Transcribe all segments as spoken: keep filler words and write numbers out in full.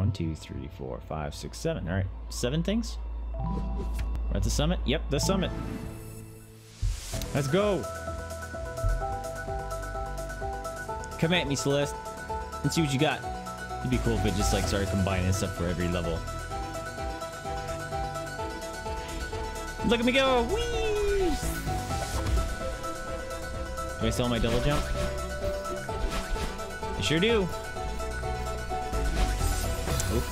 One, two, three, four, five, six, seven. All right, seven things. We're at the summit. Yep, the summit. Let's go. Come at me, Celeste. Let's see what you got. It'd be cool if it just like started combining stuff for every level. Look at me go! Whee! Do I still have my double jump? I sure do. Oop.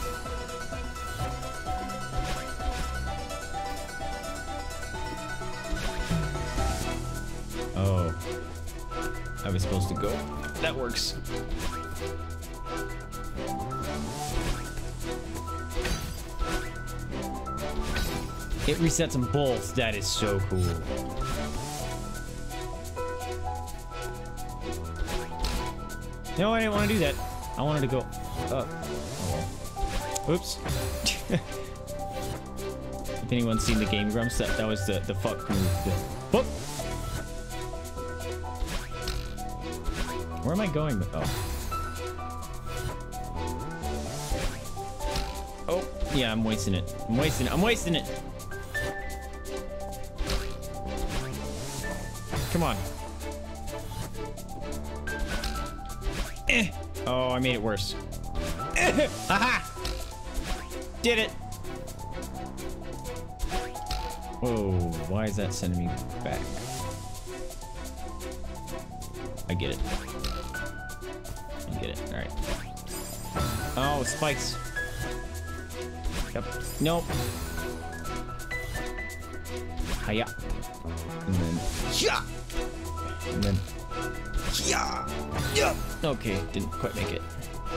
Oh. I was supposed to go. That works. It resets them both. That is so cool. No, I didn't want to do that. I wanted to go up. Oh, well. Oops. If anyone's seen the Game Grumps, that, that was the, the fuck move. The, whoop! Where am I going? Oh. Oh, yeah, I'm wasting it. I'm wasting it. I'm wasting it. Come on. Eh. Oh, I made it worse. Eh. Aha! Did it. Whoa, why is that sending me back? I get it. I get it. All right. Oh, spikes. Yep. Nope. Hiya. And then, yeah. And then, yeah. Yeah. Okay, didn't quite make it.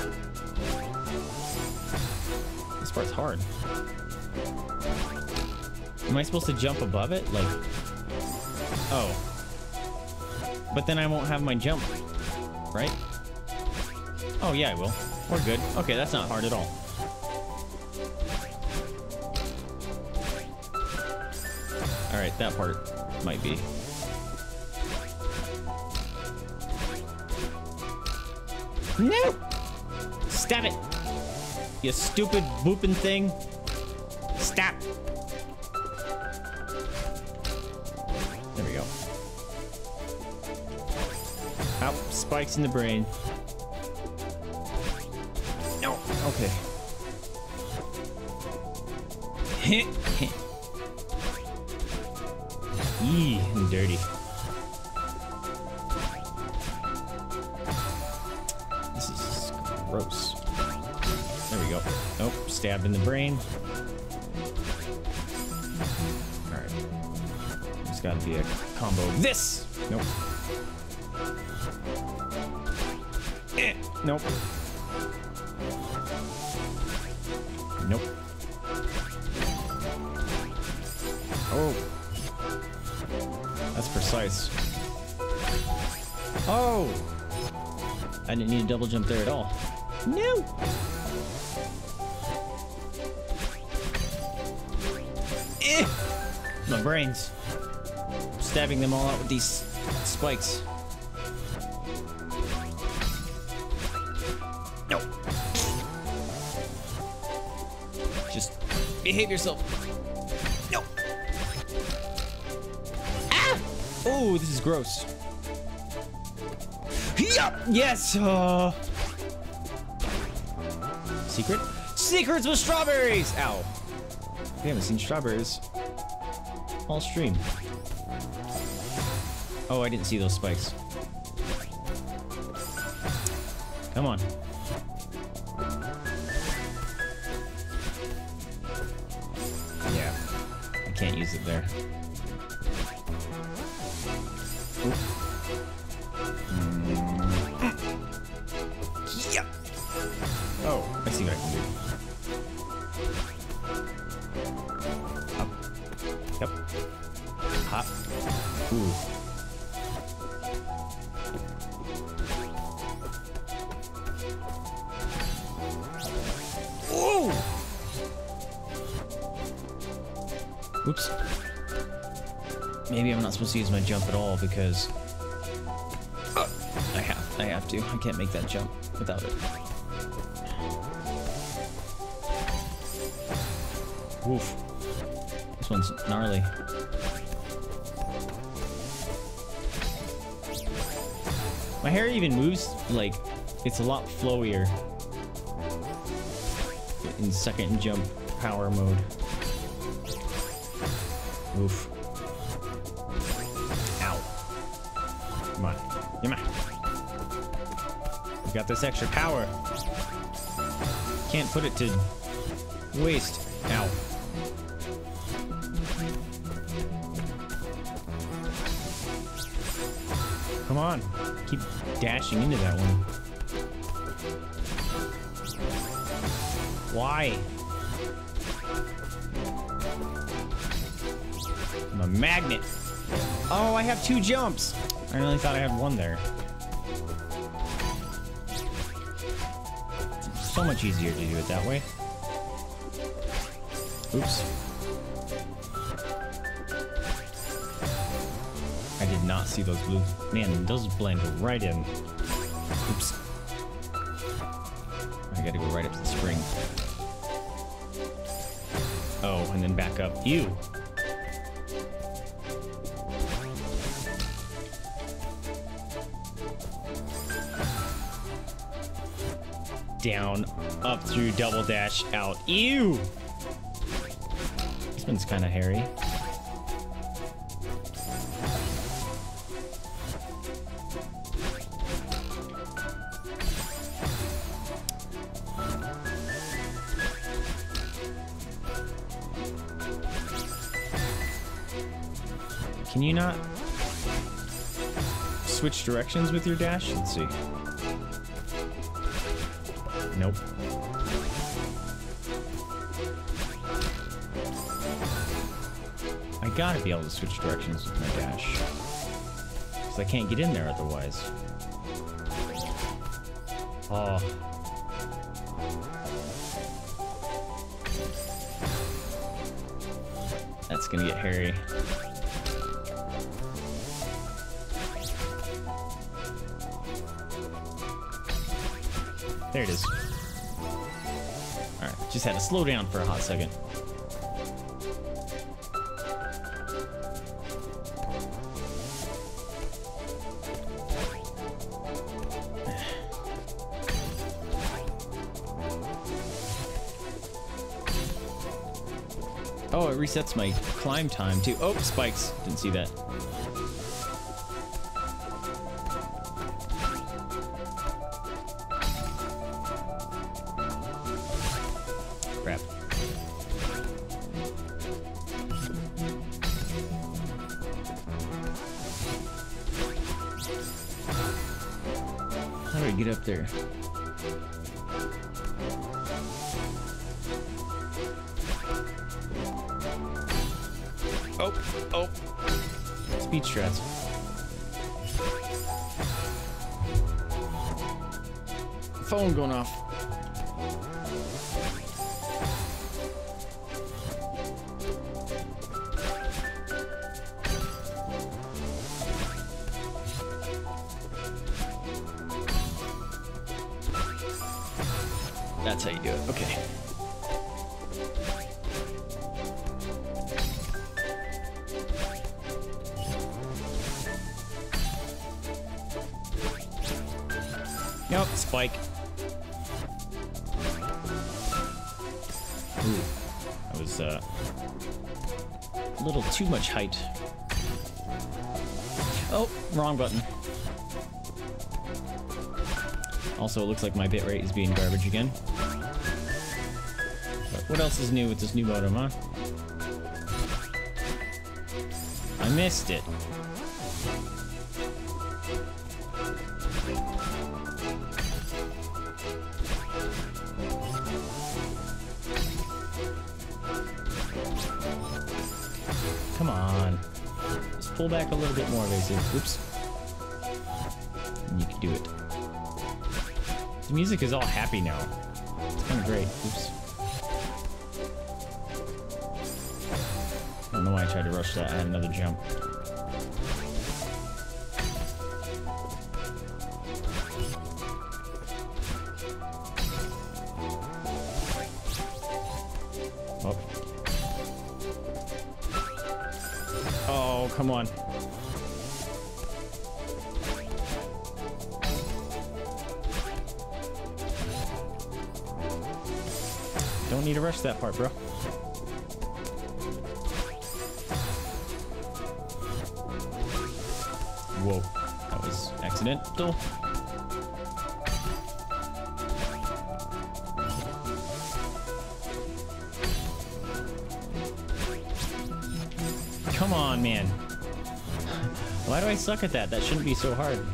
This part's hard. Am I supposed to jump above it? Like, oh. But then I won't have my jump, right? Oh, yeah, I will. We're good. Okay, that's not hard at all. All right, that part might be. No! Stab it! You stupid booping thing. Stop! There we go. Ow, spikes in the brain. No! Okay. Eee, I'm dirty. This is gross. There we go. Nope, stabbed in the brain. Alright. There's gotta be a combo of this! Nope. Eh, nope. Nope. Oh. That's precise. Oh! I didn't need a double jump there at all. No! Eh! My brains. I'm stabbing them all out with these spikes. No! Just behave yourself. No! Oh, this is gross. Yup! Yes! Uh... Secret? Secrets with strawberries! Ow. We haven't seen strawberries all stream. Oh, I didn't see those spikes. Come on. Yeah. I can't use it there. Yeah. Oh, I see what I can do. Up. Yep. Hop. Ooh. Ooh. Oops. Maybe I'm not supposed to use my jump at all because uh, I have I have to. I can't make that jump without it. Woof. This one's gnarly. My hair even moves, like, it's a lot flowier in second jump power mode. Oof. Ow. Come on. Come on. We got this extra power. Can't put it to waste. Ow. Come on. Keep dashing into that one. Why? I'm a magnet. Oh, I have two jumps. I really thought I had one there. So much easier to do it that way. Oops. I did not see those blue. Man, those blend right in. Oops. I gotta go right up to the spring. Oh, and then back up. Ew. Down, up through, double dash, out. Ew! This one's kind of hairy. Can you not switch directions with your dash? Let's see. Nope. I gotta be able to switch directions with my dash. Because I can't get in there otherwise. Oh. That's gonna get hairy. There it is. Alright, just had to slow down for a hot second. Oh, it resets my climb time too. Oh, spikes. Didn't see that. Crap. How do I get up there? Oh, oh. Speed strats. Phone going off. That's how you do it. Okay. Nope, spike. Ooh, that was uh, a little too much height. Oh, wrong button. Also, it looks like my bitrate is being garbage again. But what else is new with this new modem, huh? I missed it. Come on. Just pull back a little bit more, Vaesive. Oops. And you can do it. The music is all happy now. It's kind of great. Oops. I don't know why I tried to rush that. I had another jump. Oh. come on. Don't need to rush that part, bro. Whoa, that was accidental. Come on, man. Why do I suck at that? That shouldn't be so hard.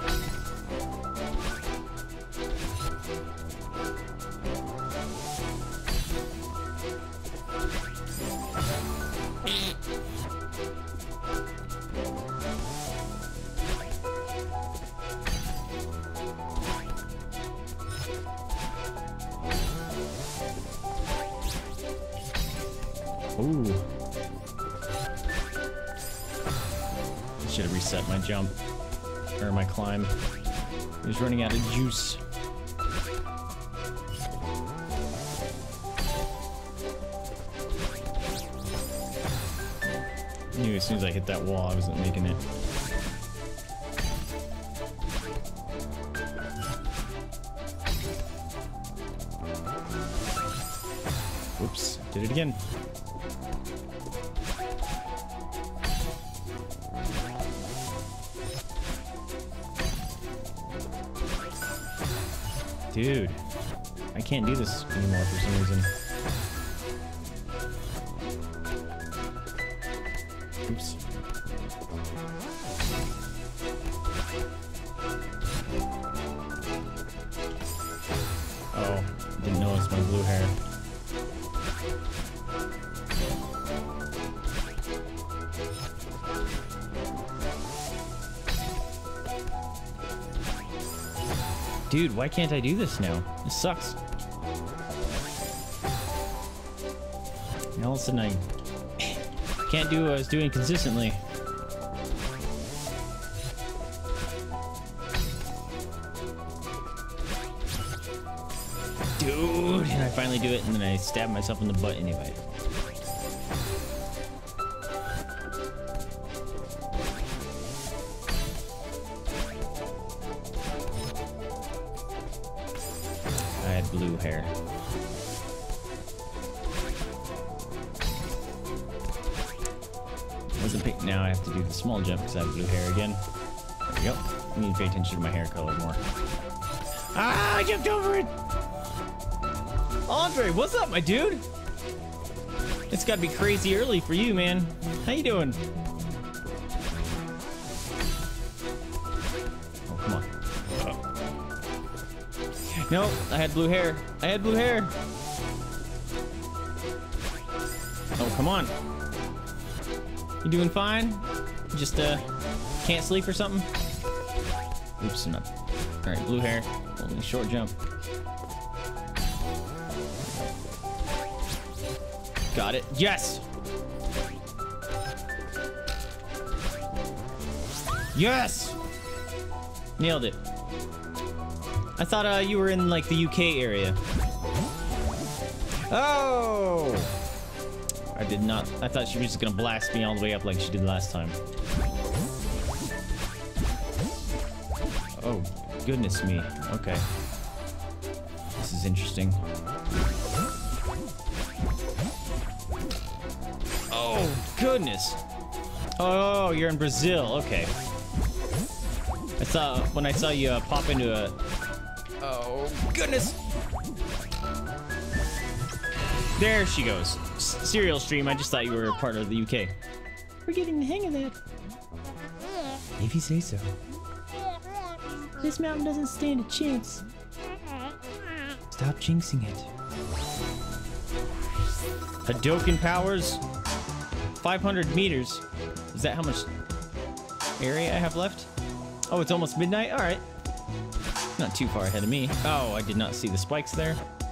Ooh. Should have reset my jump. Or my climb. He was running out of juice. I knew as soon as I hit that wall, I wasn't making it. Oops, did it again. Dude, I can't do this anymore for some reason. Oops. Oh, didn't notice my blue hair. Dude, why can't I do this now? This sucks. And all of a sudden I can't do what I was doing consistently. Dude, and I finally do it and then I stab myself in the butt anyway. I had blue hair. Wasn't picked. Now I have to do the small jump because I have blue hair again. There we go. I need to pay attention to my hair color more. Ah, I jumped over it! Andre, what's up, my dude? It's gotta be crazy early for you, man. How you doing? Oh, come on. Oh. No, I had blue hair. I had blue hair. Oh, come on. You doing fine? You just, uh, can't sleep or something? Oops, I'm not. All right, blue hair. Only short jump. Got it. Yes! Yes! Nailed it. I thought uh, you were in, like, the U K area. Oh! I did not. I thought she was just gonna blast me all the way up like she did last time. Oh, goodness me. Okay. This is interesting. Oh, goodness. Oh, you're in Brazil. Okay. I saw, when I saw you uh, pop into a... Oh, goodness. There she goes. S serial stream, I just thought you were a part of the U K. We're getting the hang of that. If you say so. This mountain doesn't stand a chance. Stop jinxing it. Hadouken powers. five hundred meters. Is that how much area I have left? Oh, it's almost midnight? Alright. Not too far ahead of me. Oh, I did not see the spikes there.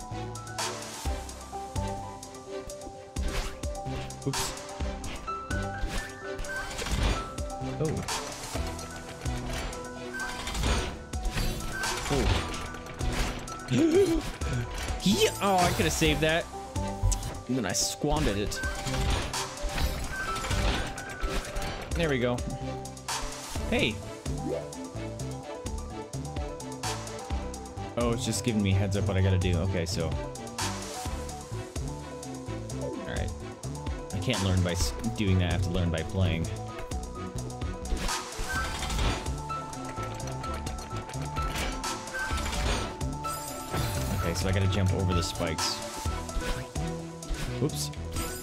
Oops. Oh. Oh. Yeah. Oh, I could have saved that. And then I squandered it. There we go. Hey. Oh, it's just giving me a heads up what I gotta do. Okay, so. Alright. I can't learn by doing that. I have to learn by playing. Okay, so I gotta jump over the spikes. Oops.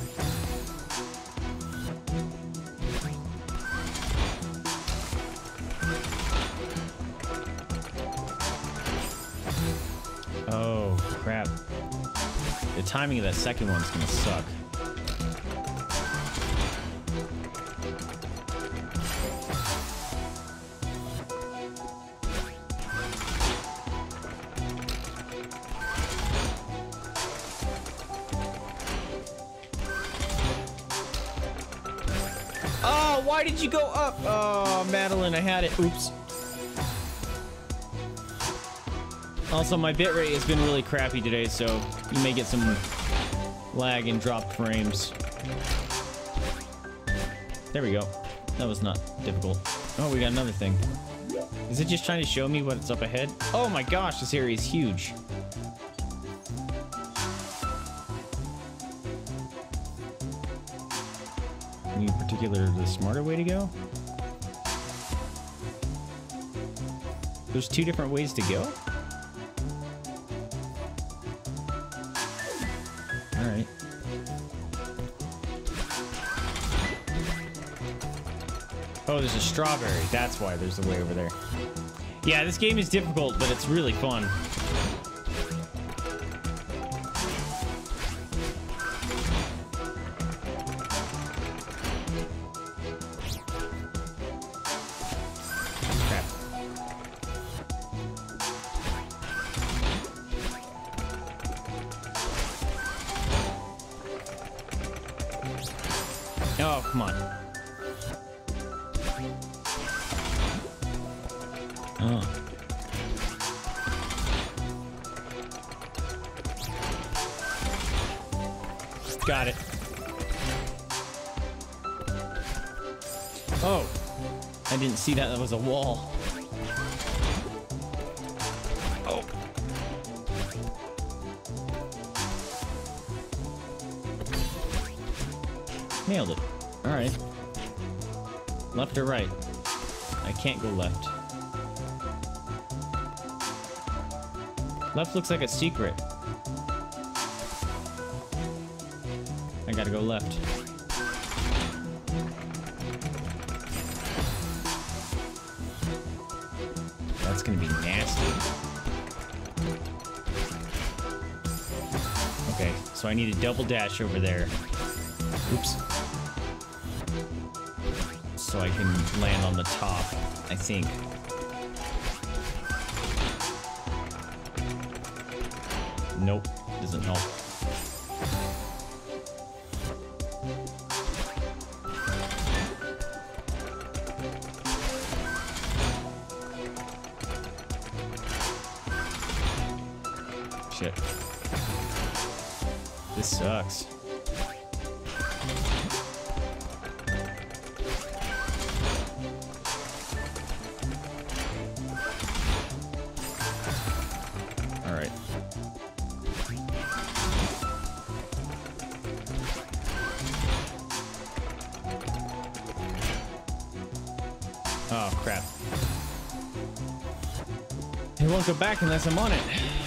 Oh, crap. The timing of that second one's gonna suck. Oh, why did you go up? Oh, Madeline, I had it. Oops. Also, my bitrate has been really crappy today, so you may get some lag and dropped frames. There we go. That was not difficult. Oh, we got another thing. Is it just trying to show me what's up ahead? Oh my gosh, this area is huge. Any particular the smarter way to go? There's two different ways to go? Alright. Oh, there's a strawberry. That's why there's a way over there. Yeah, this game is difficult, but it's really fun. Crap. Oh, come on. Oh. Got it. Oh. I didn't see that. That was a wall. Oh. Nailed it. All right. Left or right? I can't go left. Left looks like a secret. I gotta go left. That's gonna be nasty. Okay, so I need a double dash over there. Oops. So I can land on the top, I think. Nope, doesn't help. Shit. This sucks. Alright. Oh, crap. It won't go back unless I'm on it.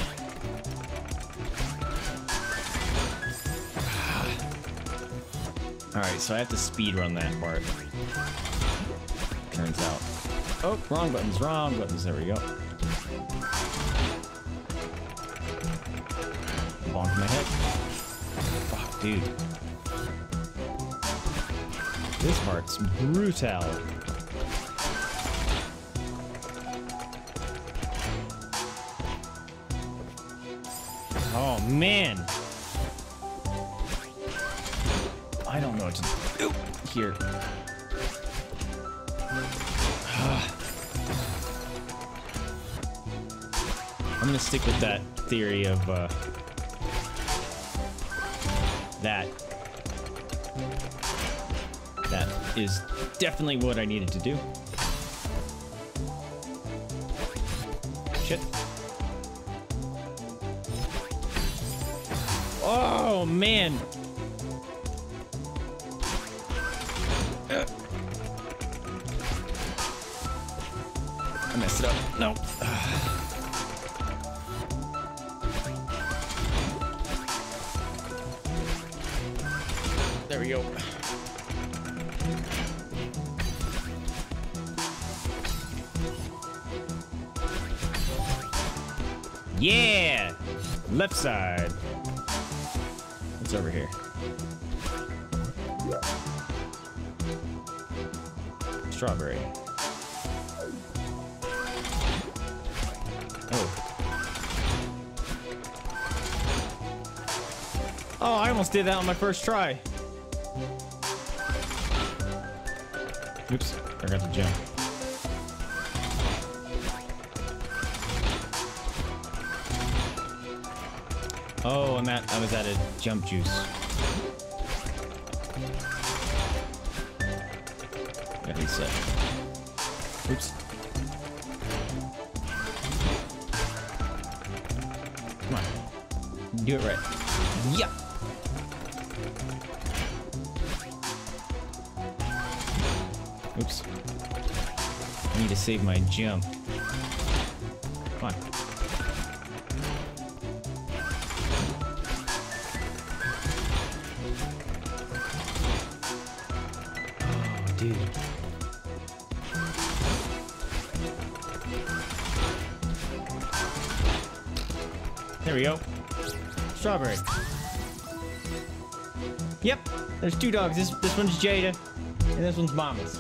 Alright, so I have to speed run that part. Turns out. Oh, wrong buttons, wrong buttons. There we go. Bonk my head. Fuck, dude. This part's brutal. Oh, man. I don't know what to do here. I'm gonna stick with that theory of uh, that. That is definitely what I needed to do. Shit. Oh, man. Uh. I messed it up. No. There we go. Yeah! Left side. What's over here? Strawberry. Oh. Oh, I almost did that on my first try. Oops, forgot to jump. Oh, I'm at, I was at a jump juice. Gotta reset. Oops. Come on. Do it right. Yeah. Oops. I need to save my jump. Come on. Oh, dude. There we go. Strawberry. Yep. There's two dogs. This this one's Jada, and this one's Mama's.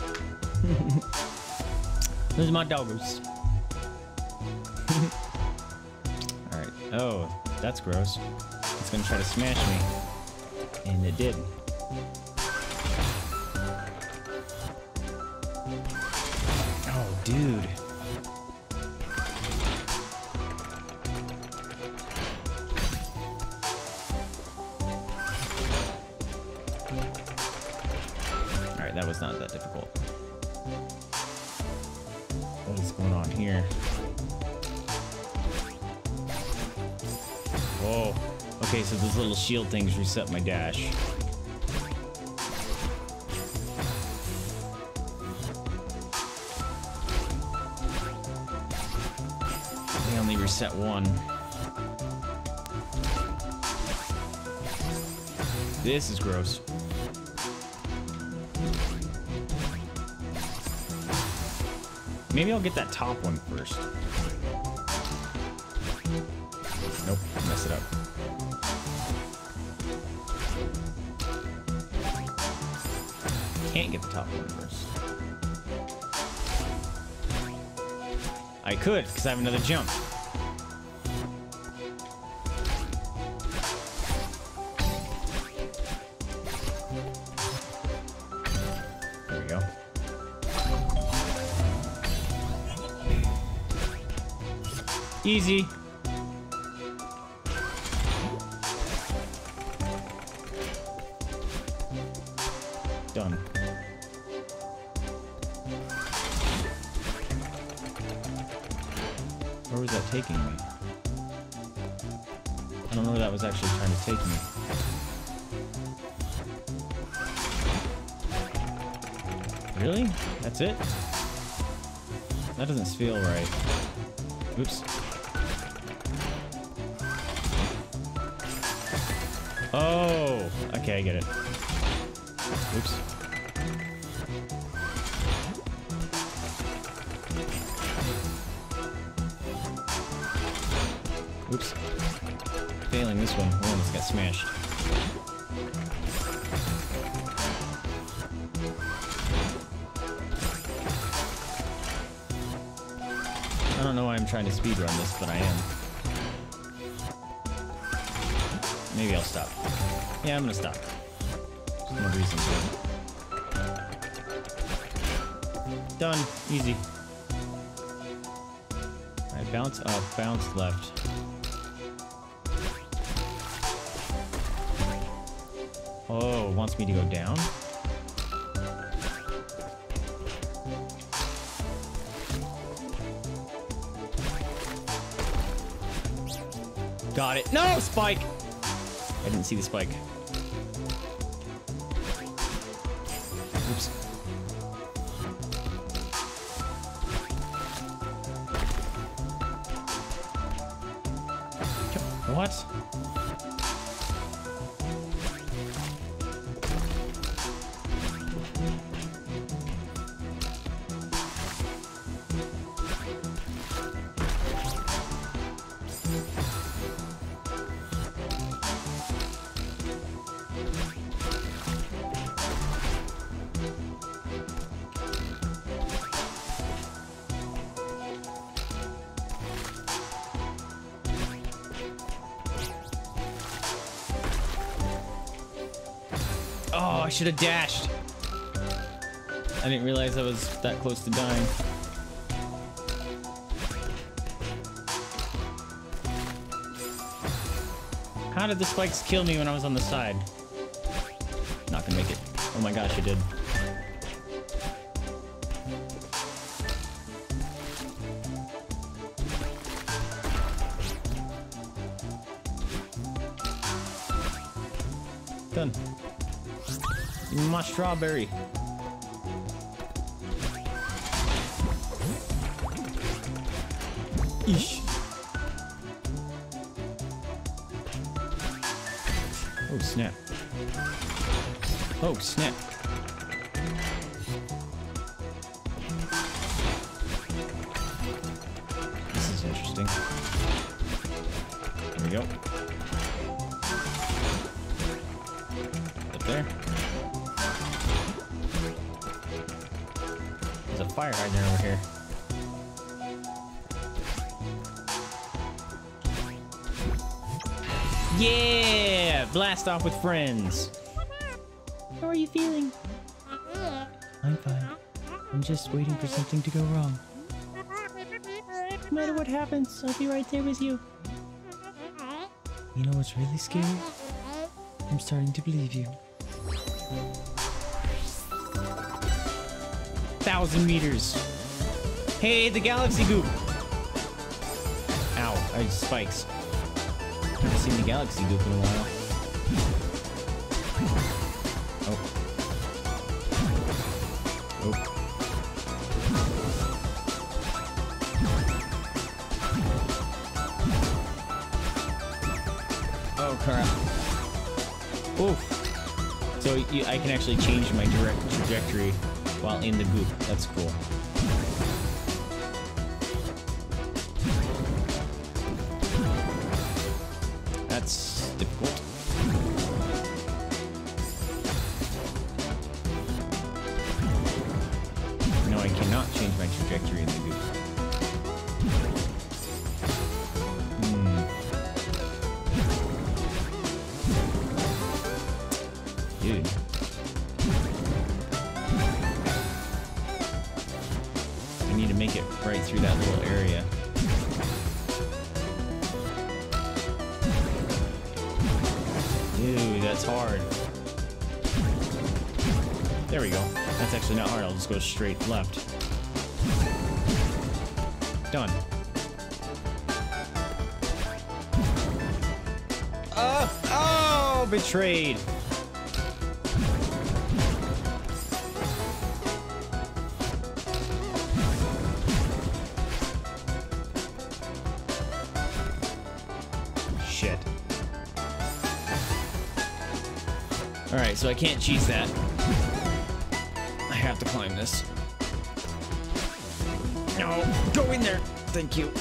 Those are my doggos. Alright. Oh, that's gross. It's gonna try to smash me. And it did. Oh, dude. Alright, that was not that difficult. What is going on here? Whoa. Okay, so those little shield things reset my dash. They only reset one. This is gross. Maybe I'll get that top one first. Nope, mess it up. Can't get the top one first. I could, because I have another jump. There we go. Easy. Done. Where was that taking me? I don't know where that was actually trying to take me. Really? That's it? That doesn't feel right. Oops. Oh, okay, I get it. Oops. Oops. Failing this one. We almost got smashed. I don't know why I'm trying to speedrun this, but I am. Maybe I'll stop. Yeah, I'm gonna stop. There's no reason to. Done. Easy. Alright, bounce up, bounce left. Oh, wants me to go down? Got it. No, spike! I didn't see the spike. Oops. What? Oh, I should have dashed. I didn't realize I was that close to dying. How did the spikes kill me when I was on the side? Not gonna make it. Oh my gosh, I did. Done. My strawberry. Eesh. Oh snap. Oh snap. This is interesting. There we go. Up there. There's a fire hydrant over here. Yeah! Blast off with friends. How are you feeling? I'm fine. I'm just waiting for something to go wrong. No matter what happens, I'll be right there with you. You know what's really scary? I'm starting to believe you. Thousand meters. Hey, the galaxy goop. Ow, I had spikes. Haven't seen the galaxy goop in a while. Oh. Oh. Oh crap. Oof. So you, I can actually change my direct trajectory while in the goop. That's cool. That's difficult. No, I cannot change my trajectory in the goop. Hmm. Dude. I need to make it right through that little area. Dude, that's hard. There we go. That's actually not hard. I'll just go straight left. Done. Oh! Oh! Betrayed! Shit. Alright, so I can't cheese that. I have to climb this. No, go in there. Thank you.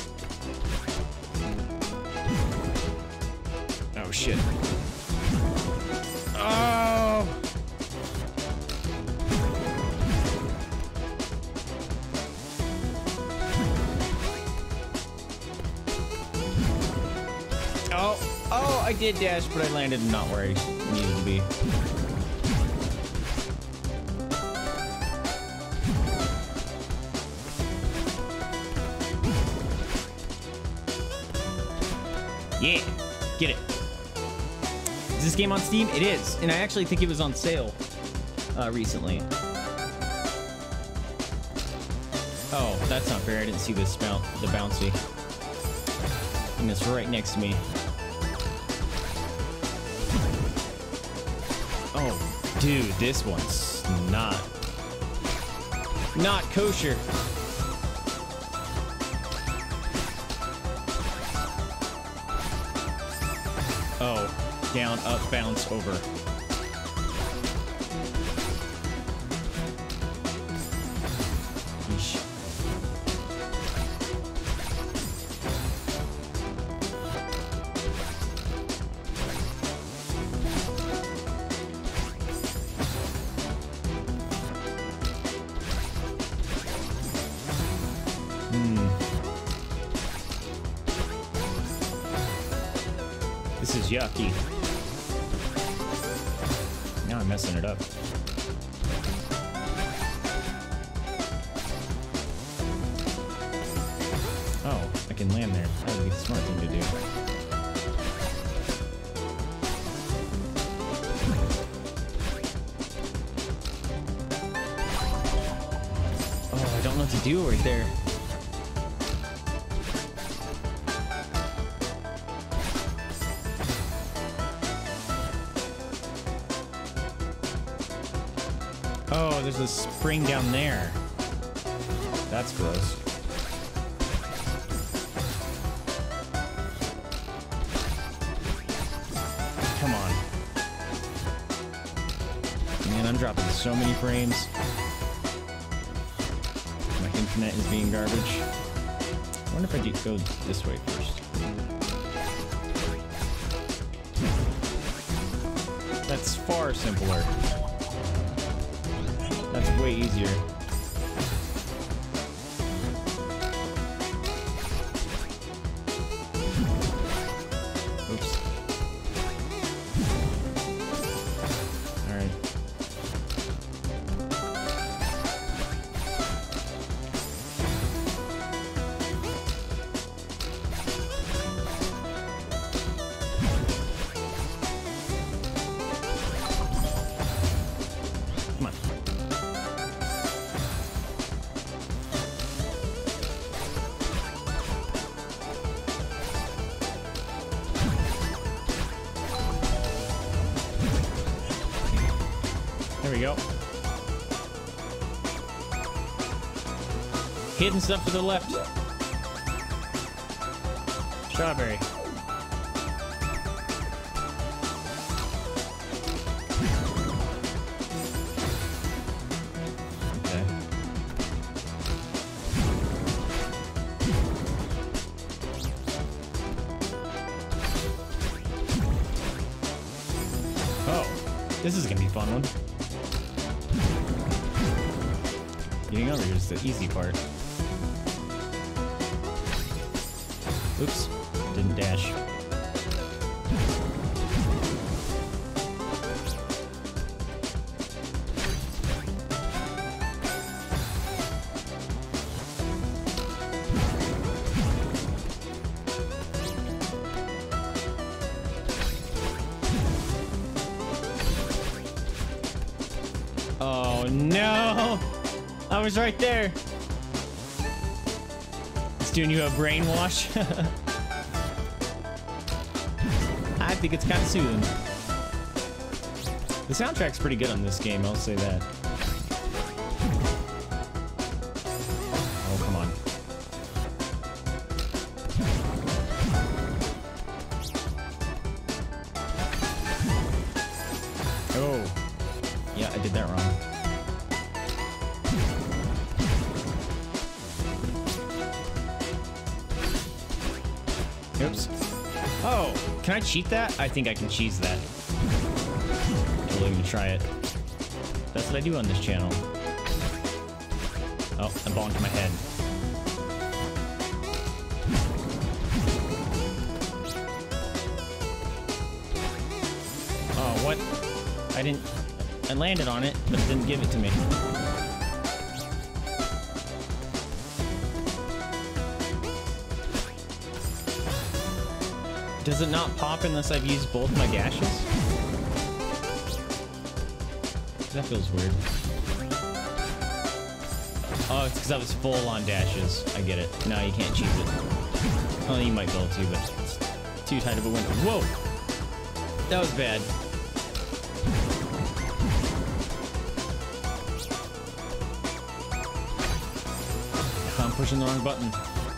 Oh, shit. Oh! Oh, oh, I did dash, but I landed not where I needed to be. Yeah, get it. Is this game on Steam? It is, and I actually think it was on sale uh, recently. Oh, that's not fair. I didn't see this bounce, the bouncy. And it's right next to me. Dude, this one's not... not kosher. Oh, down, up, bounce, over. Yeesh. This is yucky. Now I'm messing it up. Oh, I can land there. That would be the smart thing to do. Oh, I don't know what to do right there. Oh, there's a spring down there. That's gross. Come on. Man, I'm dropping so many frames. My internet is being garbage. I wonder if I do go this way first. That's far simpler. That's way easier. Oops. All right. Come on. There we go. Hidden stuff to the left. Strawberry. Okay. Oh, this is gonna be a fun one. Getting over here is the easy part. Oops, didn't dash. Oh no! I was right there. It's doing you a brainwash. I think it's kind of soothing. The soundtrack's pretty good on this game, I'll say that. Oh, come on. Oh. Yeah, I did that wrong. Oops. Oh, can I cheat that? I think I can cheese that. I'll let me try it. That's what I do on this channel. Oh, I bonked my head. Oh, what? I didn't... I landed on it, but it didn't give it to me. Does it not pop unless I've used both my dashes? That feels weird. Oh, it's because I was full on dashes. I get it. No, you can't cheese it. Well, you might be able to, but it's too tight of a window. Whoa! That was bad. pushing the wrong button.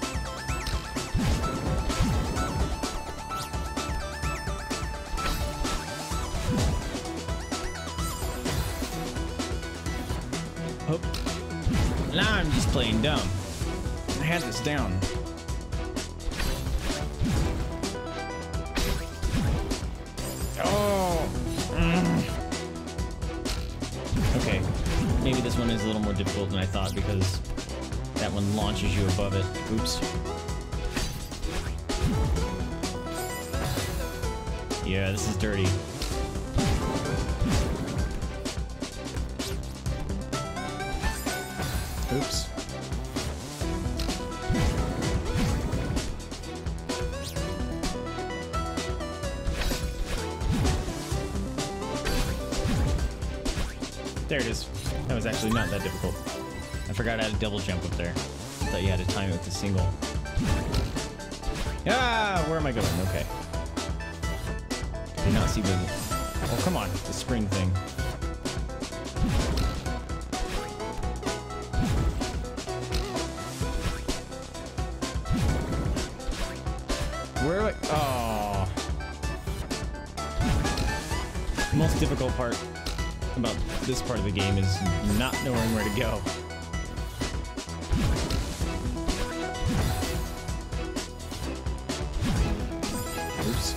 Oh. Now I'm just playing dumb. I had this down. Oh. Mm. Okay. Maybe this one is a little more difficult than I thought because that one launches you above it. Oops. Yeah, this is dirty. Oops. There it is. That was actually not that difficult. I forgot I had a double jump up there. I thought you had to time it with a single. Ah, where am I going? Okay. Did not see the... Oh, come on. The spring thing. Where do I... Oh. The most difficult part about this part of the game is not knowing where to go. Oops.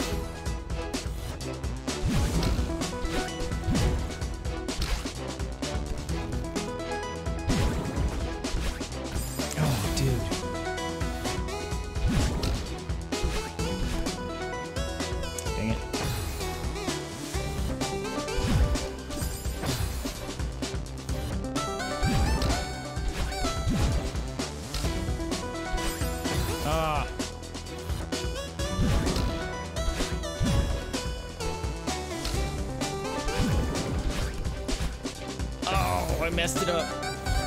Oh, dude. Dang it. Ah. Oh, I messed it up.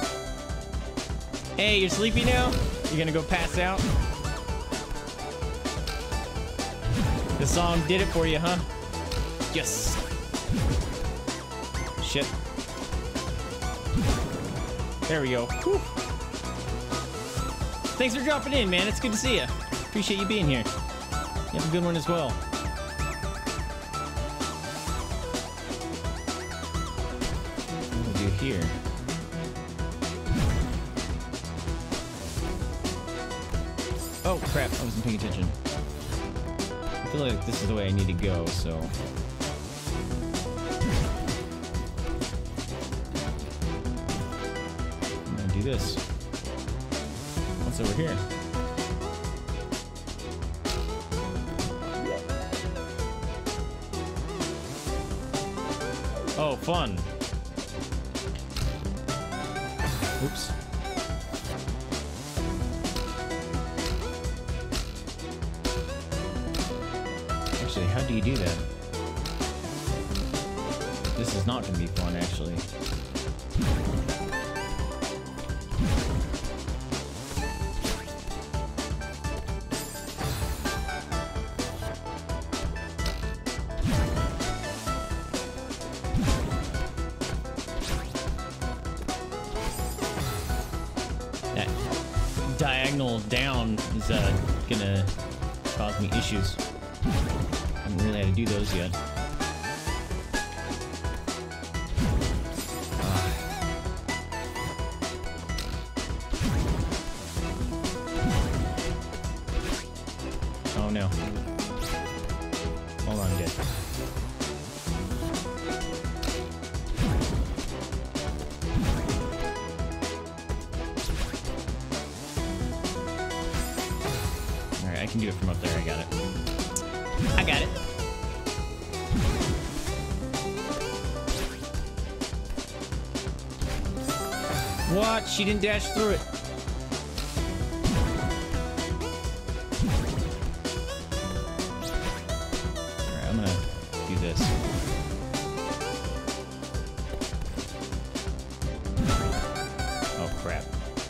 Hey, you're sleepy now? You're gonna go pass out? The song did it for you, huh? Yes. Shit. There we go. Whew. Thanks for dropping in, man. It's good to see you. Appreciate you being here. You have a good one as well. What do we do here? Oh, crap. I wasn't paying attention. I feel like this is the way I need to go, so... I'm gonna do this. What's over here? Oh, fun. Oops. Actually, how do you do that? This is not going to be fun, actually. Diagonal down is uh, gonna cause me issues. I haven't really had to do those yet. Uh. Oh no. Hold on, good. I can do it from up there. I got it. I got it. What? She didn't dash through it. Alright, I'm gonna do this. Oh, crap.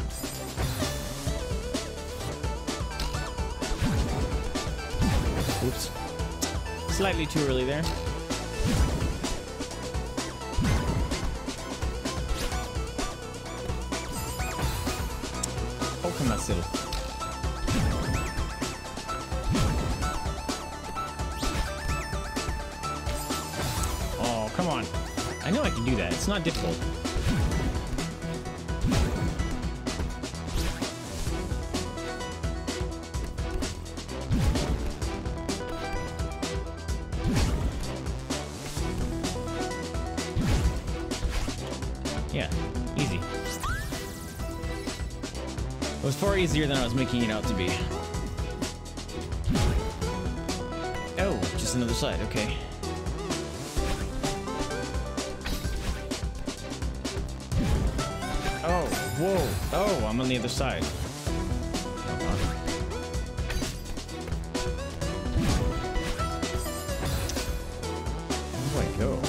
Oops. Slightly too early there. Oh, come on, still. Oh, come on. I know I can do that. It's not difficult. Yeah, easy. It was far easier than I was making it out to be. Oh, just another side, okay. Oh, whoa. Oh, I'm on the other side. Where do I go?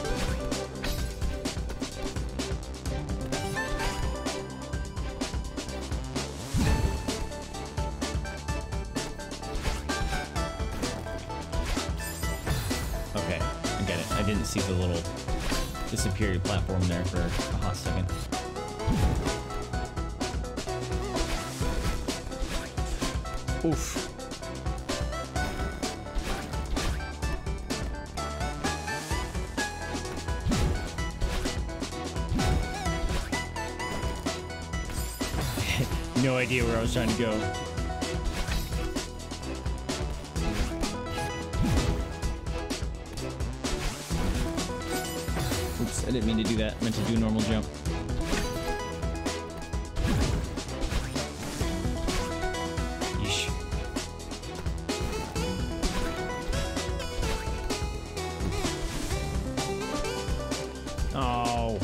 Okay, I get it. I didn't see the little disappearing platform there for a hot second. Oof. No idea where I was trying to go. Oops, I didn't mean to do that. I meant to do a normal jump. Yeesh. Oh.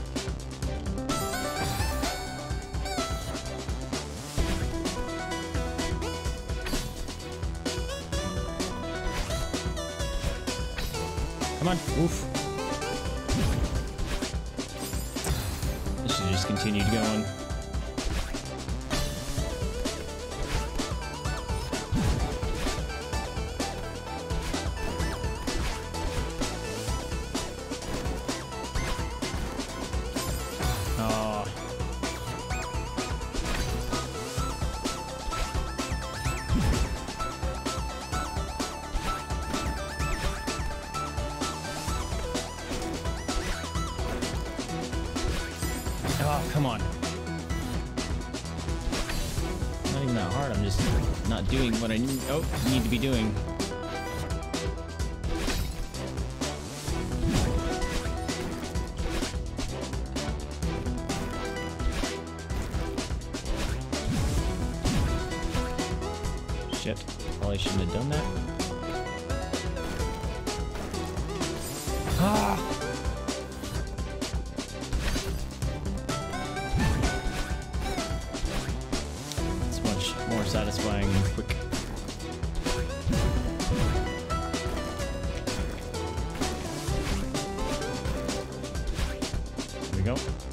Come on. Oof. This should just continue going. Oh. Oh, come on. Not even that hard, I'm just not doing what I need, oh, need to be doing. Shit, probably shouldn't have done that. Ah! More satisfying and quick. There we go.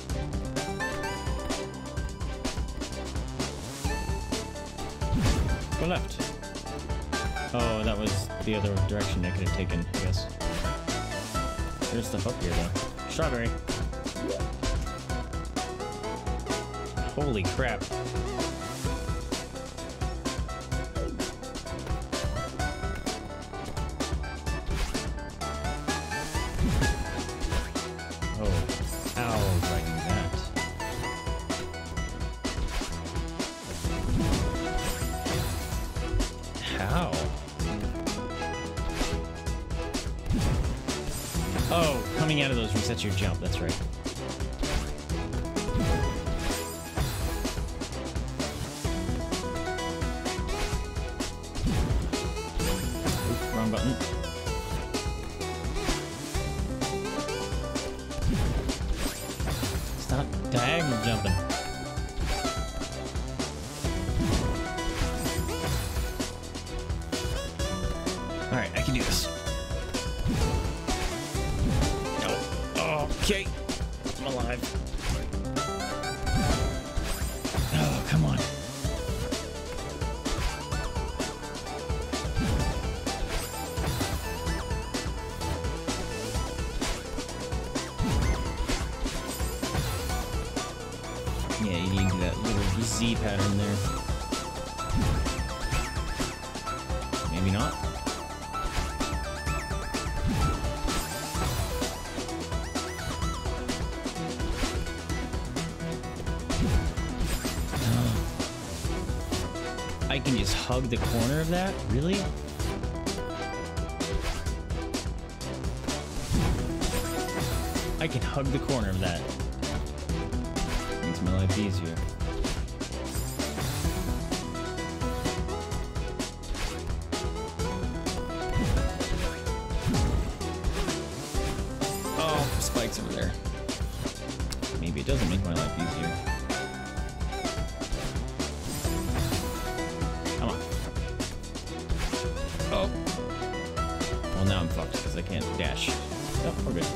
Go left. Oh, that was the other direction I could have taken, I guess. There's stuff up here, though. Strawberry. Holy crap. How? Oh, coming out of those resets your jump, that's right. Oop, wrong button. Stop diagonal jumping. Alright, I can do this. Oh, okay. I'm alive. Oh, come on. Yeah, you need that little Z pattern there. Maybe not. I can just hug the corner of that? Really? I can hug the corner of that. Makes my life easier. Oh, spikes over there. Maybe it doesn't make my life easier. Come on. Oh. Well, now I'm fucked because I can't dash. Oh, we're good.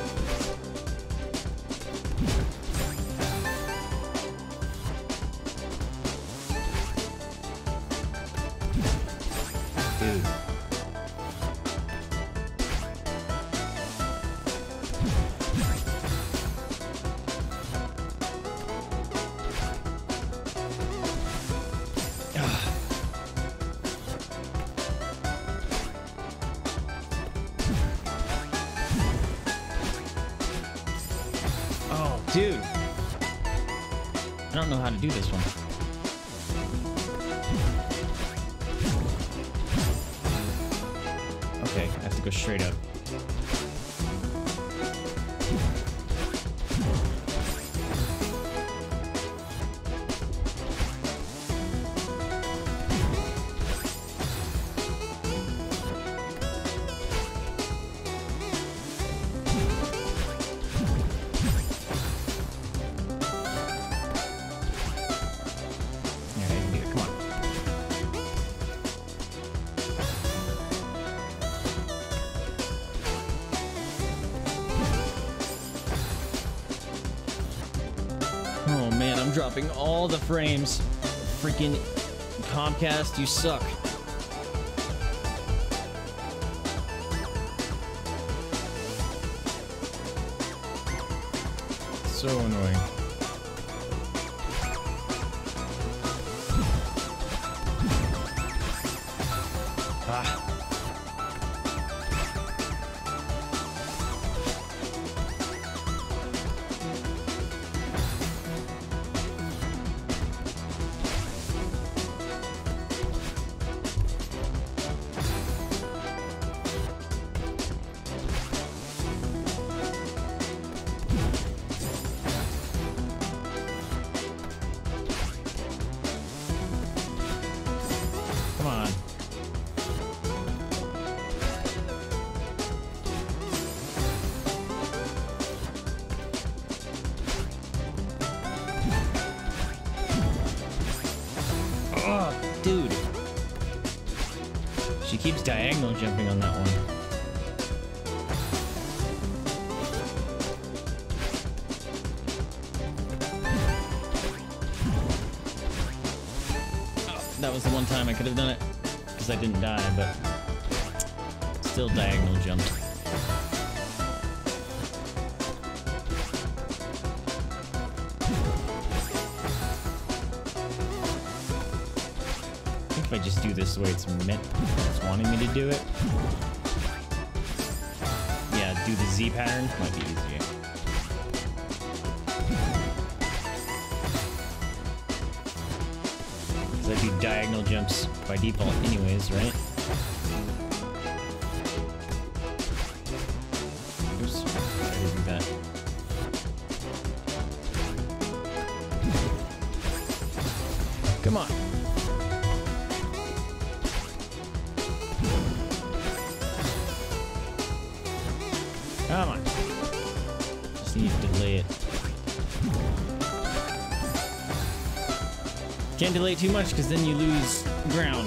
Dude. Oh, dude. I don't know how to do this one. Okay, I have to go straight up. Oh man, I'm dropping all the frames. Freaking Comcast, you suck. So annoying. Ah. Come on. Oh, dude. She keeps diagonal jumping on that one. That was the one time I could have done it, because I didn't die, but still diagonal jumped. I think if I just do this the way it's meant, it's wanting me to do it. Yeah, do the Z pattern, might be easier. I do diagonal jumps by default anyways, right? Oops, I didn't do that. Come on. Come on. Just need to delay it. Can't delay too much because then you lose ground.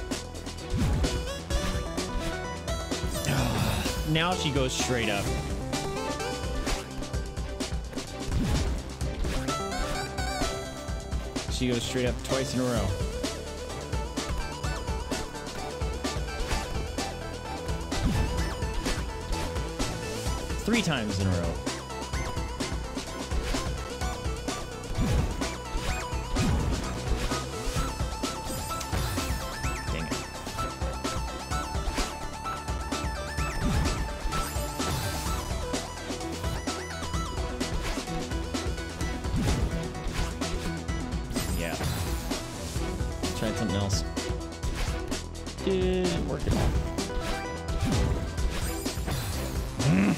Now she goes straight up. She goes straight up twice in a row. Three times in a row. tried something else. Didn't work at all. Mm.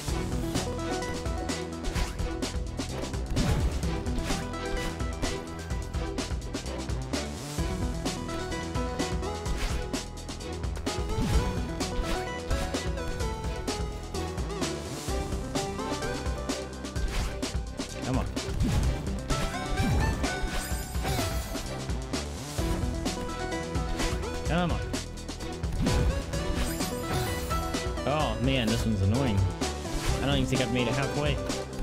Come on. Come on. Oh man, this one's annoying. I don't even think I've made it halfway.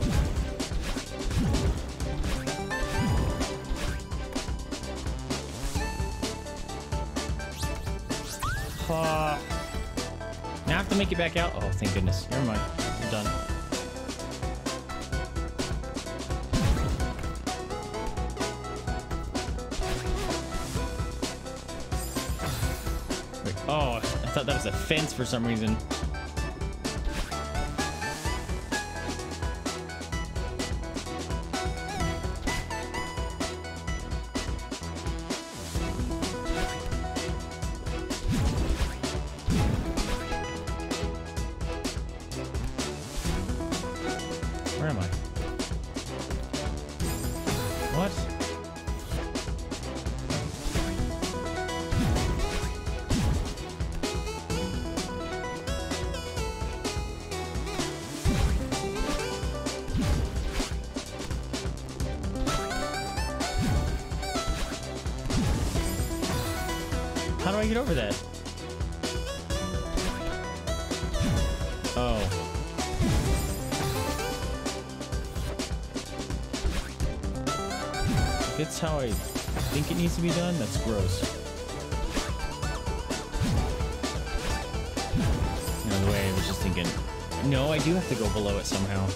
Uh, now I have to make it back out. Oh, thank goodness. Never mind. I'm done. Wait, oh, I thought that was a fence for some reason. Where am I? What? How do I get over that? Oh. If it's how I think it needs to be done, that's gross. You know, the way I was just thinking, no, I do have to go below it somehow.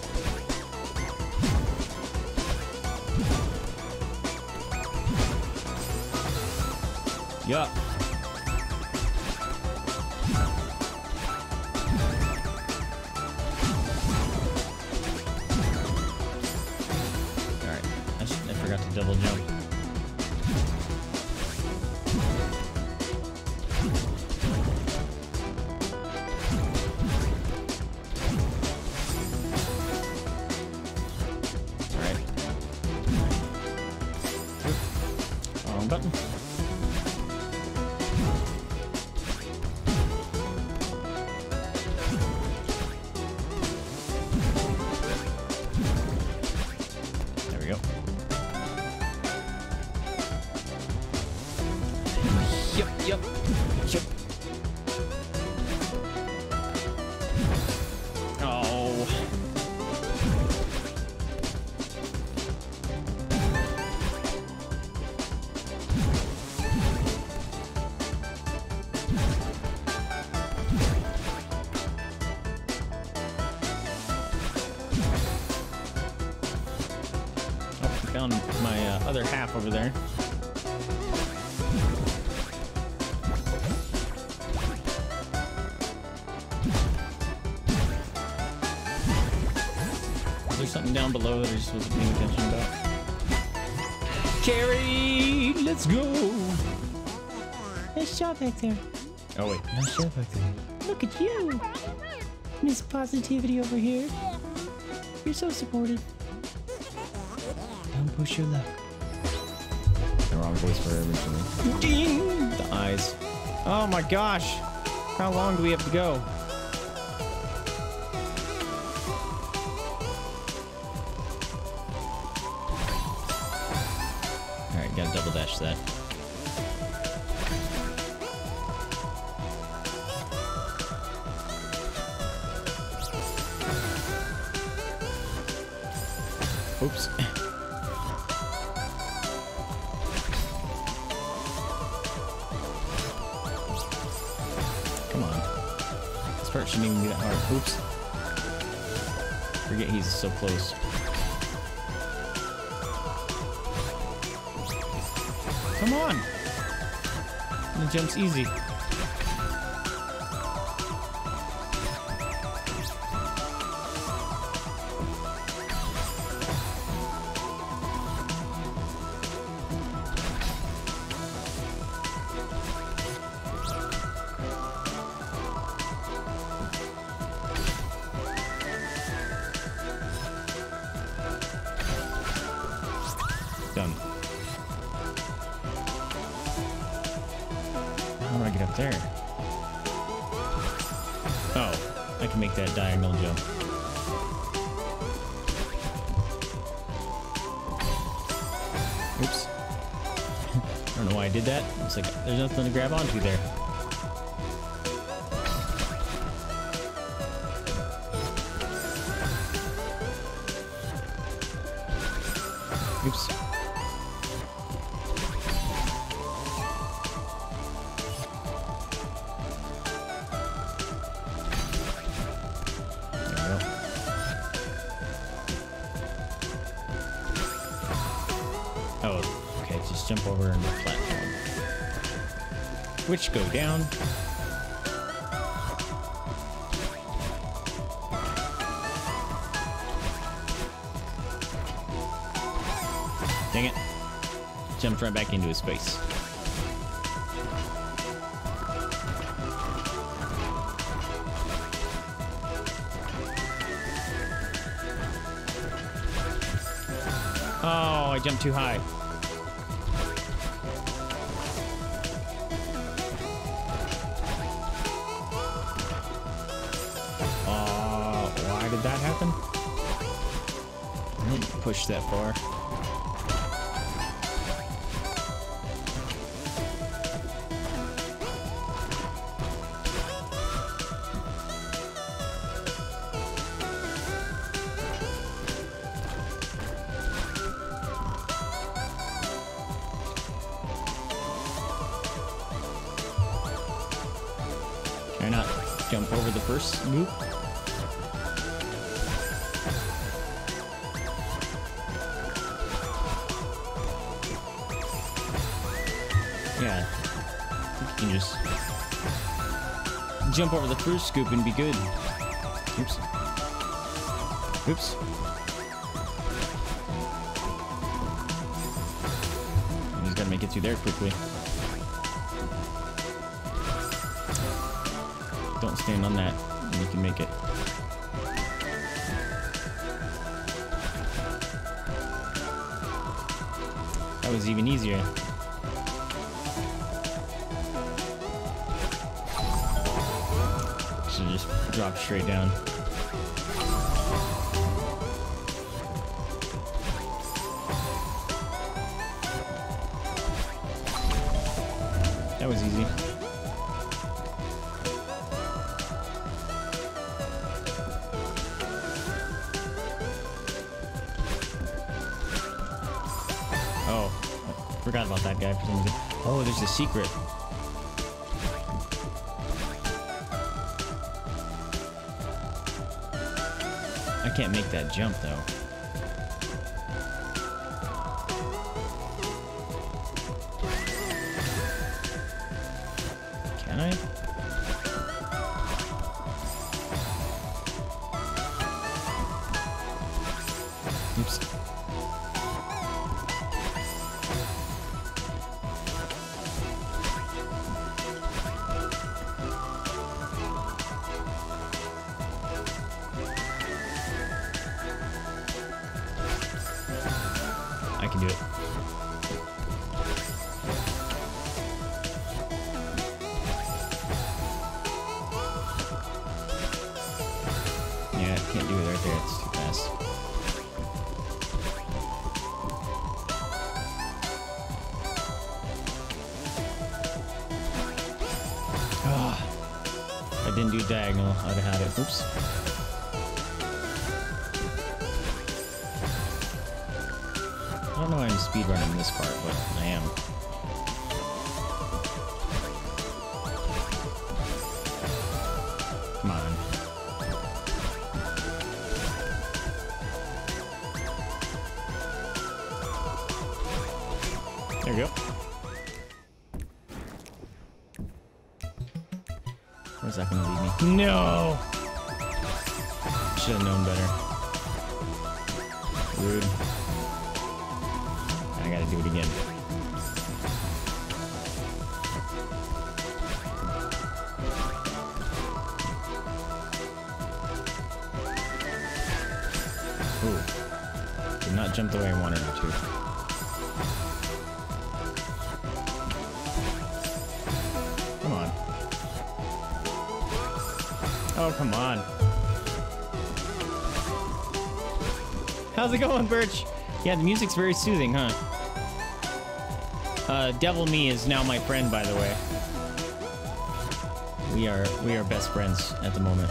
Yup. Alright, I, should, I forgot to double jump. Alright. Wrong button. Yep, yep, yep. Oh. Oh, found my uh, other half over there. There's something down below that I just wasn't paying attention about. Carrie, let's go. Nice job back there. Oh wait, nice job back there. Look at you, Miss Positivity over here. You're so supportive. Don't push your luck. The wrong voice for everything. Ding! The eyes. Oh my gosh! How long do we have to go? Gotta double dash that. Oops. Come on. This part shouldn't even be that hard. Oops. Forget he's so close. Come on! The jump's easy. Done. How do I get up there? Oh, I can make that diagonal jump. Oops. I don't know why I did that. It's like there's nothing to grab onto there. Oops. There we go. Oh, okay, just jump over on the platform. Which go down. Dang it. Jumped right back into his face. Oh, I jumped too high. Oh, why did that happen? I didn't push that far. Can I not jump over the first loop? Yeah. You can just jump over the first scoop and be good. Oops. Oops. You just gotta make it through there quickly. Don't stand on that, and you can make it. That was even easier. Should just drop straight down. That was easy. Oh, I forgot about that guy for some reason. Oh, there's a secret. I can't make that jump though. Can I? Oops. I can do it. Yeah, I can't do it right there. It's too fast. Ah, if I didn't do diagonal, I'd have had it. Oops. I don't know why I'm speedrunning this part, but I am. Come on. There we go. Where's that gonna lead me? No! Should have known better. Rude. I gotta do it again. Ooh. Did not jump the way I wanted it to. Oh, come on. How's it going, Birch? Yeah, the music's very soothing, huh? Uh, Devil Me is now my friend, by the way. We are we are best friends at the moment.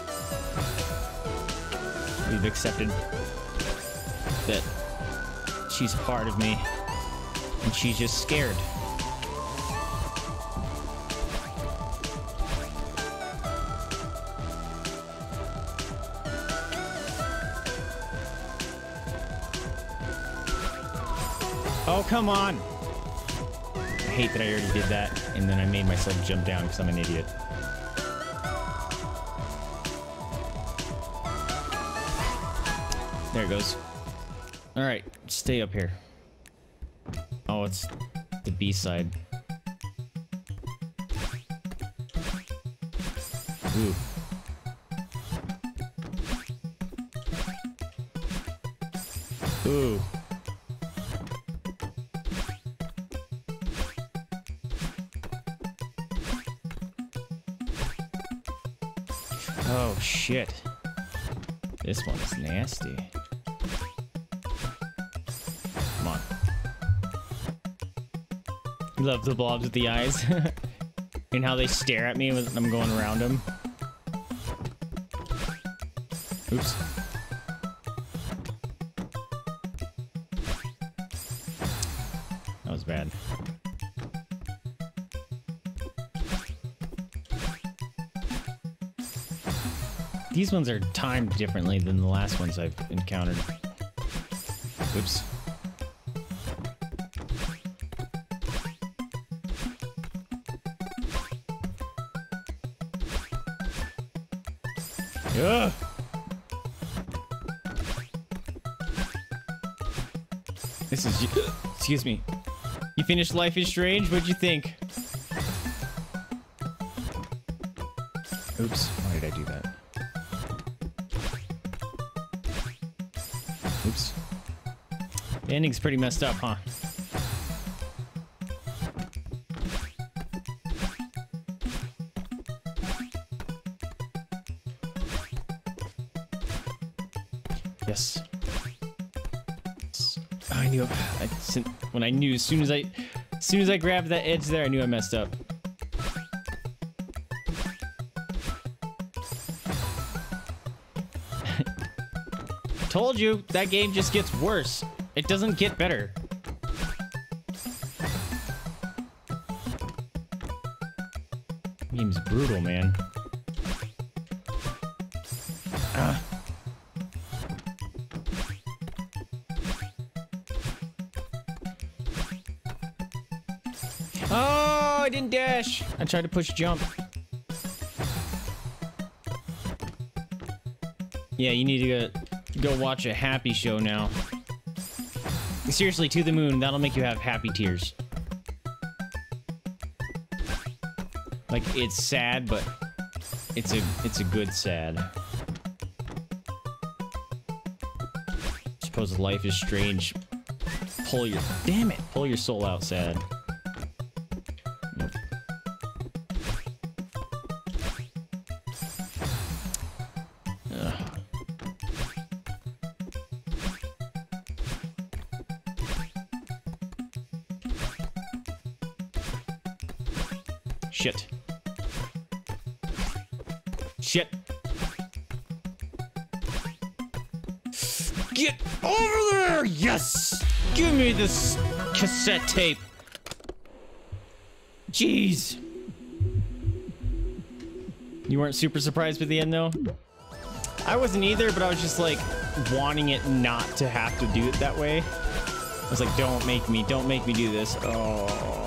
We've accepted that she's a part of me, and she's just scared. Oh, come on! I hate that I already did that, and then I made myself jump down because I'm an idiot. There it goes. Alright, stay up here. Oh, it's the B side. Ooh. Ooh. Oh, shit. This one's nasty. Come on. Love the blobs with the eyes. And how they stare at me when I'm going around them. Oops. That was bad. These ones are timed differently than the last ones I've encountered. Oops. Ugh. This is... Excuse me. You finished Life is Strange? What'd you think? Oops. Why did I do that? Oops. The ending's pretty messed up, huh? Yes. I knew. I, when I knew, as soon as I, as soon as I grabbed that edge there, I knew I messed up. Told you, that game just gets worse. It doesn't get better. Game's brutal, man. Ah. Oh, I didn't dash. I tried to push jump. Yeah, you need to go. Go watch a happy show now. Seriously, To the Moon, that'll make you have happy tears. Like, it's sad, but it's a it's a good sad. Suppose Life is Strange. Pull your damn it, pull your soul out sad. Nope. Ugh. Shit. Shit. Get over there! Yes! Give me this cassette tape. Jeez. You weren't super surprised with the end, though? I wasn't either, but I was just, like, wanting it not to have to do it that way. I was like, don't make me, don't make me do this. Oh,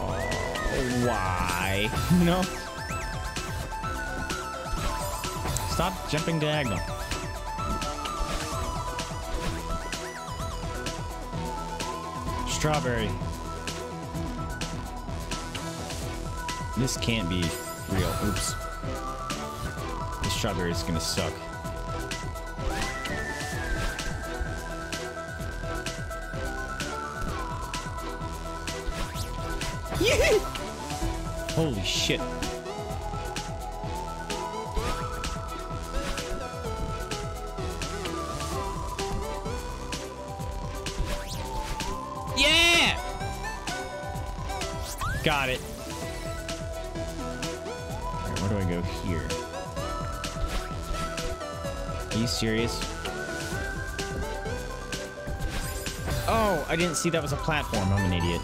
why? You know? Stop jumping diagonal. Strawberry. This can't be real. Oops. This strawberry is gonna suck. Holy shit. Got it. Alright, where do I go here? Are you serious? Oh, I didn't see that was a platform. I'm an idiot.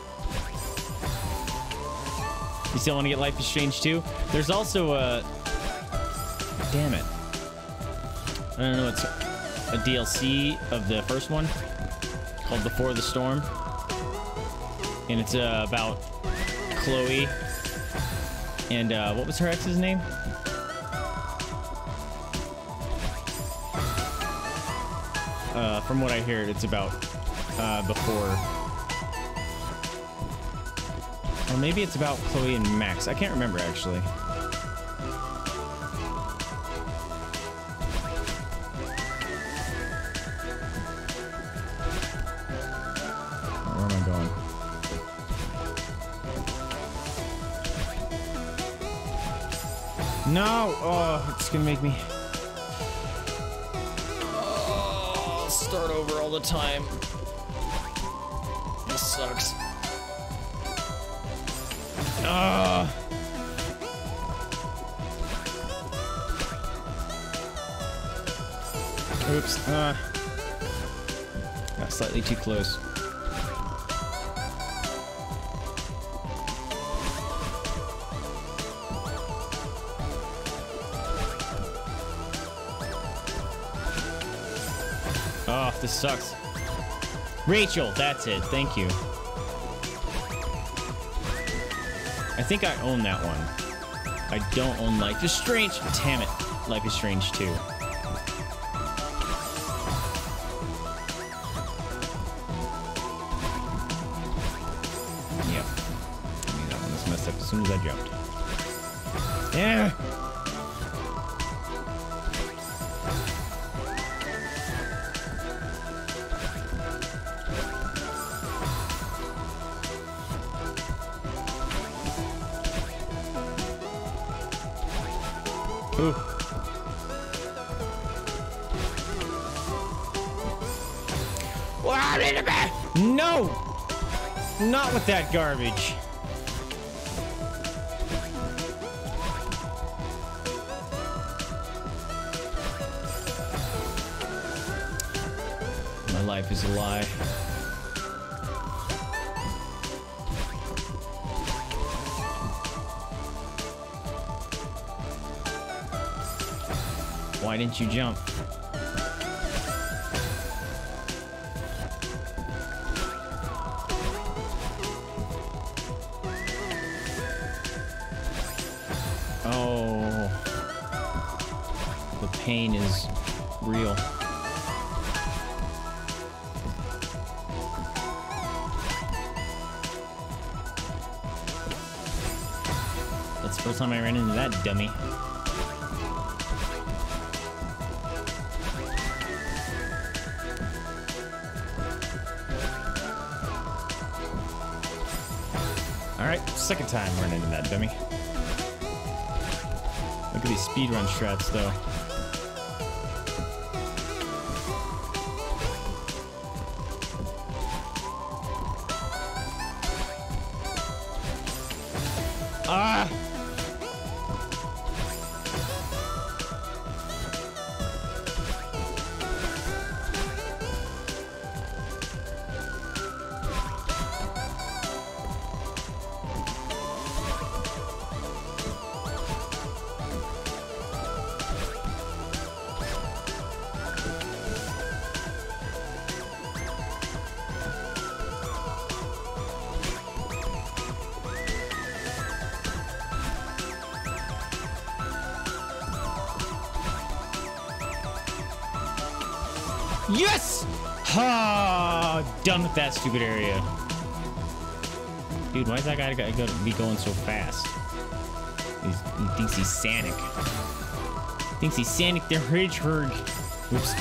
You still want to get Life is Strange two? There's also a... Damn it. I don't know, it's a D L C of the first one called Before the Storm. And it's uh, about Chloe and uh, what was her ex's name? Uh, from what I heard, it's about uh, before. Or maybe it's about Chloe and Max. I can't remember, actually. Where am I going? No! Oh, it's gonna make me... Oh, start over all the time. This sucks. Ah. Oops. Uh, got slightly too close. Oh, this sucks. Rachel, that's it. Thank you. I think I own that one. I don't own Life is Strange. Damn it. Life is Strange two. Yep. I mean, that one was messed up as soon as I jumped. Yeah. Ooh. No! Not with that garbage. My life is a lie. Why didn't you jump? Oh. The pain is real. That's the first time I ran into that dummy. Alright, second time running into that dummy. Look at these speedrun strats, though. Ah! Yes! Ah, done with that stupid area. Dude, why is that guy gotta be going so fast? He's, he thinks he's Sonic. Thinks he's Sonic the Hedgehog. Oops.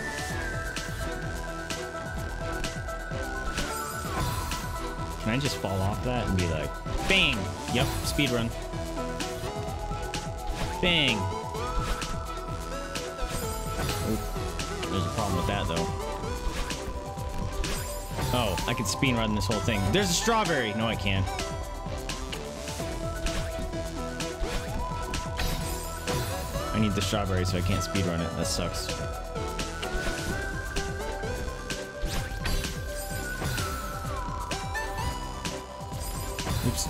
Can I just fall off that and be like, bang! Yep, speedrun. Bang! There's a problem with that, though. Oh, I can speed run this whole thing. There's a strawberry! No, I can't. need the strawberry, so I can't speedrun it. That sucks. Oops.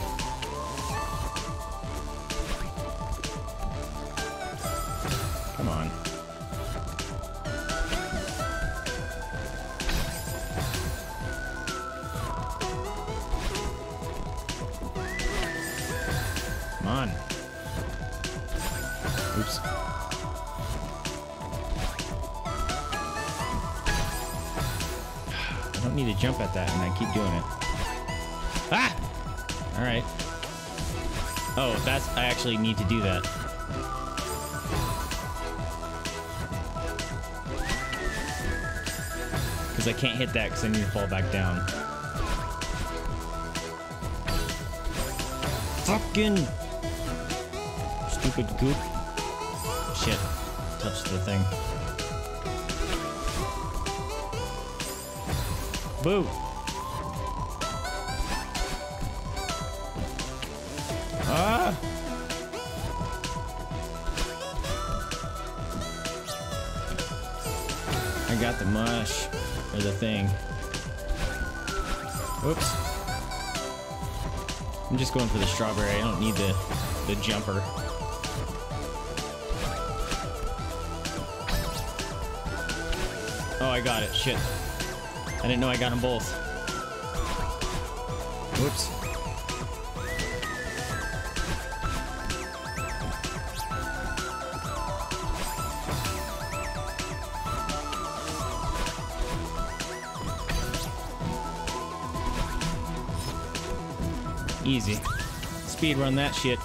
Come on. Come on. Oops. I don't need to jump at that, and I keep doing it. Ah! Alright. Oh, that's... I actually need to do that. Because I can't hit that because I need to fall back down. Fucking... Stupid goop. Shit. Touched the thing. Boo! Ah! I got the mush. Or the thing. Oops. I'm just going for the strawberry. I don't need the, the jumper. Oh, I got it. Shit. I didn't know I got them both. Whoops. Easy. Speed run that shit.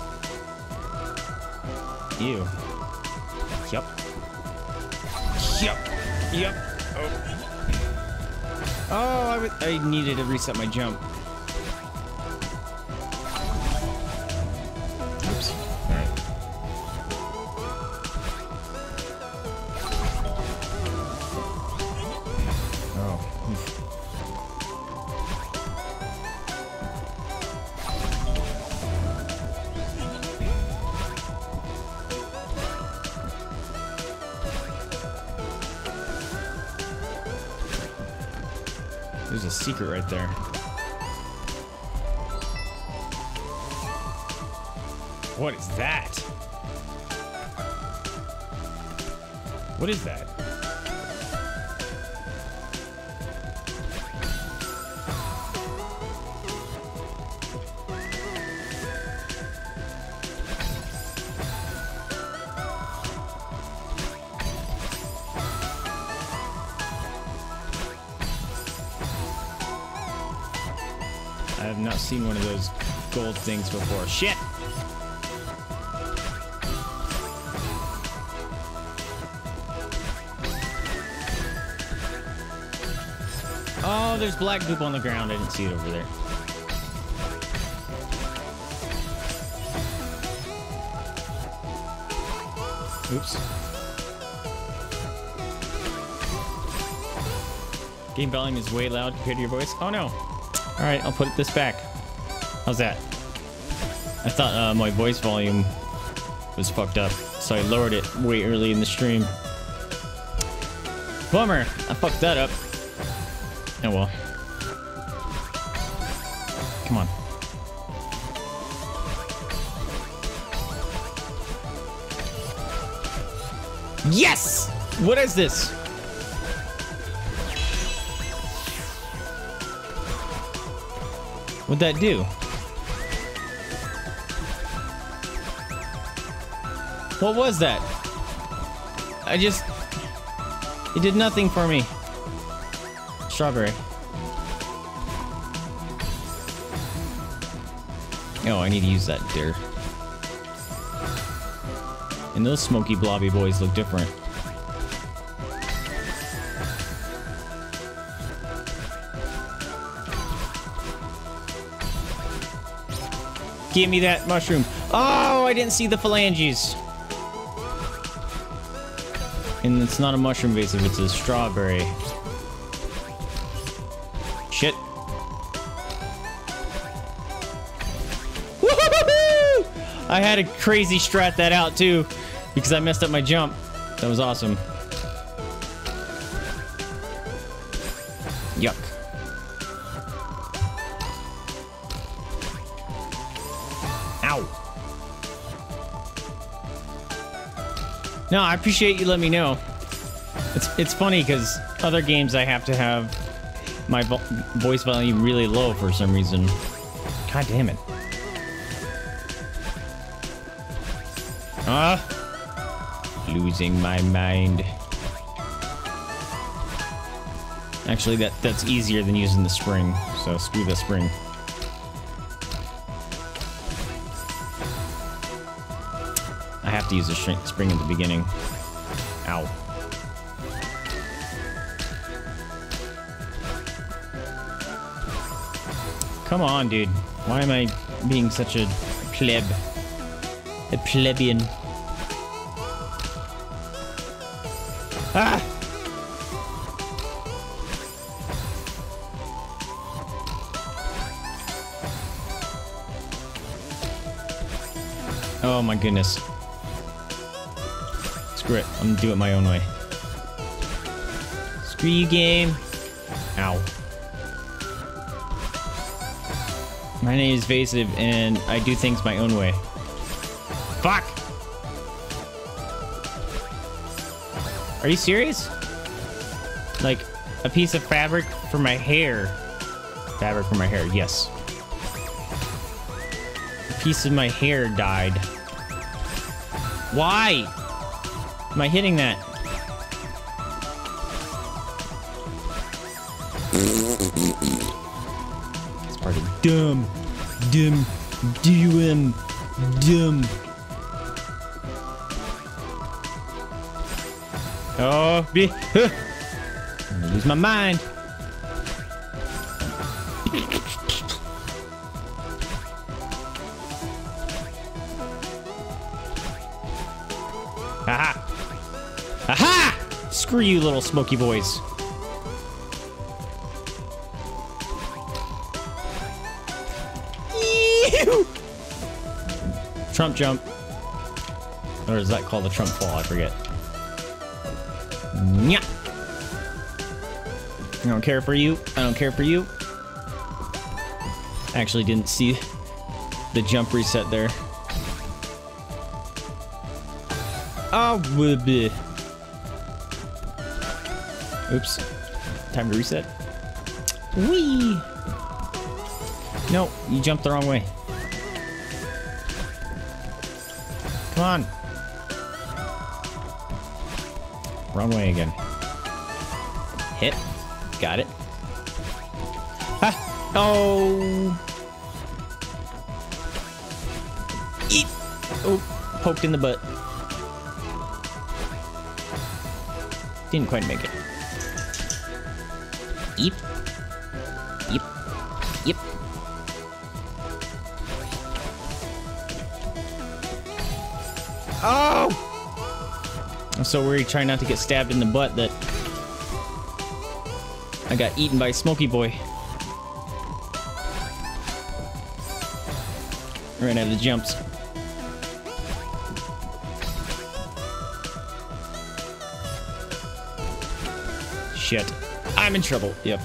Ew. Yup. Yup. Yup. Oh. Oh, I, w I needed to reset my jump. Oops. Alright. Oh. Oof. There's a secret right there. What is that? What is that? I have not seen one of those gold things before. Shit! Oh, there's black goop on the ground. I didn't see it over there. Oops. Game volume is way loud compared to your voice. Oh no! Alright, I'll put this back. How's that? I thought uh, my voice volume was fucked up, so I lowered it way early in the stream. Bummer! I fucked that up. Oh well. Come on. Yes! What is this? What'd that do? What was that? I just... It did nothing for me. Strawberry. Oh, I need to use that there. And those smoky blobby boys look different. Give me that mushroom. Oh, I didn't see the phalanges. And it's not a mushroom Vaesive, it's a strawberry. Shit. I had a crazy strat that out too. Because I messed up my jump. That was awesome. Yuck. Ow. No, I appreciate you letting me know. It's it's funny because other games I have to have my vo voice volume really low for some reason. God damn it. Ah. Losing my mind. Actually, that that's easier than using the spring, so screw the spring. I have to use the spring at the beginning. Ow. Come on, dude. Why am I being such a pleb? A plebeian. Ah! Oh my goodness. Screw it. I'm gonna do it my own way. Screw you, game. Ow. My name is Vaesive, and I do things my own way. Fuck! Are you serious? Like, a piece of fabric for my hair. Fabric for my hair, yes. A piece of my hair died. Why? Am I hitting that? It's part of dumb. Dumb. D U M. Dumb. Oh, be. Huh. I'm gonna lose my mind. Aha! Aha! Screw you, little smoky boys. Ew! Trump jump. Or is that called a Trump fall? I forget. Nya. I don't care for you. I don't care for you. Actually didn't see the jump reset there. Oh, bleh. Oops. Time to reset. Whee! No, you jumped the wrong way. Come on. Wrong way again. Hit. Got it. Ah! Oh! Eat! Oh, poked in the butt. Didn't quite make it. Eep. Eep. Eep. Oh! I'm so worried trying not to get stabbed in the butt that I got eaten by Smokey Boy. Right out of the jumps. Shit. I'm in trouble. Yep.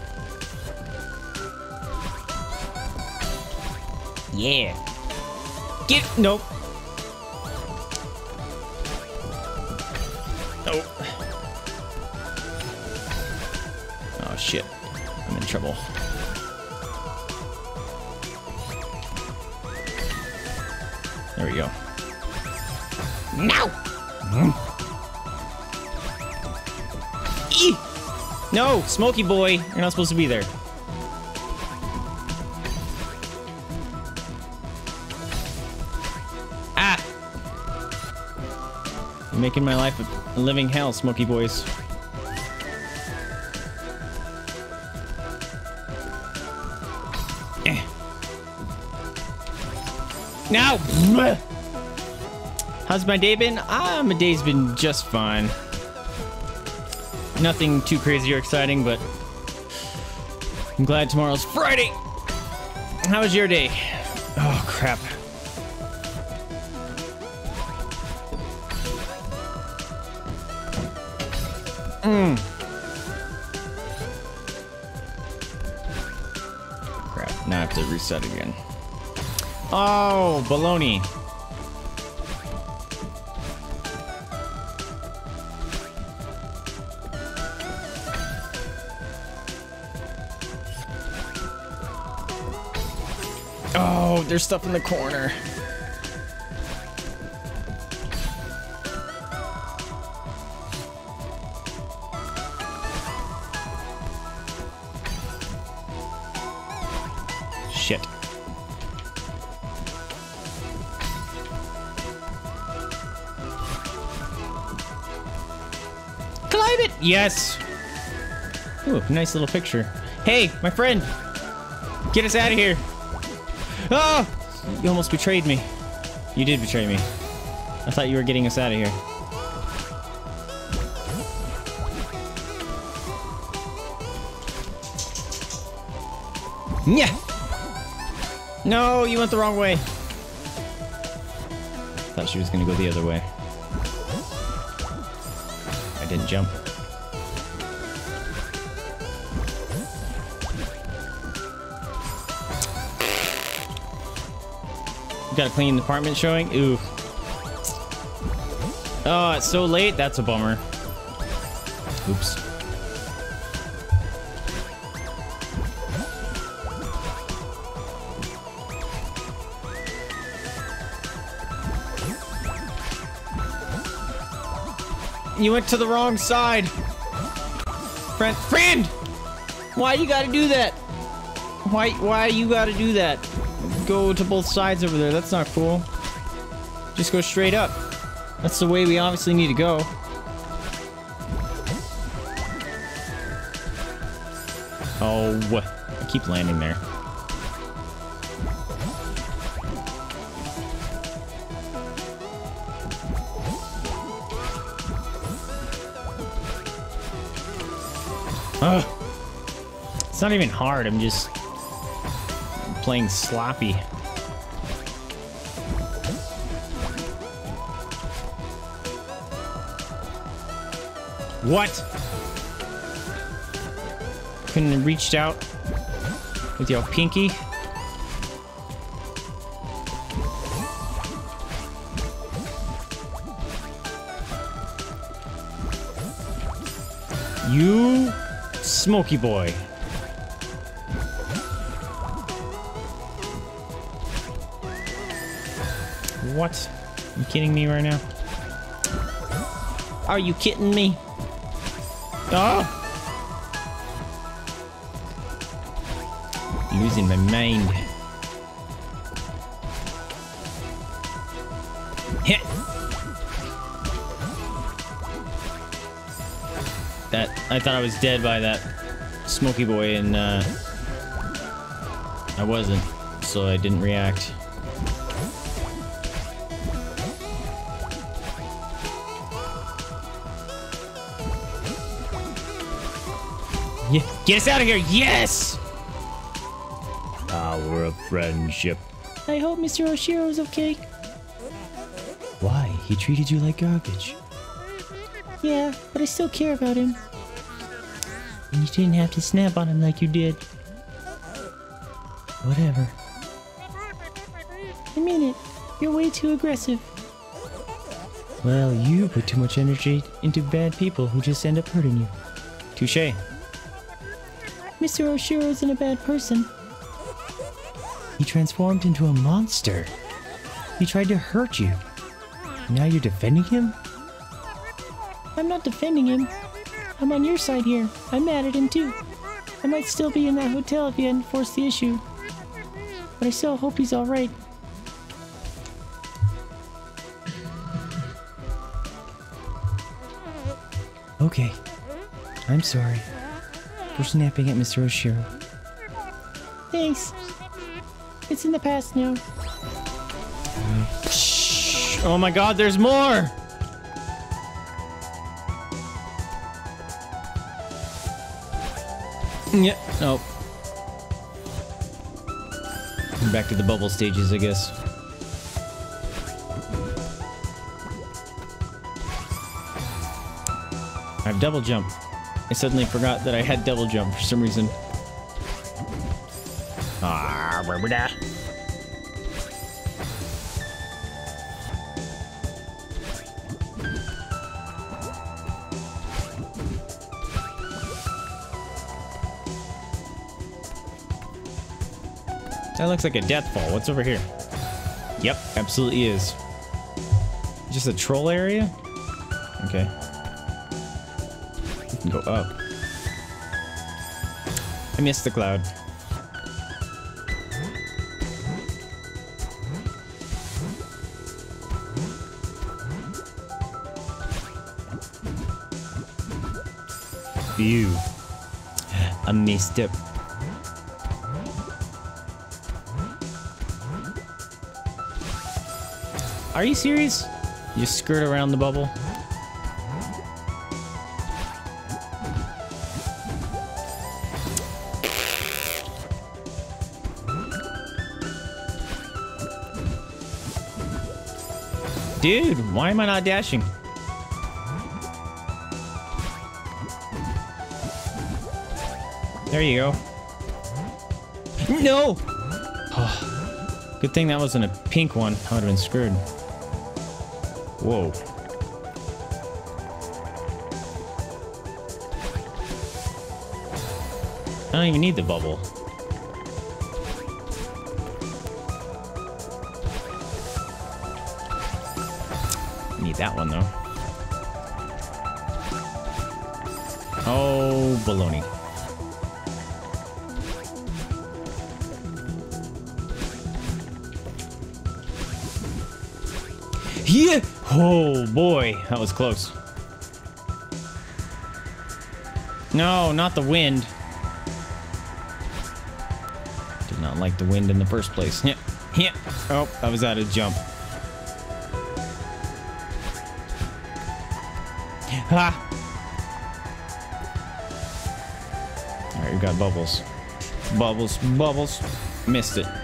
Yeah. Get. Nope. Nope. Oh, shit. I'm in trouble. There we go. No! Mm. Eee! No! Smokey Boy! You're not supposed to be there. Ah! You're making my life a living hell, Smokey Boys. Eh. Now! How's my day been? Ah, my day's been just fine. Nothing too crazy or exciting, but I'm glad tomorrow's Friday. How was your day? Oh, crap. Mm. Crap, now I have to reset again. Oh, baloney. Oh, there's stuff in the corner. Shit. Climb it! Yes! Ooh, nice little picture. Hey, my friend! Get us out of here! Oh! You almost betrayed me. You did betray me. I thought you were getting us out of here. Yeah. No, you went the wrong way. Thought she was gonna go the other way. I didn't jump. Got a clean apartment showing? Ooh. Oh, it's so late? That's a bummer. Oops. You went to the wrong side. Friend, friend! Why you gotta do that? Why, why you gotta do that? Go to both sides over there. That's not cool. Just go straight up. That's the way we obviously need to go. Oh, I keep landing there. Ugh. It's not even hard. I'm just playing sloppy. What? Couldn't have reached out with your pinky? You smoky boy. What? Are you kidding me right now? Are you kidding me? Oh! Losing my mind. Hit! That, I thought I was dead by that smoky boy, and uh, I wasn't, so I didn't react. Yeah, get us out of here! Yes! Power of friendship. I hope Mister Oshiro's okay. Why? He treated you like garbage. Yeah, but I still care about him. And you didn't have to snap on him like you did. Whatever. I mean it. You're way too aggressive. Well, you put too much energy into bad people who just end up hurting you. Touché. Mister Oshiro isn't a bad person. He transformed into a monster. He tried to hurt you. Now you're defending him? I'm not defending him. I'm on your side here. I'm mad at him too. I might still be in that hotel if he hadn't forced the issue. But I still hope he's alright. Okay. I'm sorry for snapping at Mister Oshiro. Thanks. It's in the past now. Oh my god, there's more! Yeah, nope. Back to the bubble stages, I guess. I have double jump. I suddenly forgot that I had double jump for some reason. Ah, where would I? That looks like a death fall. What's over here? Yep, absolutely is. Just a troll area? Okay. We can go up. I missed the cloud. Phew. I missed it. Are you serious? You just skirt around the bubble? Dude, why am I not dashing? There you go. No! Oh, good thing that wasn't a pink one. I would have been screwed. Whoa. I don't even need the bubble. Need that one though. Oh, baloney. Yeah! Oh boy, that was close. No, not the wind. Did not like the wind in the first place. Yeah, yeah. Oh, I was out of jump. Ha! Alright, we got bubbles. Bubbles, bubbles. Missed it.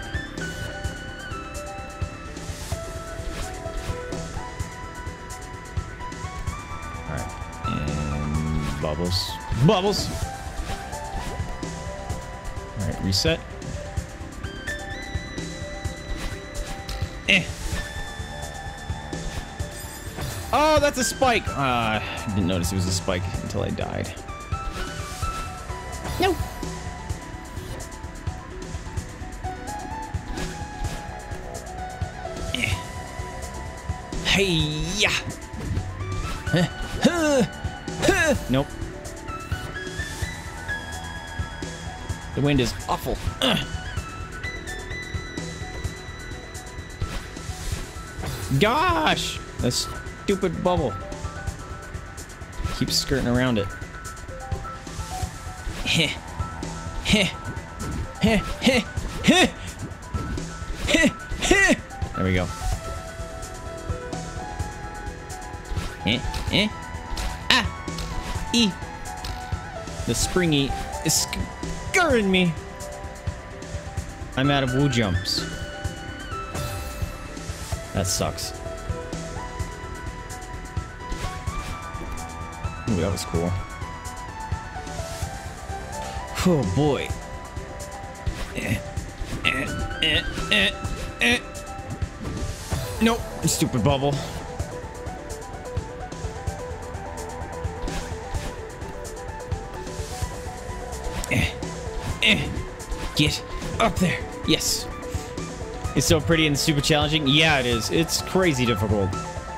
Bubbles. Bubbles! Alright, reset. Eh. Oh, that's a spike! Uh, I didn't notice it was a spike until I died. No! Eh. Hey-ya! Huh. Huh. Huh. Nope. The wind is awful. Ugh. Gosh! A stupid bubble. Keep skirting around it. Heh. Heh. Heh. Heh. Heh. Heh. Heh. There we go. Eh. Eh. Ah! E. The springy is scurrying me. I'm out of woo jumps. That sucks. Ooh, that was cool. Oh boy. Eh, eh, eh, eh, eh. Nope, stupid bubble. Eh, eh. Get up there. Yes. It's so pretty and super challenging. Yeah, it is. It's crazy difficult.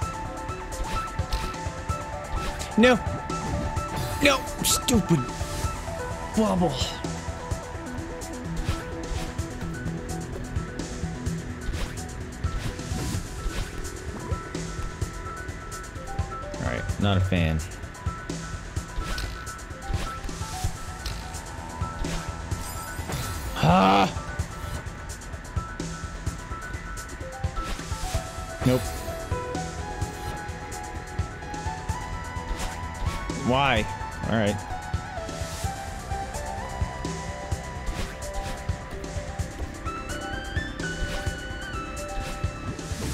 No. No. Stupid bubble. Alright, not a fan. Ah! Nope. Why? All right.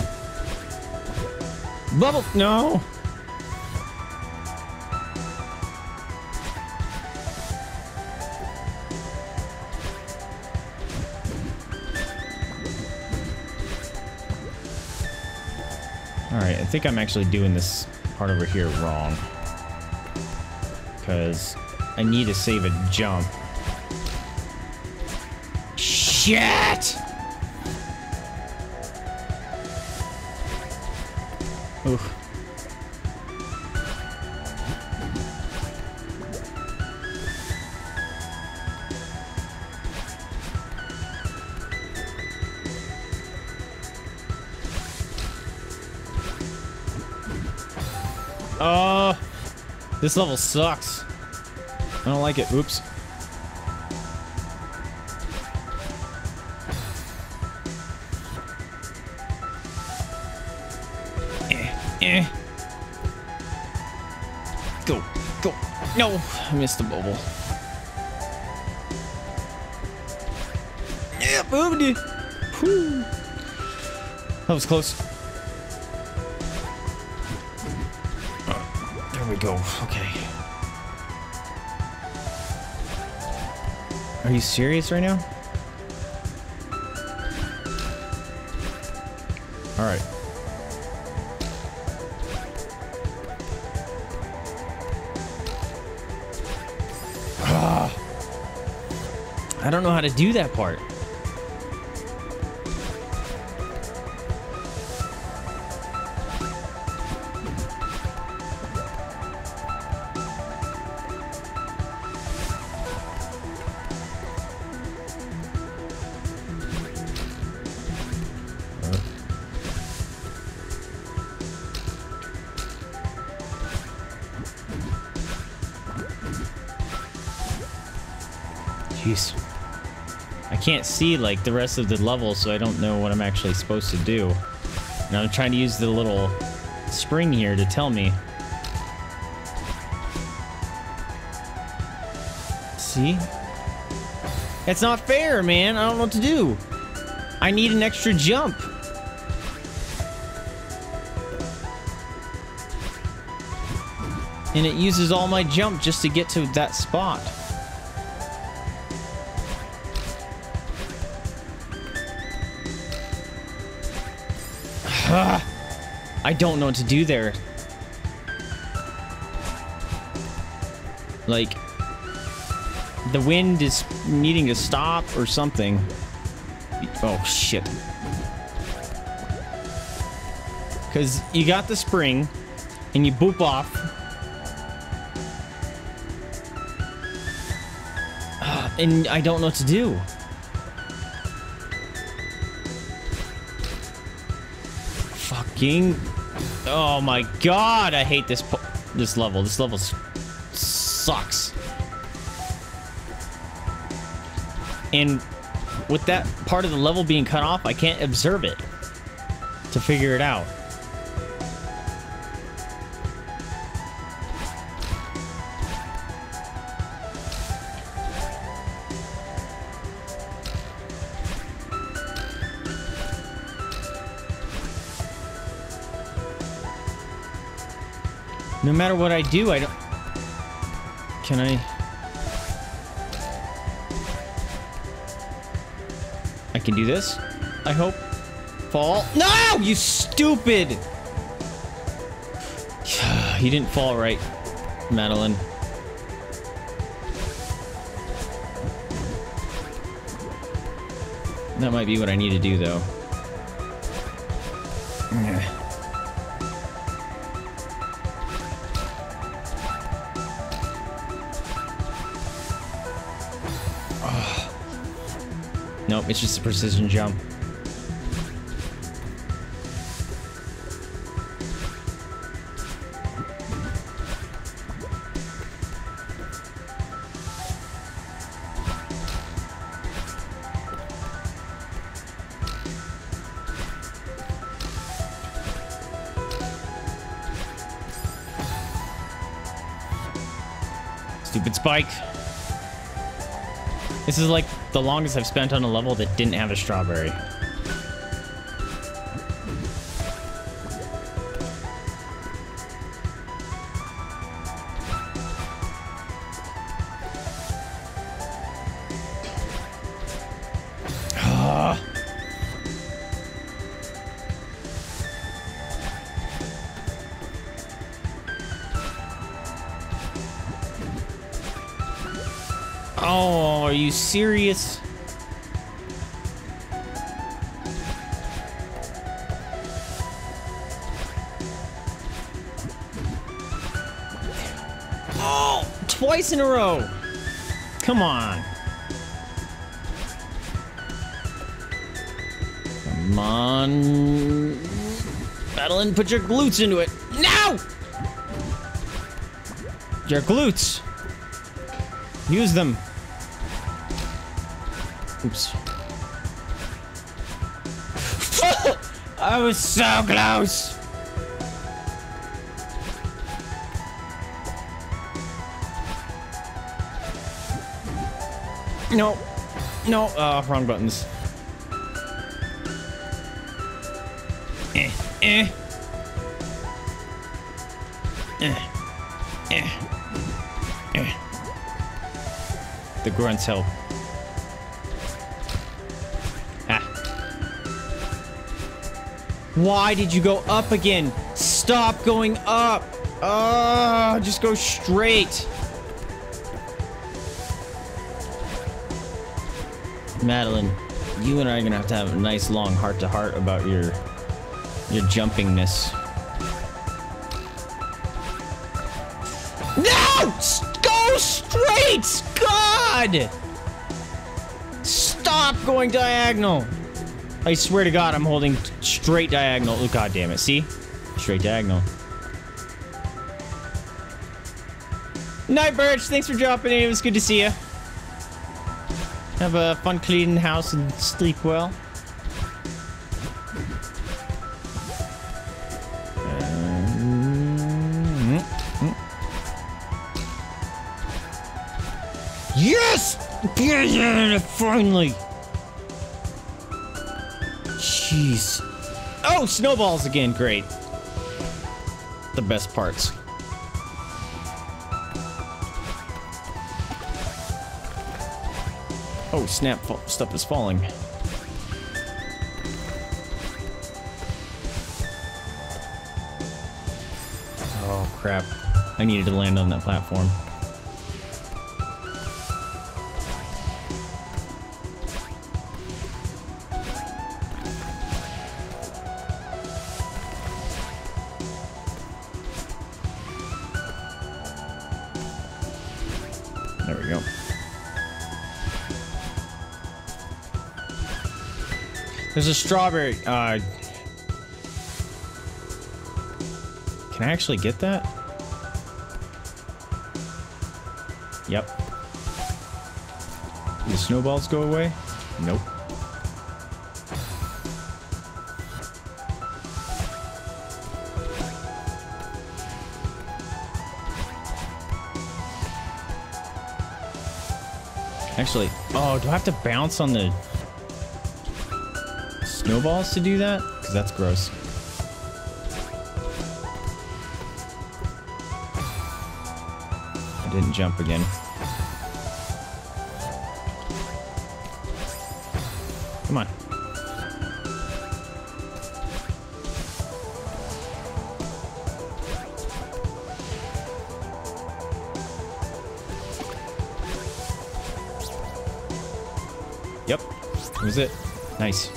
Bubble. No. Alright, I think I'm actually doing this part over here wrong. Because I need to save a jump. Shit! Oof. Oh, this level sucks. I don't like it. Oops. Eh, eh. Go, go. No, I missed the bubble. Yeah, moved it. Whew. That was close. There we go. Okay. Are you serious right now? All right. Ah. I don't know how to do that part. Jeez. I can't see like the rest of the level, so I don't know what I'm actually supposed to do. And I'm trying to use the little spring here to tell me. See? It's not fair, man. I don't know what to do. I need an extra jump. And it uses all my jump just to get to that spot. I don't know what to do there. Like, the wind is needing to stop or something. Oh, shit. Because you got the spring, and you boop off. And I don't know what to do. Fucking... Oh my god, I hate this po this level. This level sucks. And with that part of the level being cut off, I can't observe it to figure it out. No matter what I do, I don't... Can I... I can do this, I hope. Fall. No! You stupid! You didn't fall right, Madeline. That might be what I need to do, though. Nope, it's just a precision jump. Stupid spike. This is like the longest I've spent on a level that didn't have a strawberry. Oh, are you serious? Oh, twice in a row. Come on. Come on. Madeline, put your glutes into it. No! Your glutes. Use them. Oops. I was so close. No. No. Oh, wrong buttons. Eh. Eh. Eh. Eh. Eh. The grunts help. Ah. Why did you go up again? Stop going up. Oh, just go straight. Madeline, you and I are gonna have to have a nice long heart-to-heart about your your jumpingness. No! S- Go straight! God! Stop going diagonal! I swear to God, I'm holding straight diagonal. Oh, God damn it. See? Straight diagonal. Night, Birch. Thanks for dropping in. It was good to see you. Have a fun cleaning house and sleep well. Um, yes! Yeah, finally! Jeez. Oh, snowballs again. Great. The best parts. Oh, snap. Stuff is falling. Oh, crap. I needed to land on that platform. There we go. There's a strawberry. Uh, can I actually get that? Yep. The snowballs go away? Nope. Actually, oh, do I have to bounce on the snowballs to do that? Because that's gross. I didn't jump again. Come on. Yep, that was it. Nice.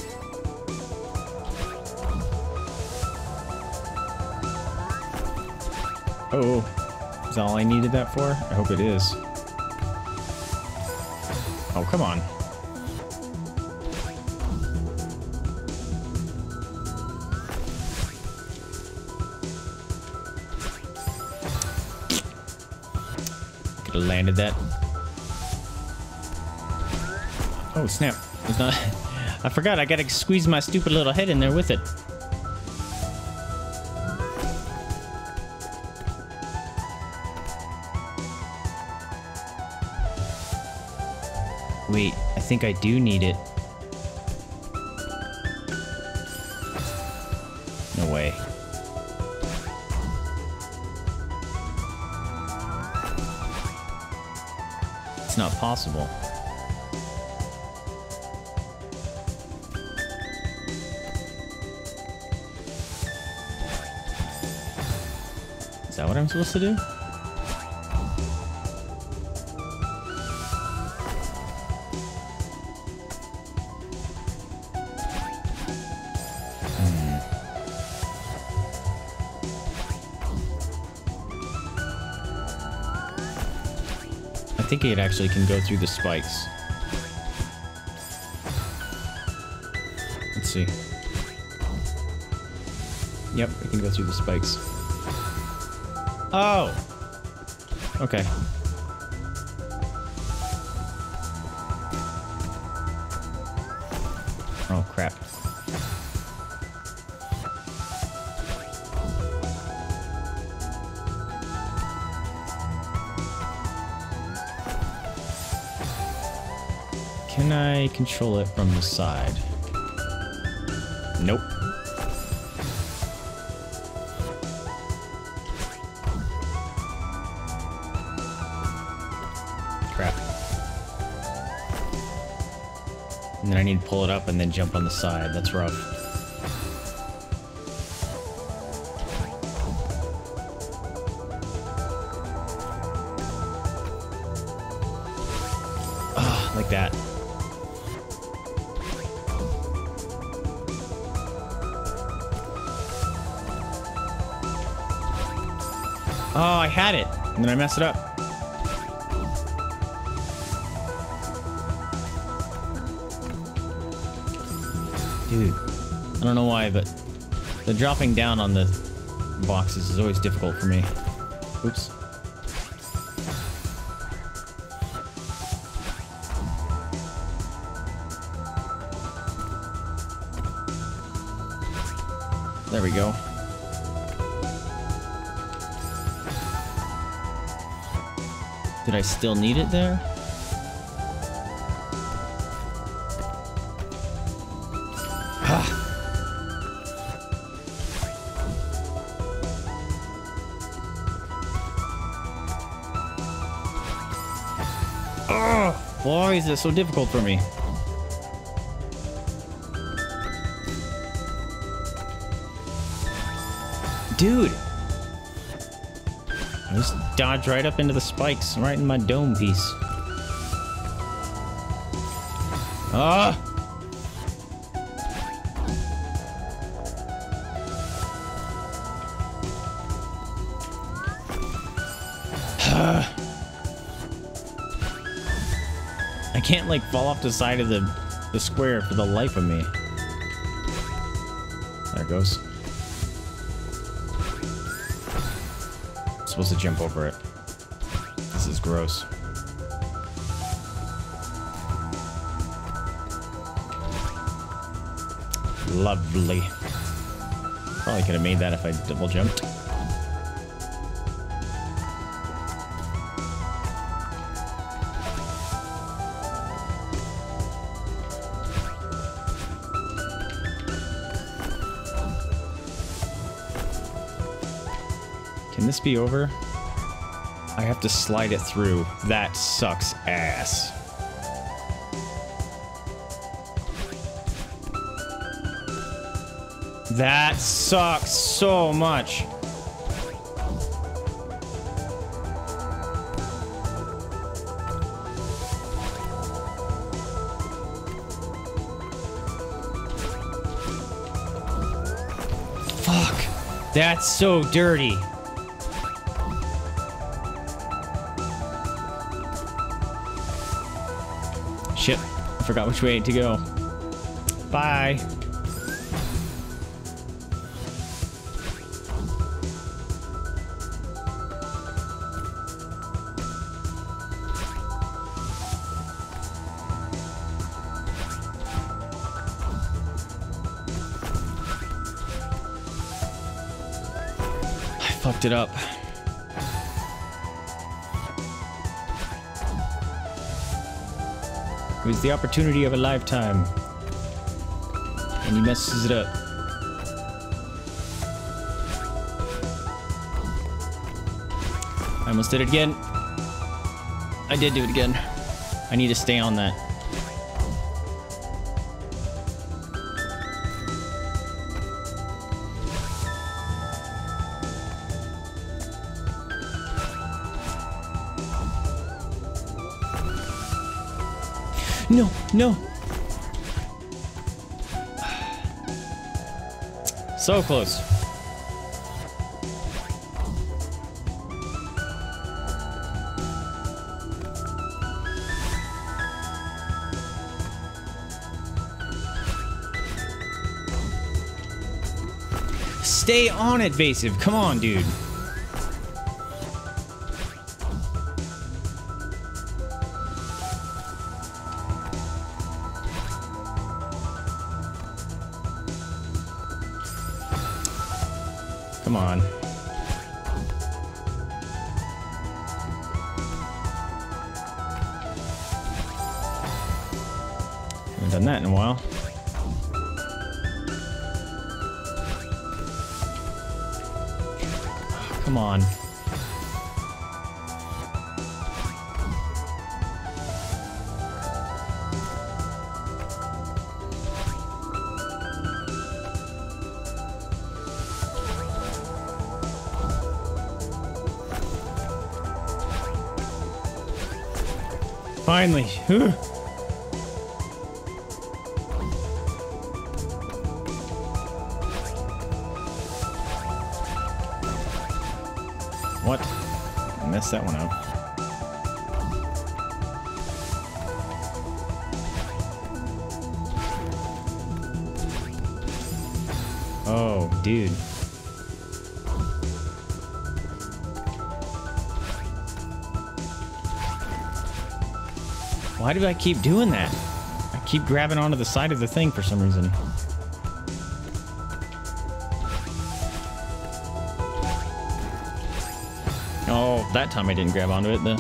Oh, is that all I needed that for? I hope it is. Oh, come on. Could have landed that. Oh, snap. It's not... I forgot, I gotta squeeze my stupid little head in there with it. Wait, I think I do need it. No way. It's not possible. Is that what I'm supposed to do? think it actually can go through the spikes. Let's see. Yep, it can go through the spikes. Oh! Okay. Oh, crap. Can I control it from the side? Nope. Crap. And then I need to pull it up and then jump on the side. That's rough. Ah, like that. Oh, I had it, and then I messed it up. Dude, I don't know why, but the dropping down on the boxes is always difficult for me. Oops. There we go. Did I still need it there? Ah. Oh, why is this so difficult for me? Dude! I just dodged right up into the spikes, right in my dome piece. Ah! I can't, like, fall off the side of the, the square for the life of me. There it goes. I'm supposed to jump over it. This is gross. Lovely. Probably could have made that if I double jumped. Can this be over? I have to slide it through. That sucks ass. That sucks so much. Fuck. That's so dirty. Shit, I forgot which way to go. Bye. I fucked it up. It was the opportunity of a lifetime. And he messes it up. I almost did it again. I did do it again. I need to stay on that. No, no. So close. Stay on it, Vaesive. Come on, dude. Come on. Haven't done that in a while. Oh, come on. Finally. Whew. What? I messed that one up. Oh, dude. Why do I keep doing that? I keep grabbing onto the side of the thing for some reason. Oh, that time I didn't grab onto it, though.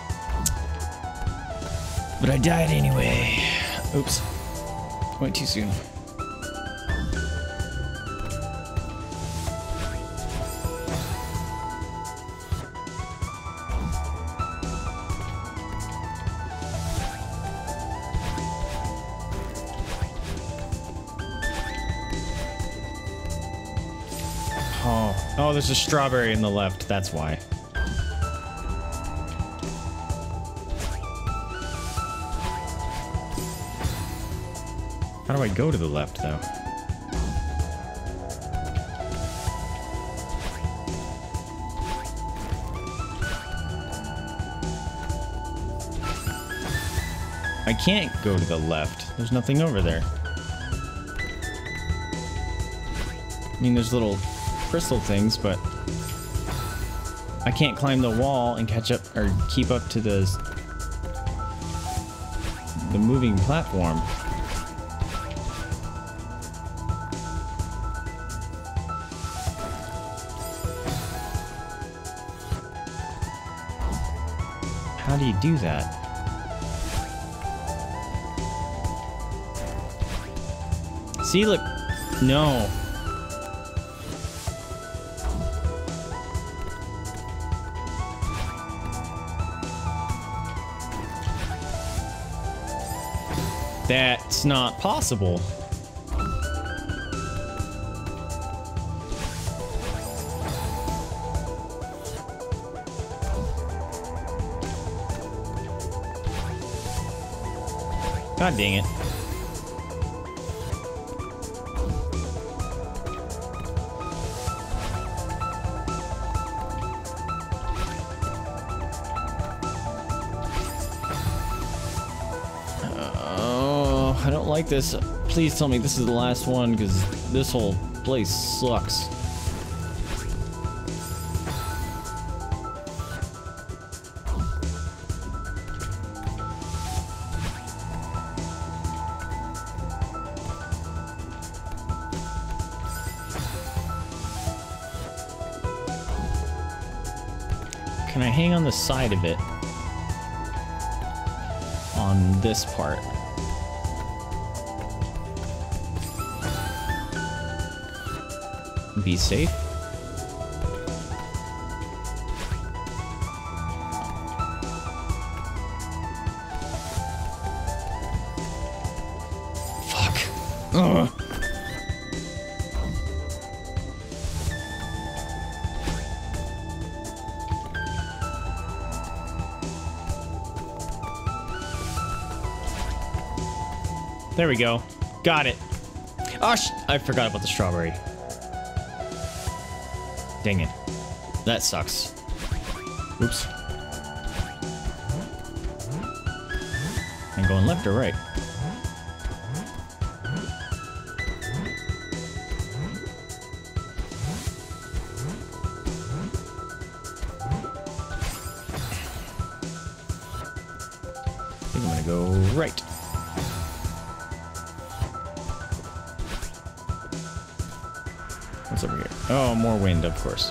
But I died anyway. Oops. Went too soon. Oh, oh, there's a strawberry in the left. That's why. How do I go to the left, though? I can't go to the left. There's nothing over there. I mean, there's little crystal things, but I can't climb the wall and catch up or keep up to the the moving platform. How do you do that? See, look. No. That's not possible. God dang it. Oh, I don't like this. Please tell me this is the last one, because this whole place sucks. Can I hang on the side of it? On this part. Be safe. Fuck. Ugh. There we go. Got it. Oh, sh I forgot about the strawberry. Dang it. That sucks. Oops. I'm going left or right? think I'm gonna go right. What's over here? Oh, more wind, of course.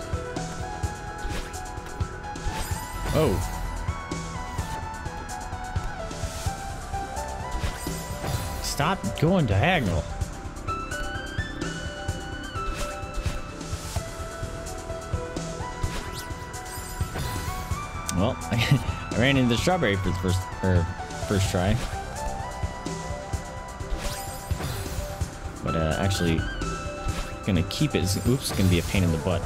Oh. Stop going diagonal. Well, I ran into the strawberry for the first, or first try. But uh, actually, gonna keep it. Oops, gonna be a pain in the butt.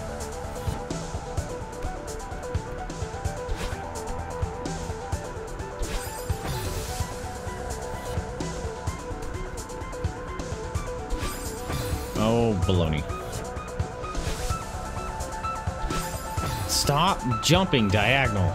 Oh, baloney. Stop jumping diagonal.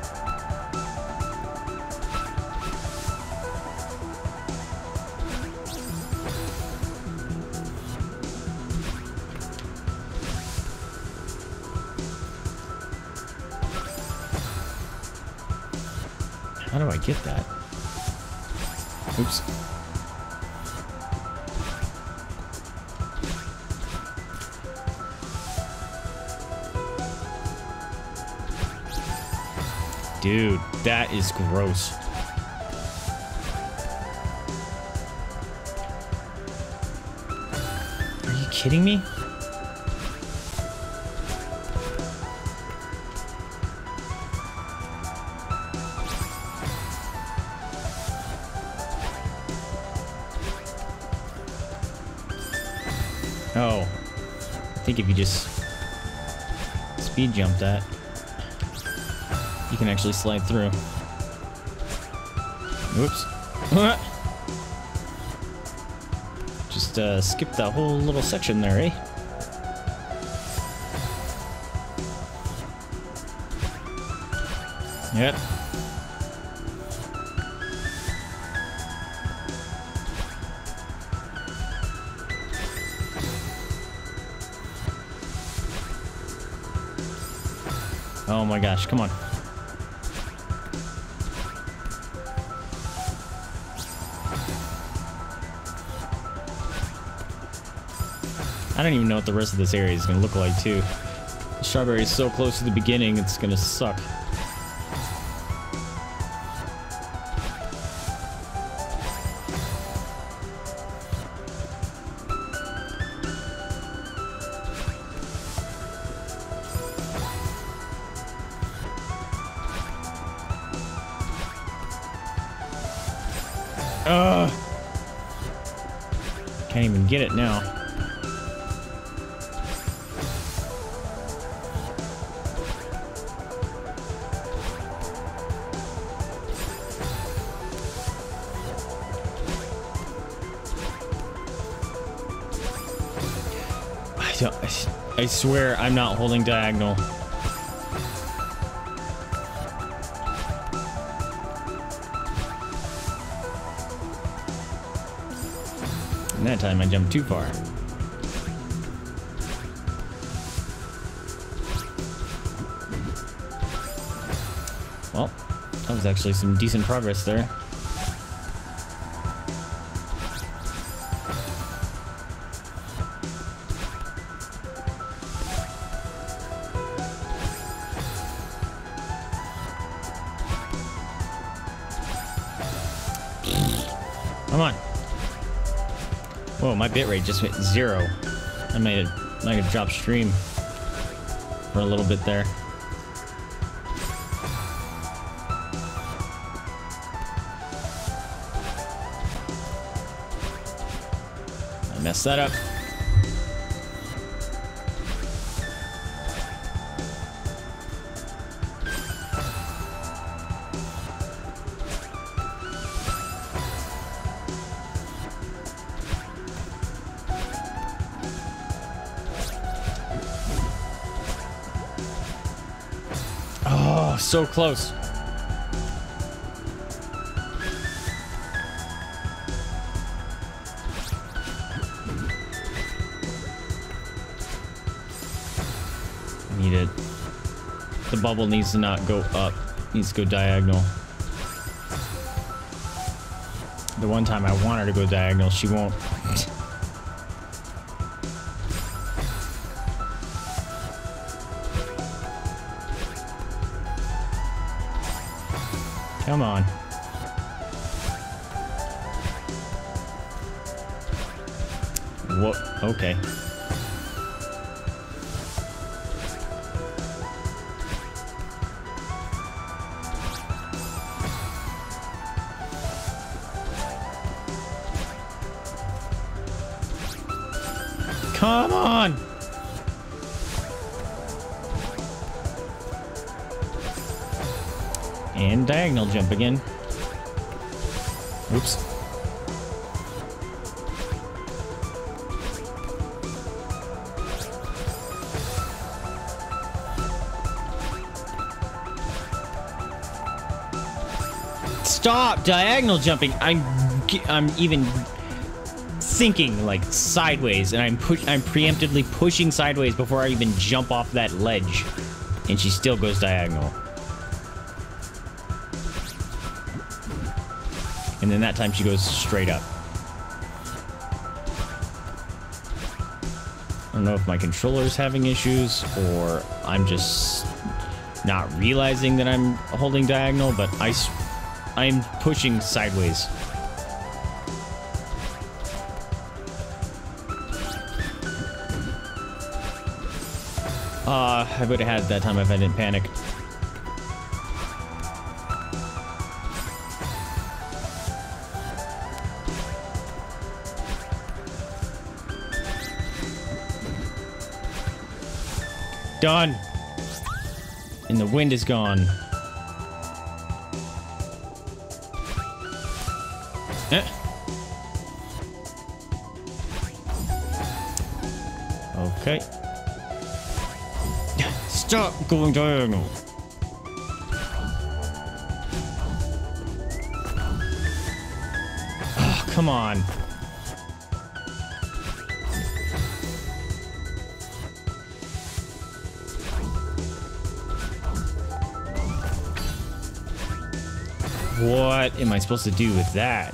How do I get that? Oops. Dude, that is gross. Are you kidding me? Oh, I think if you just speed jump that, you can actually slide through. Oops. Just uh, skip that whole little section there, eh? Yep. Oh my gosh, come on. I don't even know what the rest of this area is going to look like, too. The strawberry is so close to the beginning, it's going to suck. Ugh! Can't even get it now. I don't, I swear I'm not holding diagonal. And that time I jumped too far. Well, that was actually some decent progress there. Come on. Whoa, my bitrate just hit zero. I might have, might have dropped stream for a little bit there. I messed that up. Oh, so close. I need it. The bubble needs to not go up. It needs to go diagonal. The one time I want her to go diagonal, she won't. Come on. What? Okay. Come on! And diagonal jump again. Oops. Stop diagonal jumping. I'm I'm even sinking like sideways, and I'm push I'm preemptively pushing sideways before I even jump off that ledge, and she still goes diagonal. And then that time she goes straight up. I don't know if my controller's having issues or I'm just not realizing that I'm holding diagonal, but I I'm pushing sideways. Uh, I would have had it that time if I didn't panic. Done. And the wind is gone. Eh. Okay. Stop going diagonal. Oh, come on. What am I supposed to do with that?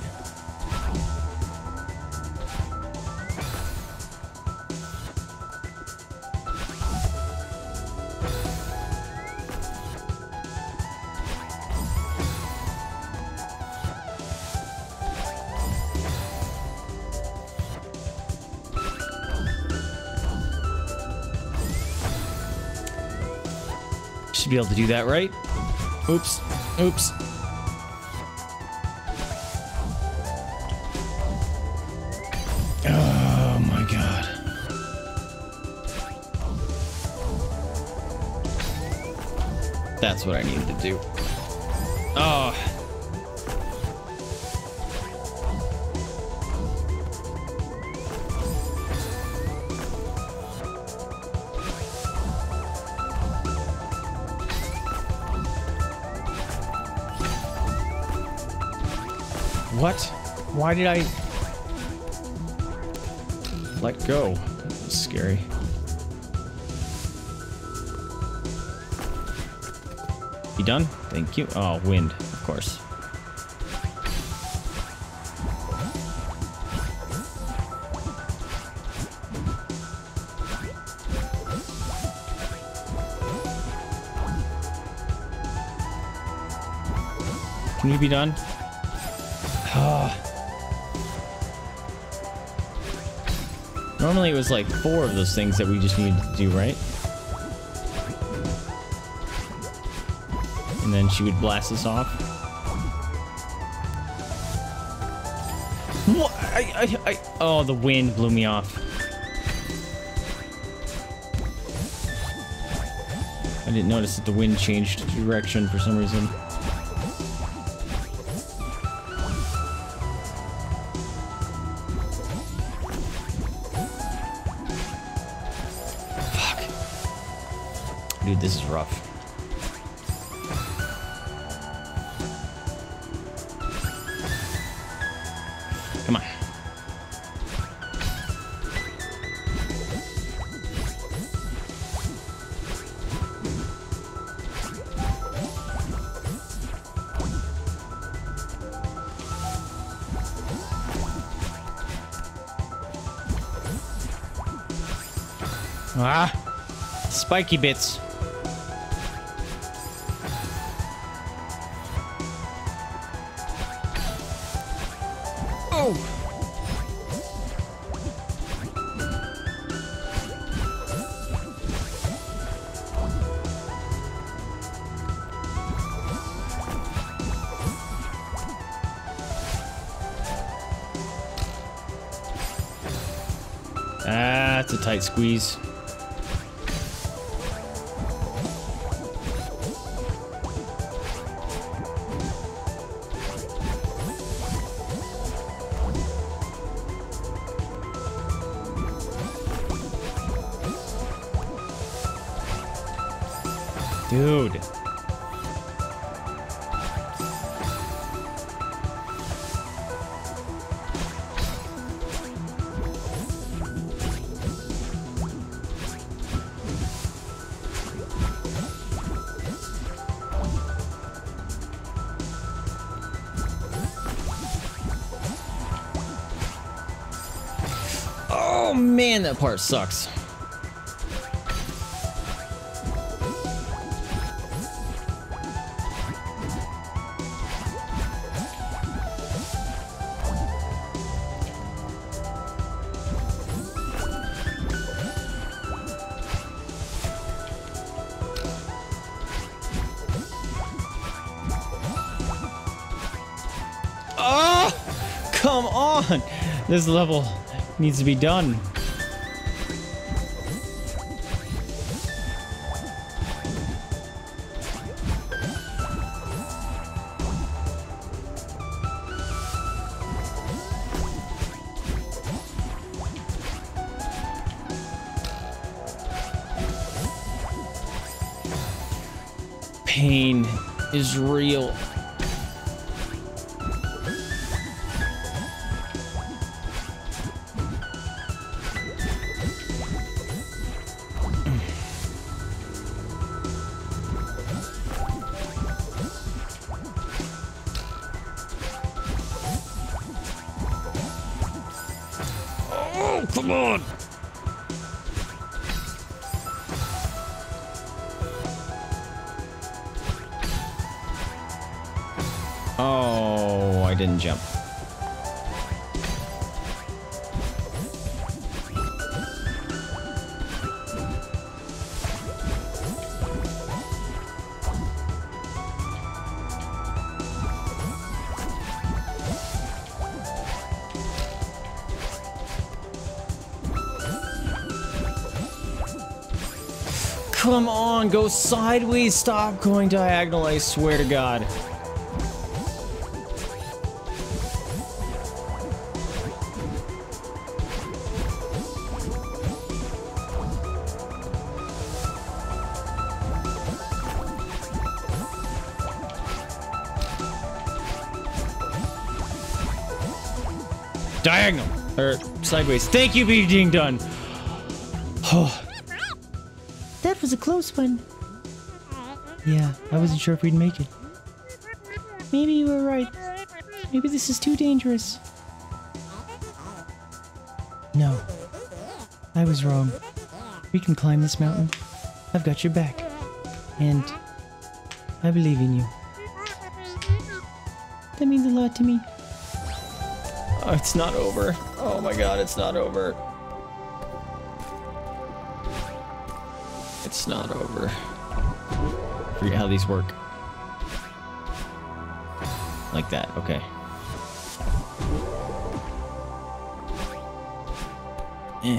Should be able to do that, right? Oops. Oops. Oh my god. That's what I needed to do. Oh. What? Why did I let go? That's scary. You done? Thank you. Oh, wind, of course. Can you be done? Normally it was like four of those things that we just needed to do, right? And then she would blast us off. What? I, I, I, oh, the wind blew me off. I didn't notice that the wind changed direction for some reason. Dude, this is rough. Come on. Ah! Spiky bits. Oh! Ah, it's a tight squeeze. Dude. Oh man, that part sucks. Oh, come on! This level needs to be done. Pain is real. Oh, come on! Oh, I didn't jump. Come on, go sideways. Stop going diagonal, I swear to God. Diagonal or sideways. Thank you for being done. Oh. That was a close one. Yeah, I wasn't sure if we'd make it. Maybe you were right. Maybe this is too dangerous. No, I was wrong. We can climb this mountain. I've got your back. And I believe in you. That means a lot to me. Oh, it's not over. Oh my God, it's not over. It's not over. I forget how these work. Like that, okay. Eh.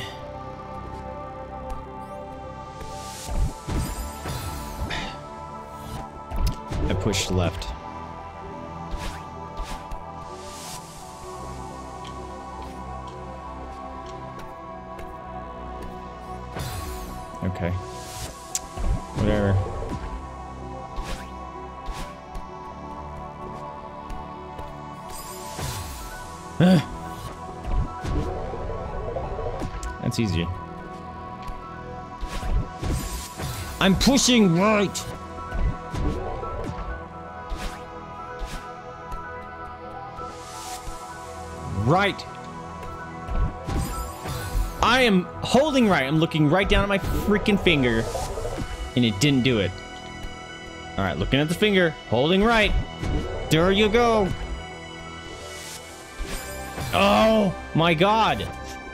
I pushed left. Okay. Whatever. That's easy. I'm pushing right. Right. I am holding right. I'm looking right down at my freaking finger. And it didn't do it. All right, looking at the finger. Holding right. There you go. Oh, my God.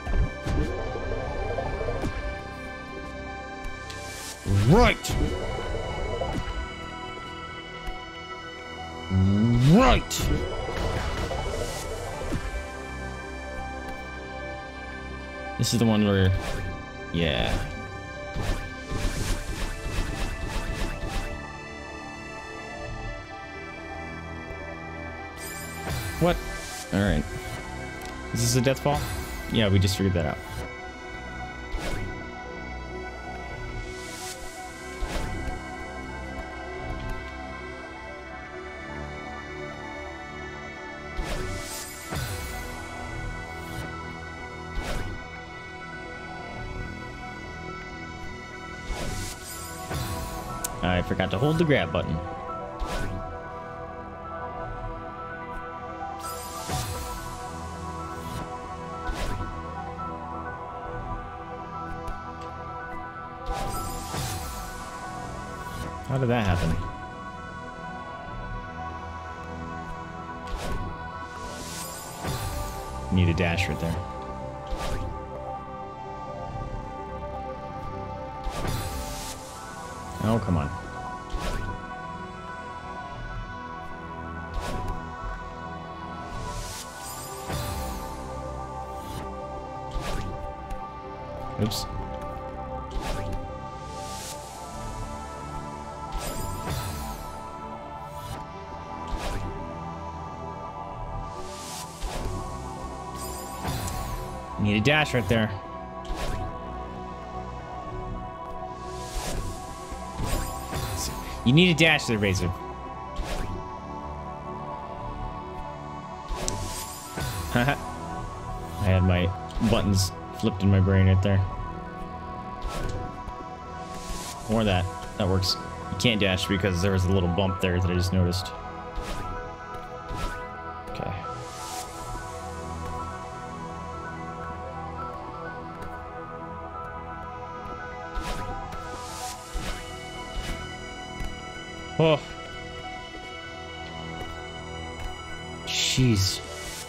Right. Right. This is the one where, yeah. What? All right. Is this a death fall? Yeah, we just figured that out. I forgot to hold the grab button. How did that happen? Need a dash right there. Oh, come on. Oops. Need a dash right there. You need a dash there, Vaesive. Haha. I had my buttons flipped in my brain right there. Or that. That works. You can't dash because there was a little bump there that I just noticed. Okay. Oh. Jeez.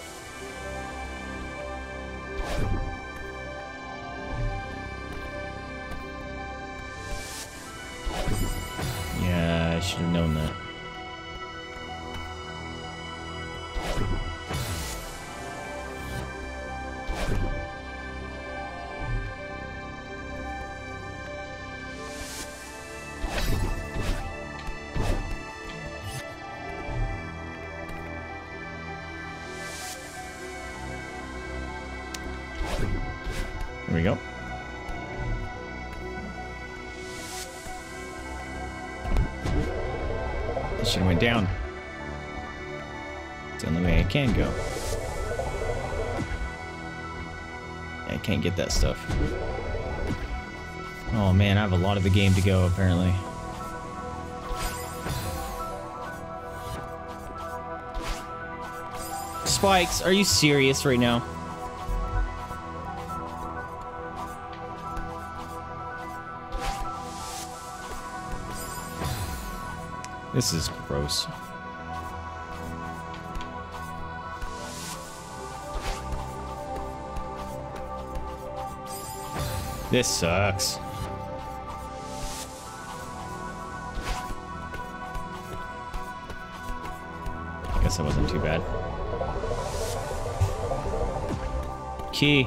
Yeah, I should have known that. There we go. This should have went down. It's the only way I can go. I can't get that stuff. Oh man, I have a lot of the game to go apparently. Spikes, are you serious right now? This is gross. This sucks. I guess that wasn't too bad. Key.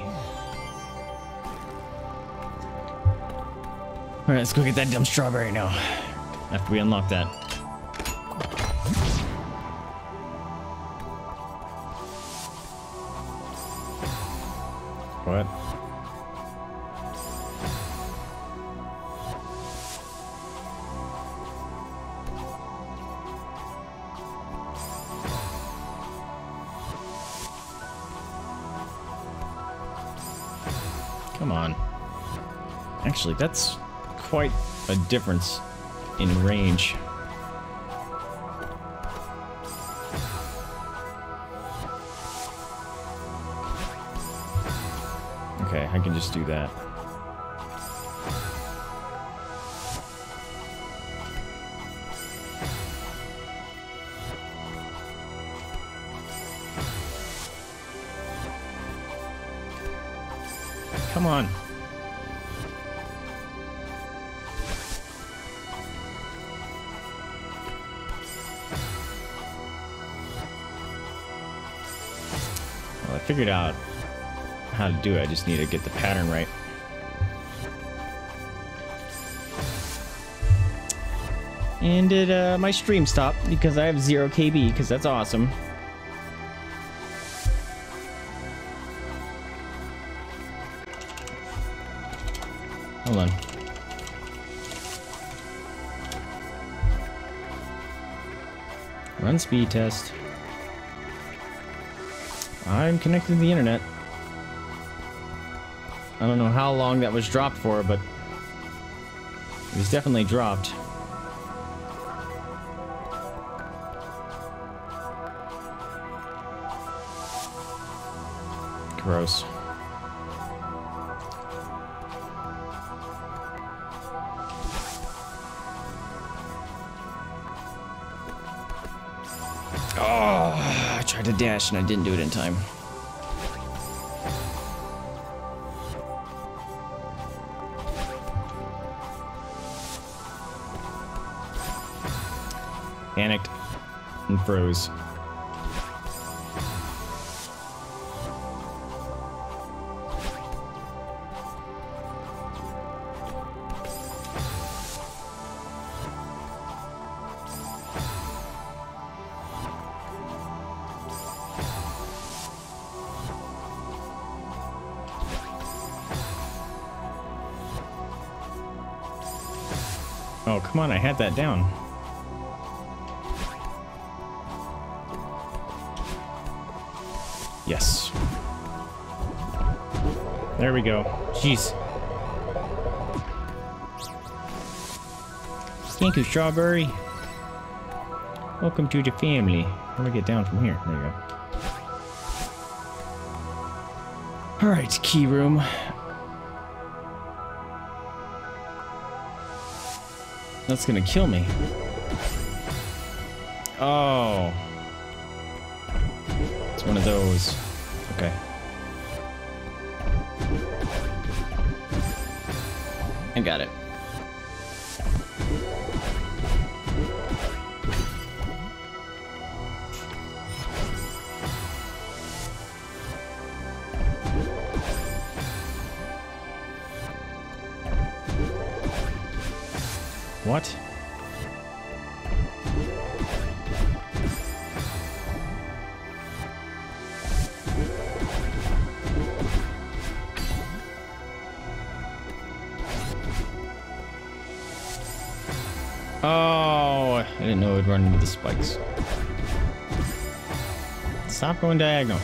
Alright, let's go get that dumb strawberry now. After we unlock that. What? Come on. Actually, that's quite a difference in range. Okay, I can just do that. Come on. Well, I figured out how to do it. I just need to get the pattern right. And did uh, my stream stop because I have zero K B, because that's awesome. Hold on. Run speed test. I'm connected to the internet. I don't know how long that was dropped for, but it was definitely dropped. Gross. Oh, I tried to dash and I didn't do it in time. Panicked and froze. Oh, come on, I had that down. Yes. There we go. Jeez. Thank you, Strawberry. Welcome to the family. How do I get down from here? There you go. Alright, key room. That's gonna kill me. Oh. It's one of those. Okay. I got it. What? Oh, I didn't know it would run into the spikes. Stop going diagonal.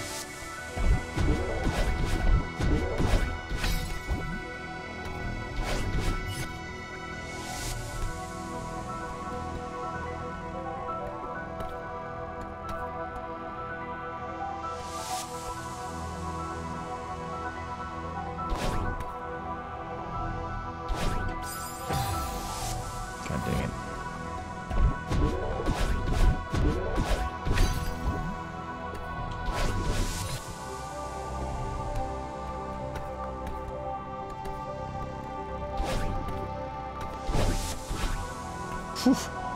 God dang it. Whew.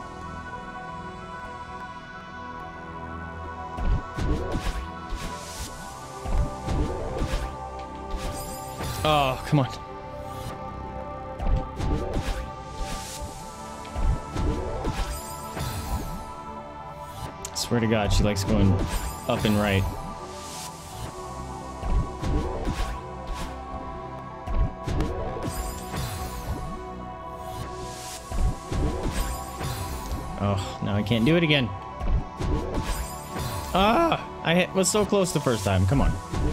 Oh, come on. Swear to God, she likes going up and right. Oh, now I can't do it again. Ah! I hit, was so close the first time. Come on.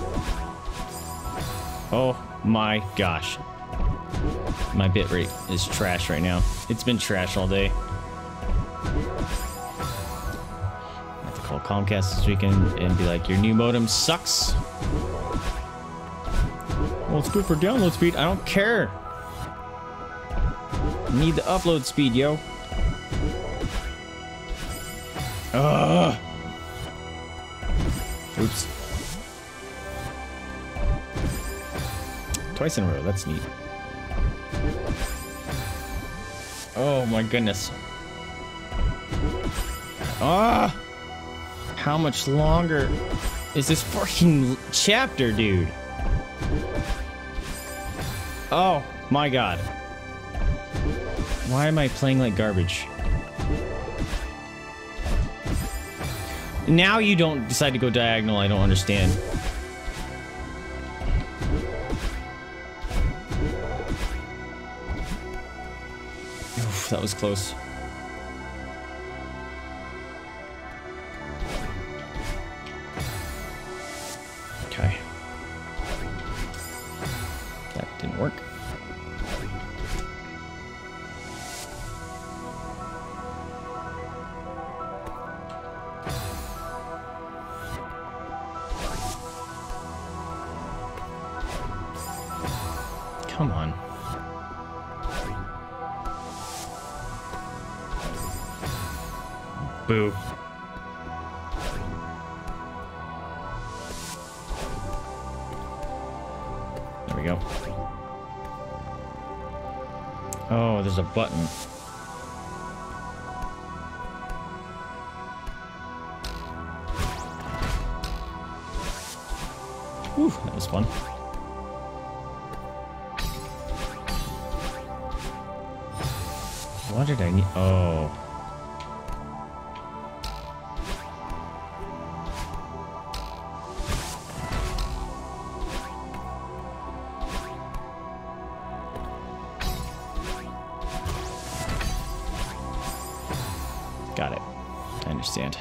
Oh my gosh. My bitrate is trash right now. It's been trash all day. I have to call Comcast this weekend and be like, your new modem sucks. Well, it's good for download speed. I don't care. I need the upload speed, yo. Ugh. Oops. Twice in a row. That's neat. Oh my goodness. Ah! How much longer is this fucking chapter, dude? Oh my god. Why am I playing like garbage? Now you don't decide to go diagonal, I don't understand. Oof, that was close. Okay. That didn't work. Come on. Boo. There we go. Oh, there's a button. Whew, that was fun. What did I need? Oh. Got it. I understand.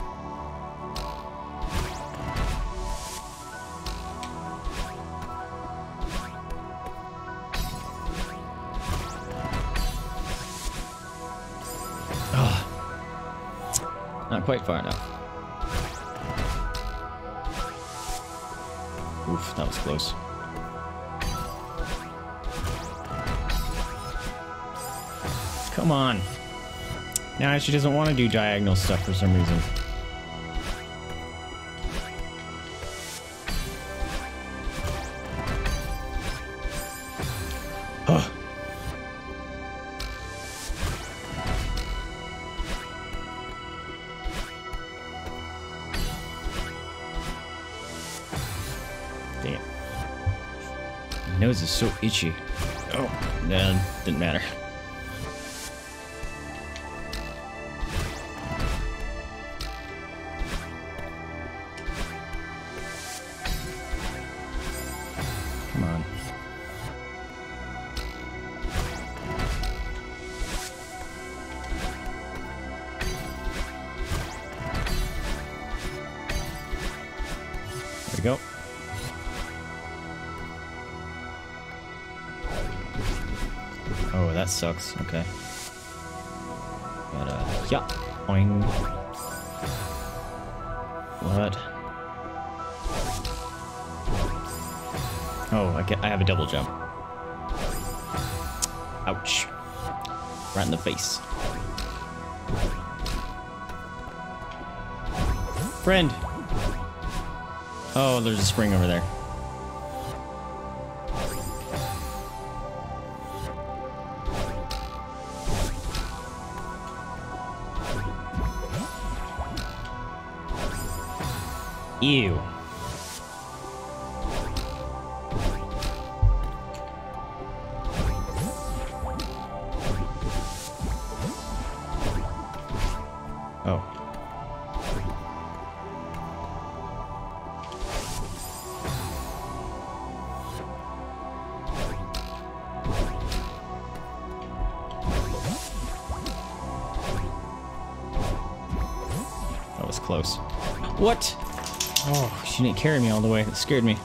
Not quite far enough. Oof, that was close. Come on. Now she doesn't want to do diagonal stuff for some reason. Huh. Dang it. My nose is so itchy. Oh, no, didn't matter. Come on. There we go. Oh, that sucks. Okay. But, uh, yeah. Boing. What? Oh, I, get, I have a double jump. Ouch. Right in the face. Friend! Oh, there's a spring over there. Ew. Oh. That was close. What? Oh, she didn't carry me all the way. That scared me.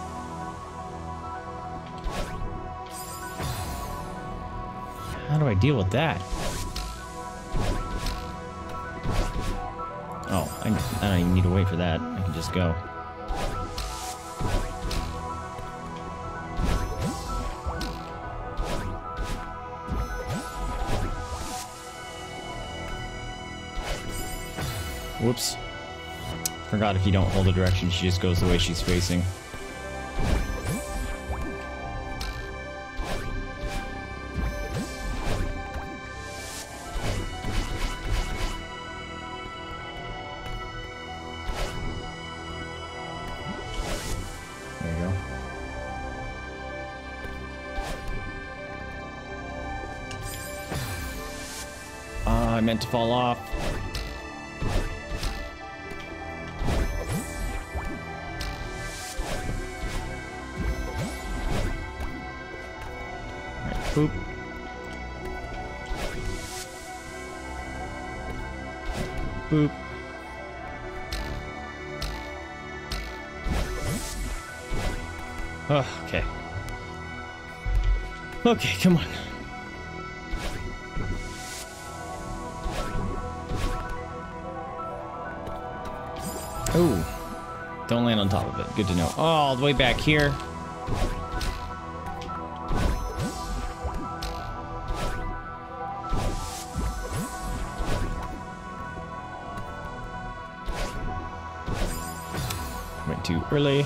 How do I deal with that? Oh, I, I don't even need to wait for that. I can just go. Whoops. Forgot if you don't hold a direction, she just goes the way she's facing. There you go. Ah, I meant to fall off. Boop. Boop. Oh, okay. Okay, come on. Oh, don't land on top of it. Good to know. Oh, all the way back here. Went too early.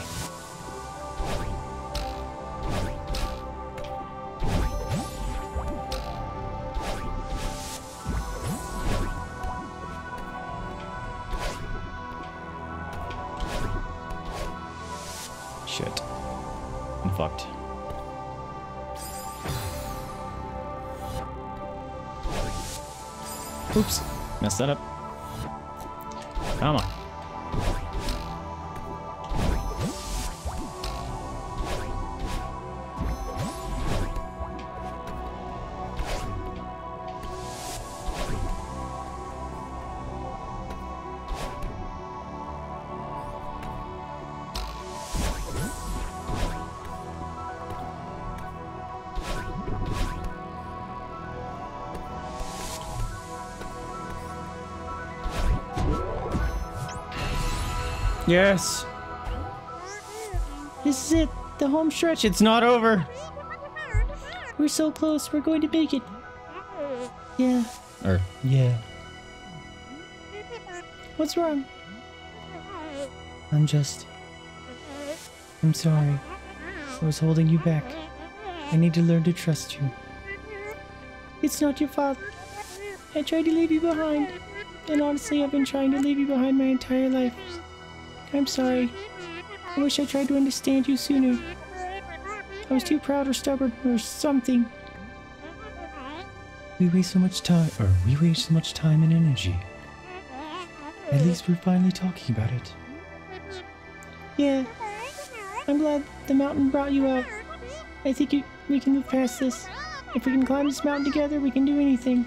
Shit. I'm fucked. Oops. Messed that up. Come on. Yes. This is it. The home stretch. It's not over. We're so close. We're going to make it. Yeah. Or, yeah. What's wrong? I'm just... I'm sorry. I was holding you back. I need to learn to trust you. It's not your fault. I tried to leave you behind. And honestly, I've been trying to leave you behind my entire life. I'm sorry. I wish I tried to understand you sooner. I was too proud or stubborn or something. We waste so much time, or we waste so much time and energy. At least we're finally talking about it. Yeah. I'm glad the mountain brought you out. I think you, we can move past this. If we can climb this mountain together, we can do anything.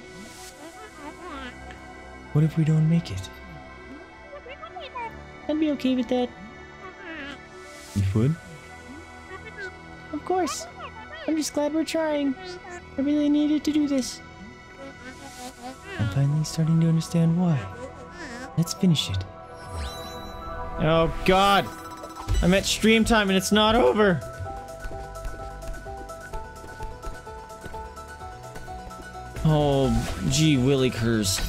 What if we don't make it? I'd be okay with that. You would? Of course. I'm just glad we're trying. I really needed to do this. I'm finally starting to understand why. Let's finish it. Oh god! I'm at stream time and it's not over! Oh, gee willy curs.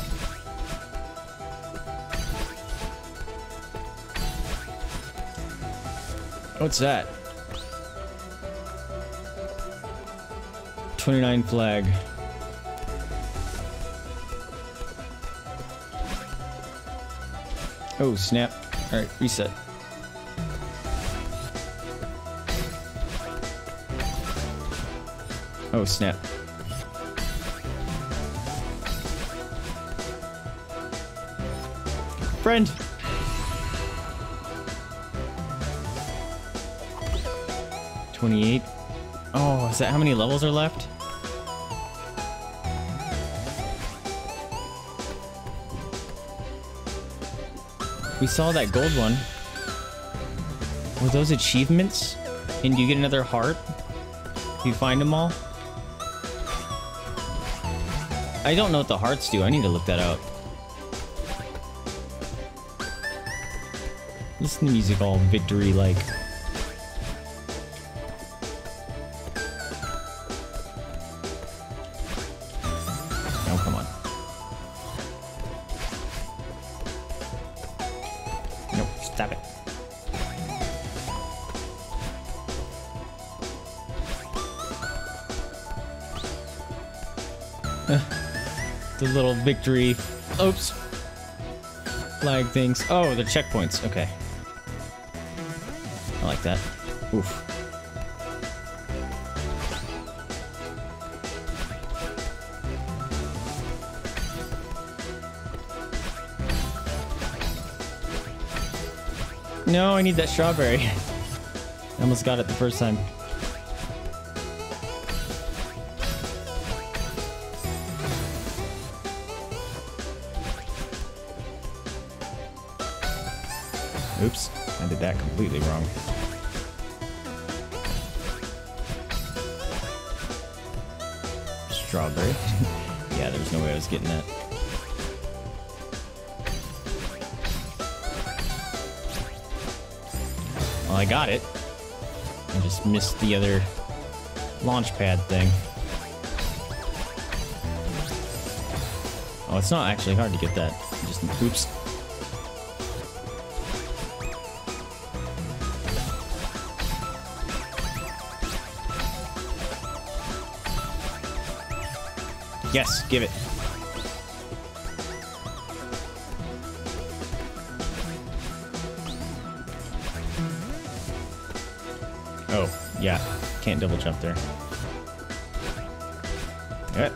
What's that? twenty-nine flag. Oh, snap. Alright, reset. Oh, snap. Friend! twenty-eight. Oh, is that how many levels are left? We saw that gold one. Were those achievements? And do you get another heart? Do you find them all? I don't know what the hearts do. I need to look that up. Listen to music all victory-like. The little victory. Oops. Flag things. Oh, the checkpoints. Okay. I like that. Oof. No, I need that strawberry. I almost got it the first time. Oops, I did that completely wrong. Strawberry. Yeah, there's no way I was getting that. Well, I got it. I just missed the other launch pad thing. Oh, it's not actually hard to get that. Just, oops. Yes, give it. Oh, yeah. Can't double jump there. Yep.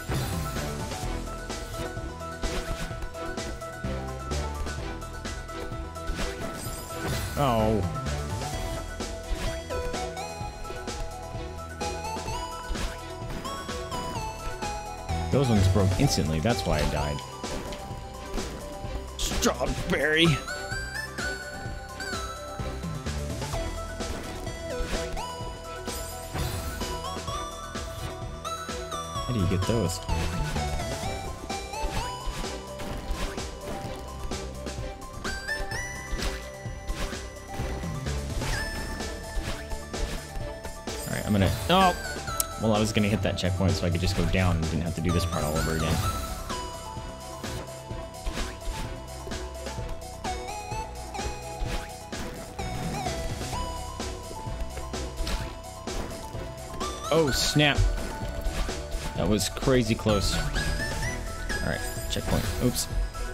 Oh. Those ones broke instantly. That's why I died. Strawberry. How do you get those? Alright, I'm gonna... Oh! Well, I was gonna hit that checkpoint so I could just go down and didn't have to do this part all over again. Oh, snap. That was crazy close. Alright, checkpoint. Oops.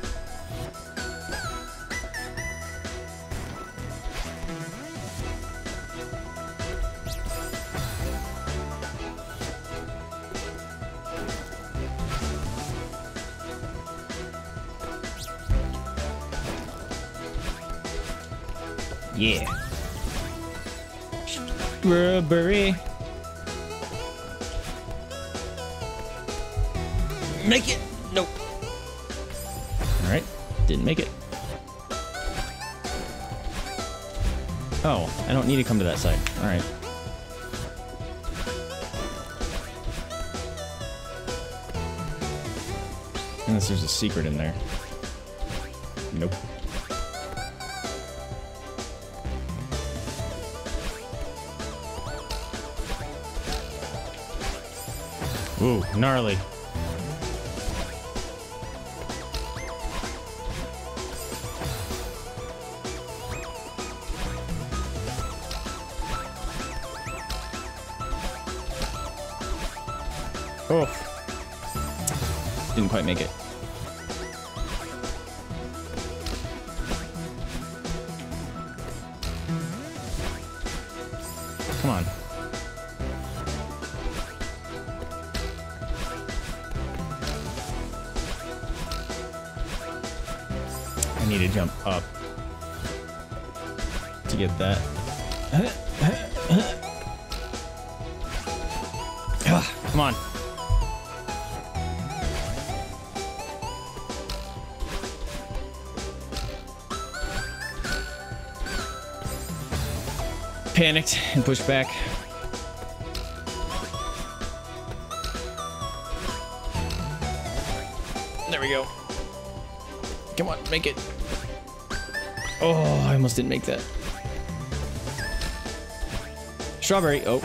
Yeah. Strawberry. Make it. Nope. All right. Didn't make it. Oh, I don't need to come to that side. All right. Unless there's a secret in there. Nope. Ooh, gnarly. Oh. Didn't quite make it. Come on. I need to jump up to get that. Come on. Panicked and pushed back. There we go. Come on, make it. Oh, I almost didn't make that. Strawberry. Oh.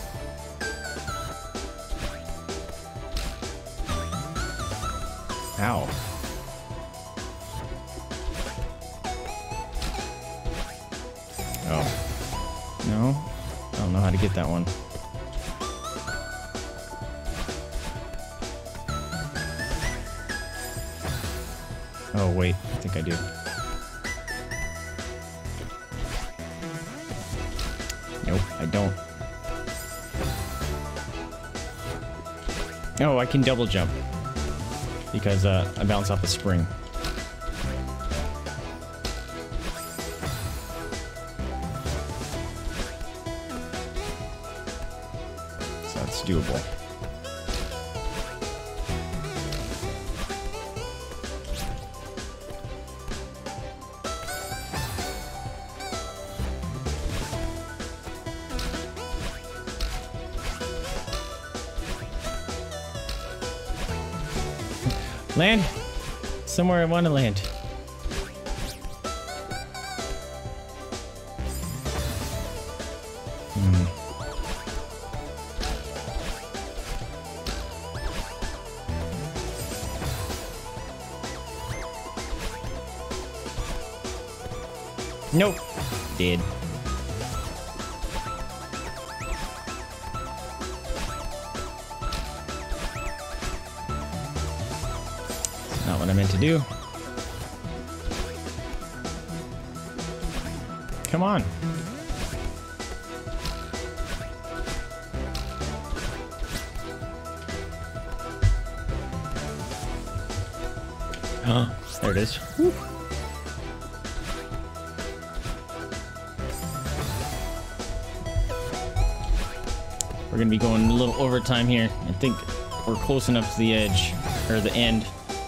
Ow. Oh. No, I don't know how to get that one. Oh, wait. I think I do. Nope, I don't. Oh, I can double jump. Because uh, I bounce off the spring. So that's doable. Land somewhere I want to land. Hmm. Nope. Did. Not what I meant to do. Come on. Oh, there it is. Woo. We're gonna be going a little overtime here. I think we're close enough to the edge, or the end.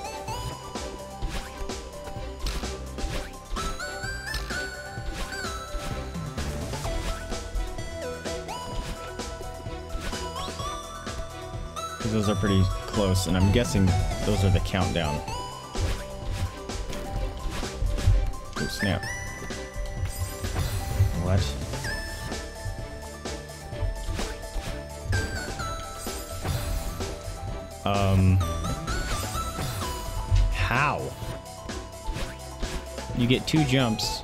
Those are pretty close, and I'm guessing those are the countdown. Oh, snap. What? Um... How? You get two jumps.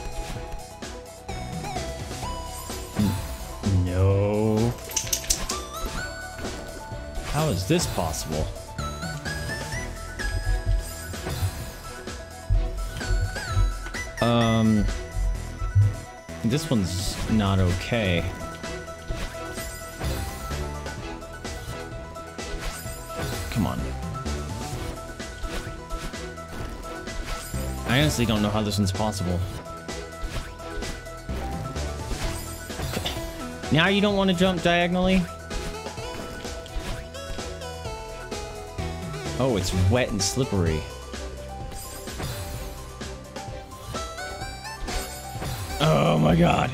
N- no... How is this possible? Um, this one's not okay. Come on. I honestly don't know how this one's possible. Now you don't want to jump diagonally? Oh, it's wet and slippery. Oh my god.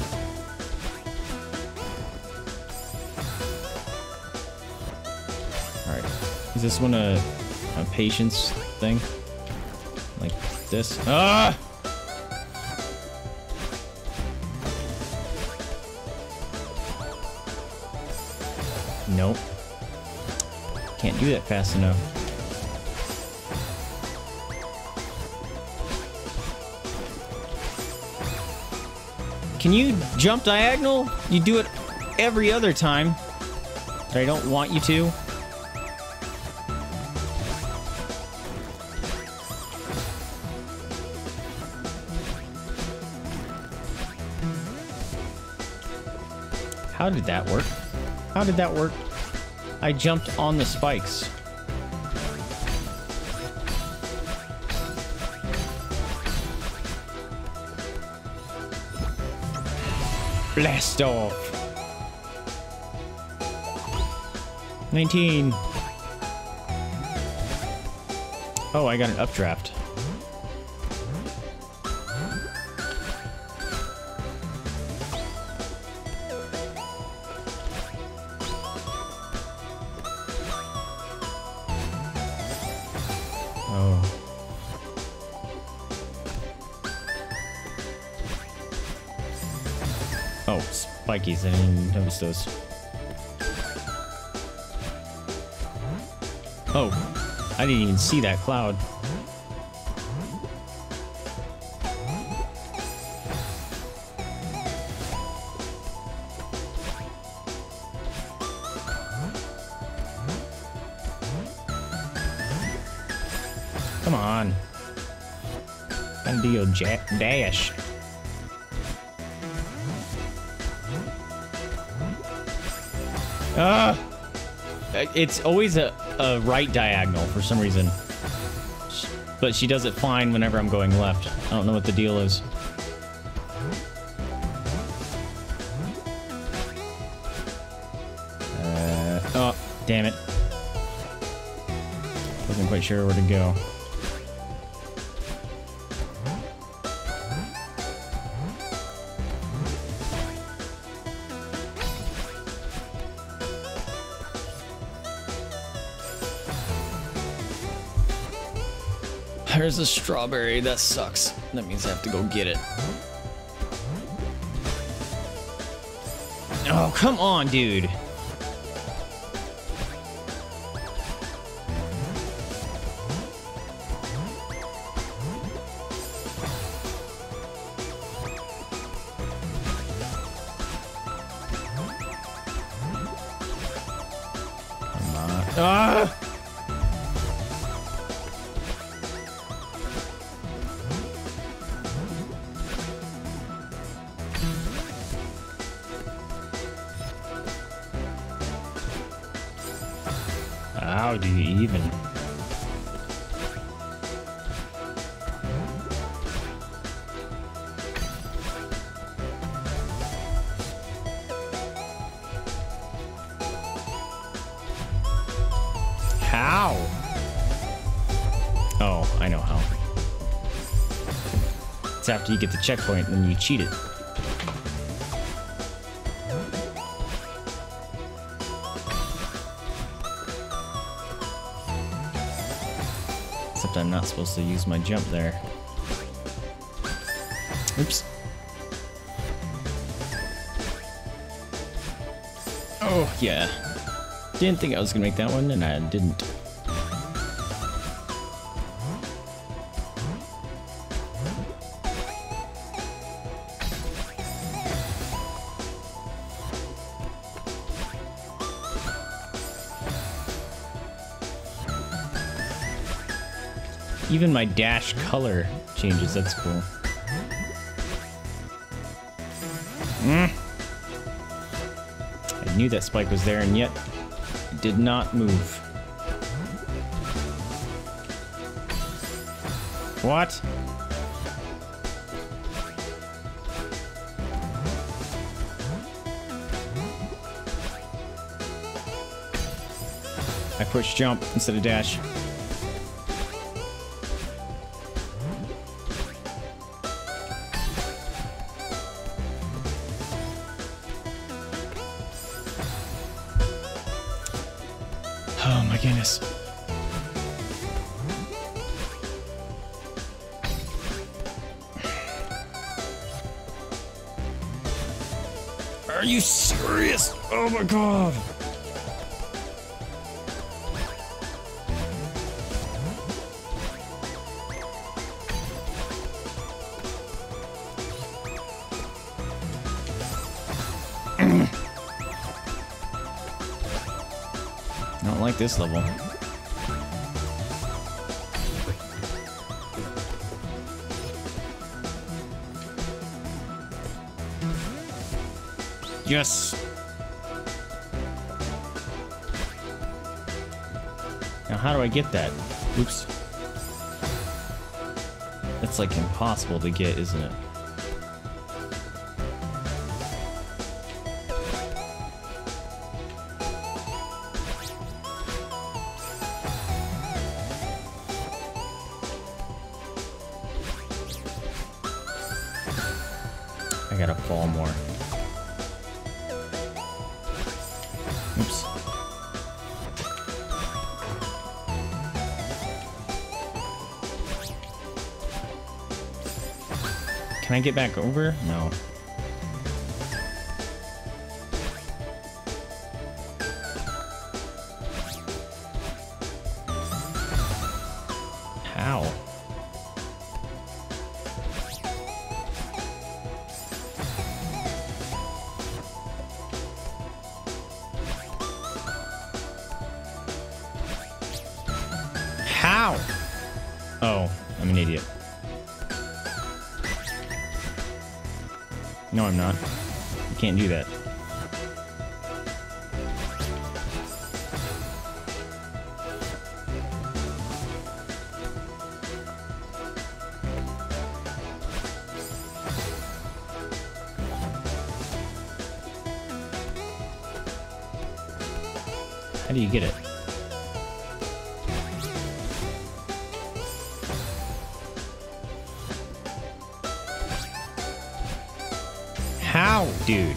Alright. Is this one a, a patience thing? Like this? Ah! Nope. Can't do that fast enough. Can you jump diagonal? You do it every other time. But I don't want you to. How did that work? How did that work? I jumped on the spikes. Blast off. nineteen. Oh, I got an updraft. Oh. Oh, spikies. I didn't notice those. Oh, I didn't even see that cloud. Come on. How do you ja dash? Ah! It's always a, a right diagonal for some reason. But she does it fine whenever I'm going left. I don't know what the deal is. Uh, oh, damn it. Wasn't quite sure where to go. There's a strawberry. That sucks. That means I have to go get it. Oh, come on, dude. Come on. Ah! How do you even? How? Oh, I know how. It's after you get the checkpoint and then you cheat it. I'm not supposed to use my jump there. Oops. Oh, yeah. Didn't think I was gonna make that one, and I didn't. Even my dash color changes. That's cool. Mm. I knew that spike was there, and yet it did not move. What? I pushed jump instead of dash. Oh my goodness. Are you serious? Oh my god. I don't like this level. Yes! Now how do I get that? Oops. That's like impossible to get, isn't it? I gotta fall more. Oops. Can I get back over? No. How? How? Oh, I'm an idiot. No, I'm not. You can't do that. How do you get it? How, dude?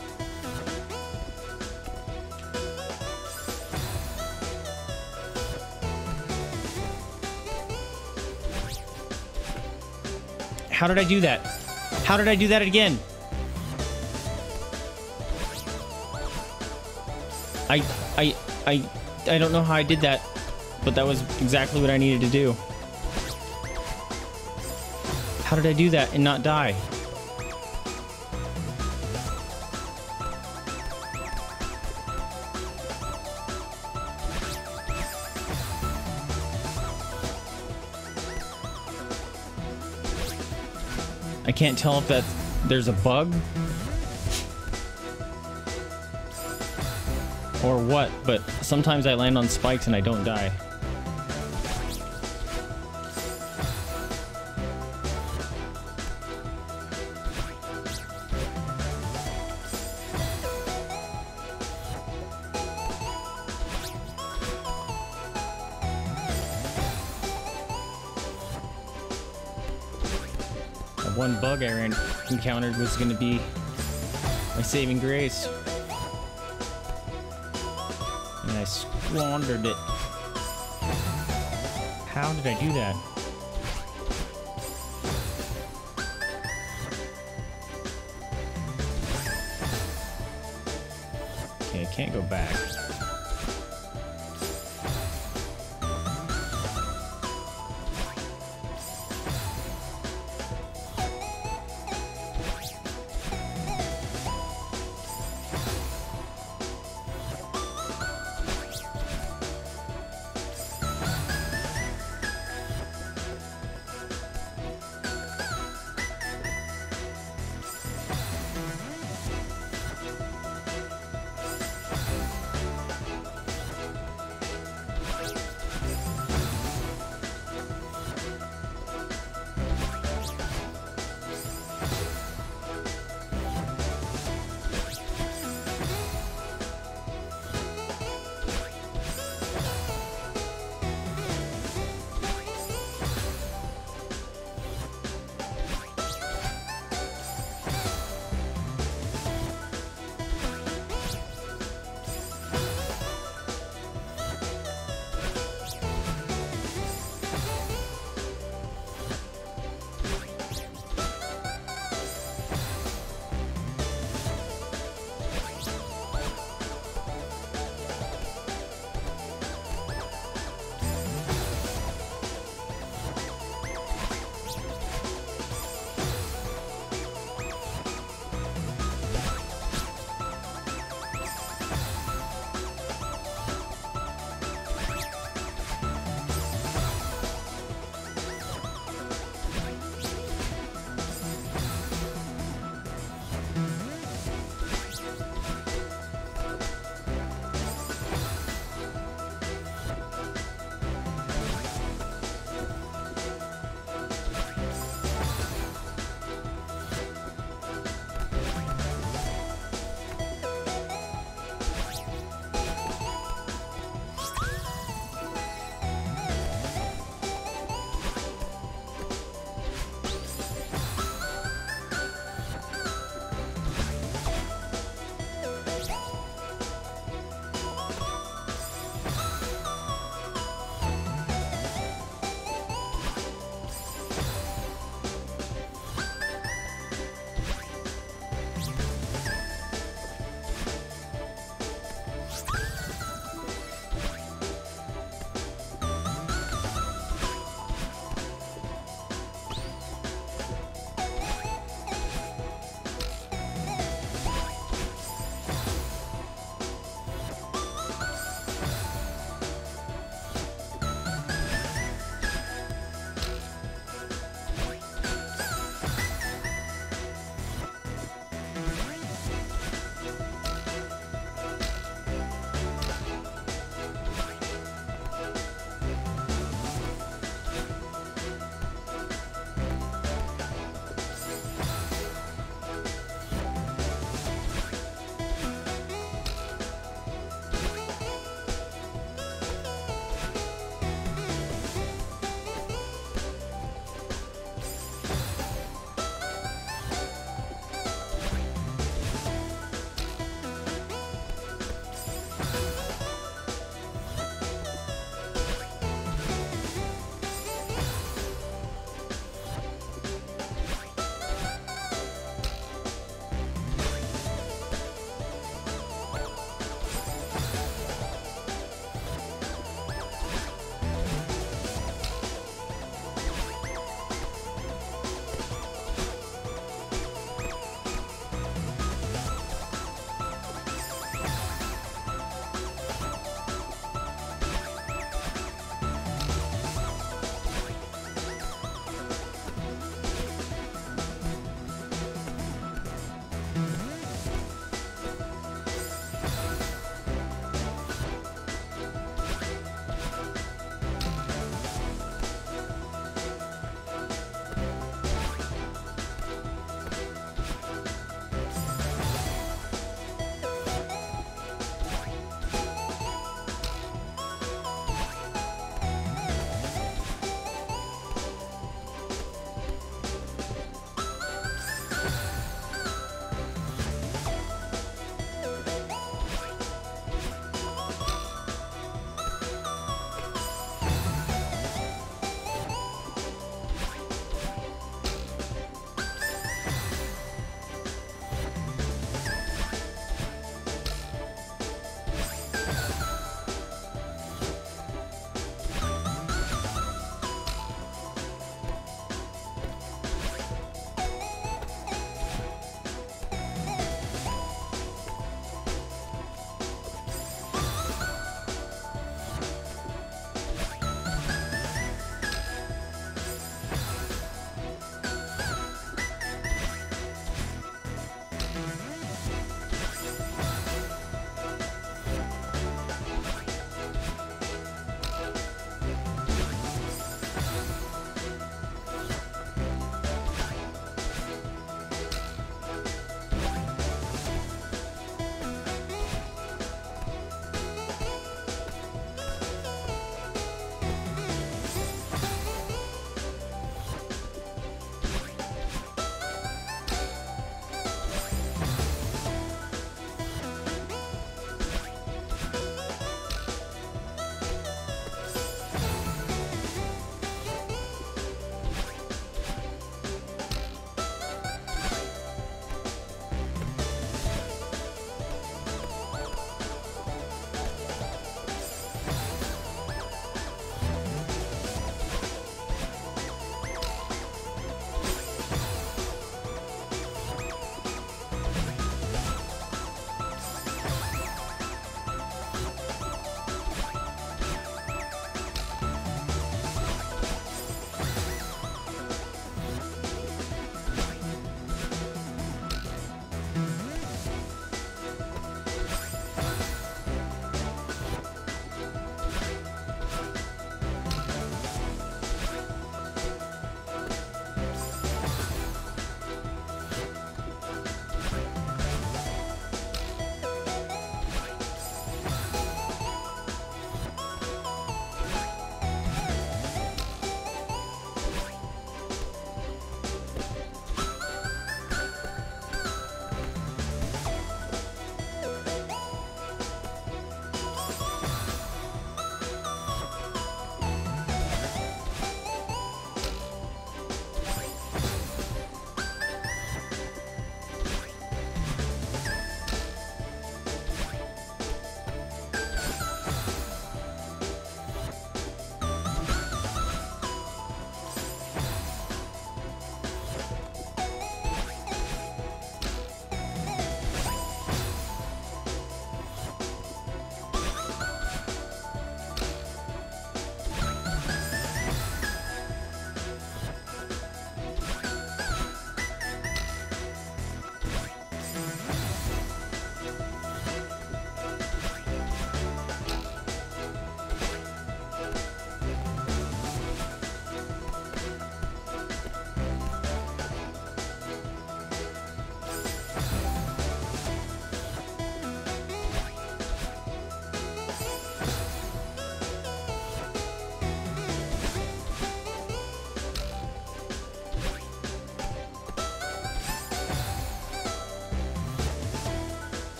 How did I do that? How did I do that again? I, I, I, I don't know how I did that, but that was exactly what I needed to do. How did I do that and not die? I can't tell if that there's a bug or what, but sometimes I land on spikes and I don't die. The one bug I ran, encountered was going to be my saving grace. And I squandered it. How did I do that? Okay, I can't go back.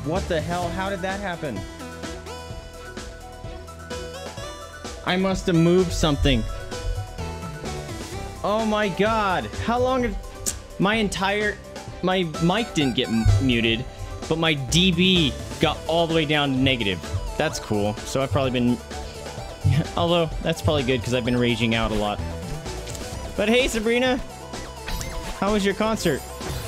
What the hell? How did that happen? I must have moved something. Oh my god. How long have... My entire... My mic didn't get m muted, but my D B got all the way down to negative. That's cool. So I've probably been... Although, that's probably good because I've been raging out a lot. But hey, Sabrina! How was your concert?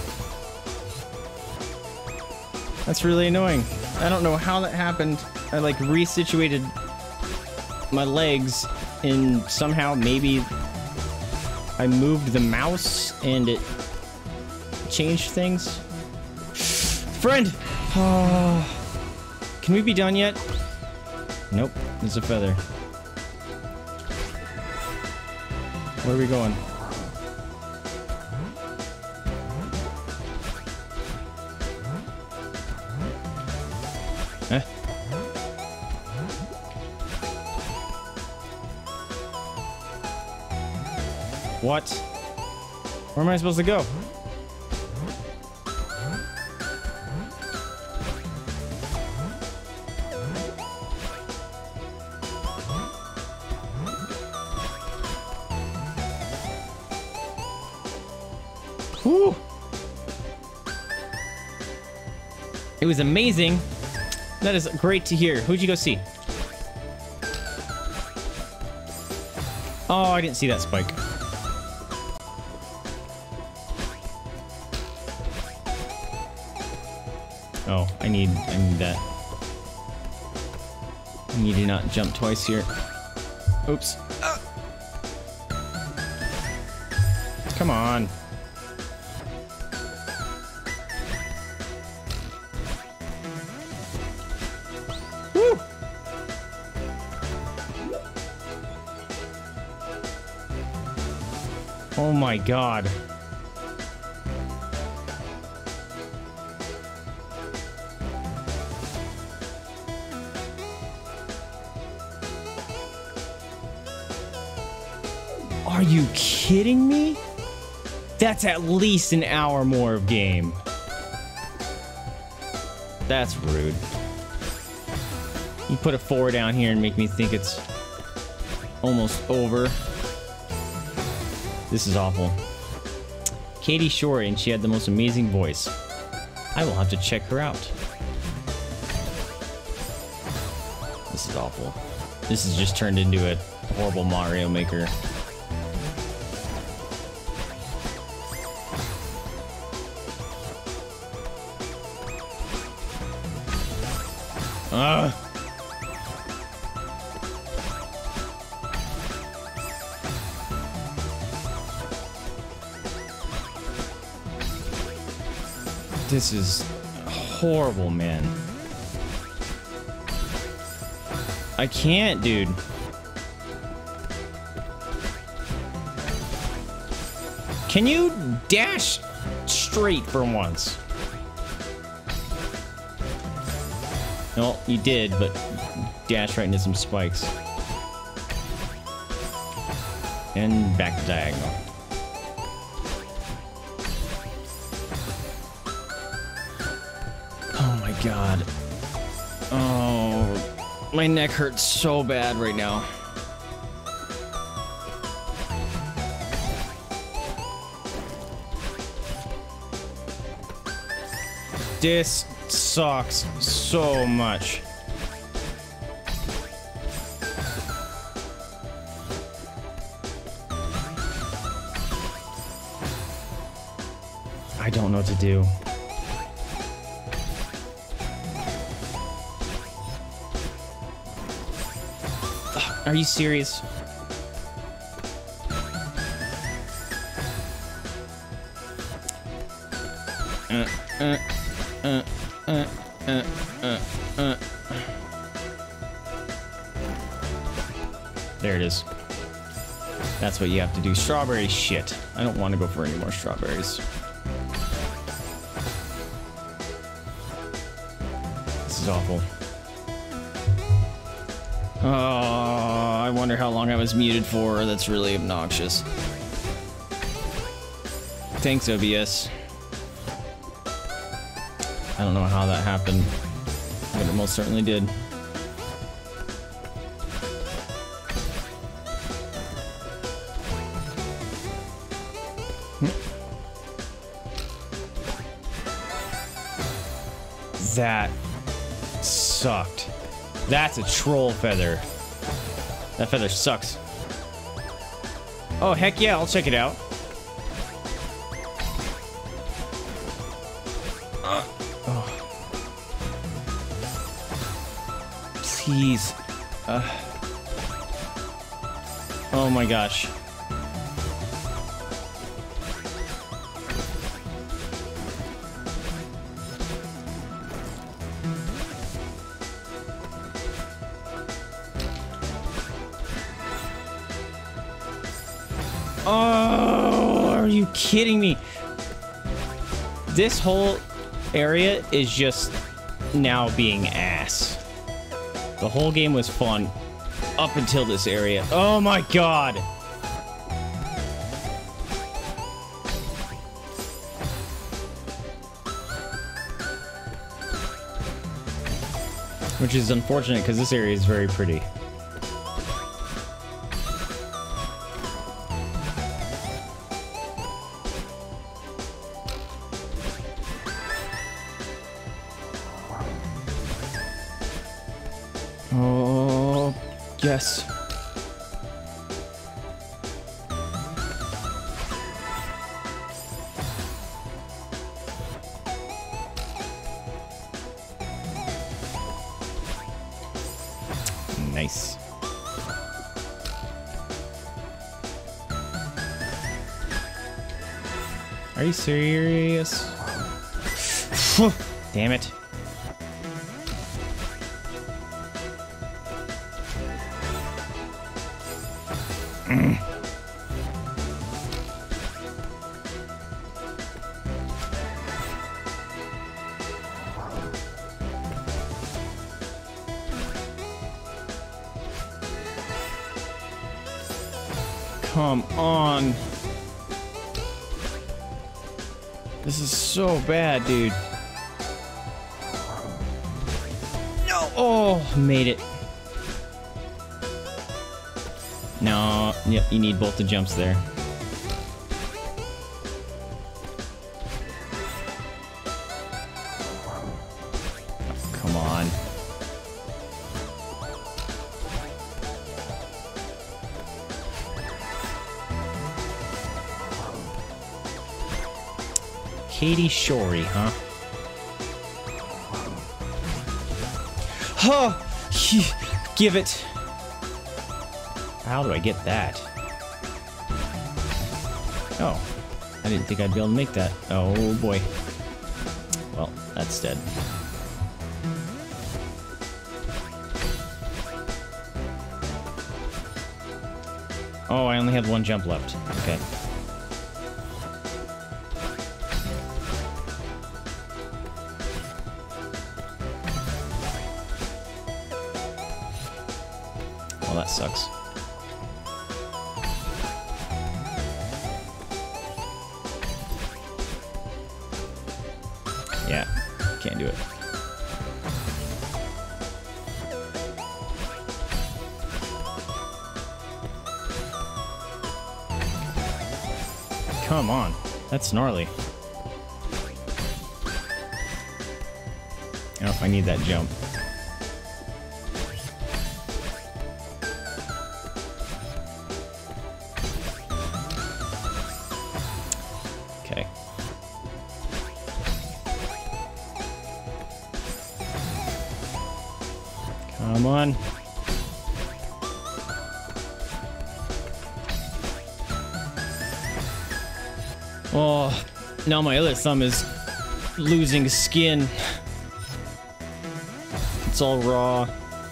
That's really annoying. I don't know how that happened. I like resituated my legs and somehow maybe I moved the mouse and it changed things. Friend! Oh. Can we be done yet? Nope, there's a feather. Where are we going? Eh? What? Where am I supposed to go? Whew. It was amazing. That is great to hear. Who'd you go see? Oh, I didn't see that spike. Oh, I need, I need that. I need to not jump twice here. Oops. Ah. Come on. Woo! Oh my god. Are you kidding me? That's at least an hour more of game. That's rude. You put a four down here and make me think it's almost over. This is awful. Katie Shorey, and she had the most amazing voice. I will have to check her out. This is awful. This has just turned into a horrible Mario Maker. Ugh. This is horrible, man. I can't, dude. Can you dash straight for once? No, you did, but dash right into some spikes. And back to diagonal. Oh my god. Oh, my neck hurts so bad right now. This sucks so much. I don't know what to do. Ugh, are you serious? Uh, uh, uh, uh, uh, uh, uh. There it is. That's what you have to do. Strawberry shit. I don't want to go for any more strawberries. This is awful. Oh, I wonder how long I was muted for. That's really obnoxious. Thanks, O B S. I don't know how that happened. But it most certainly did. That sucked. That's a troll feather. That feather sucks. Oh, heck yeah, I'll check it out. Uh, oh. Please. Uh. Oh my gosh. Oh, are you kidding me? This whole area is just now being ass. The whole game was fun up until this area. Oh my god. Which is unfortunate because this area is very pretty. Oh, yes. Nice. Are you serious? Damn it. Mm. Come on. This is so bad, dude. No! Oh, made it. No, yep, you need both the jumps there. Oh, come on. Katie Shorey, huh? Oh, give it. How do I get that? Oh, I didn't think I'd be able to make that. Oh boy. Well, that's dead. Oh, I only have one jump left. Okay. Well, that sucks. Yeah, can't do it. Come on, that's gnarly. Oh, I need that jump. Okay. Come on. Oh, now my other thumb is losing skin. It's all raw.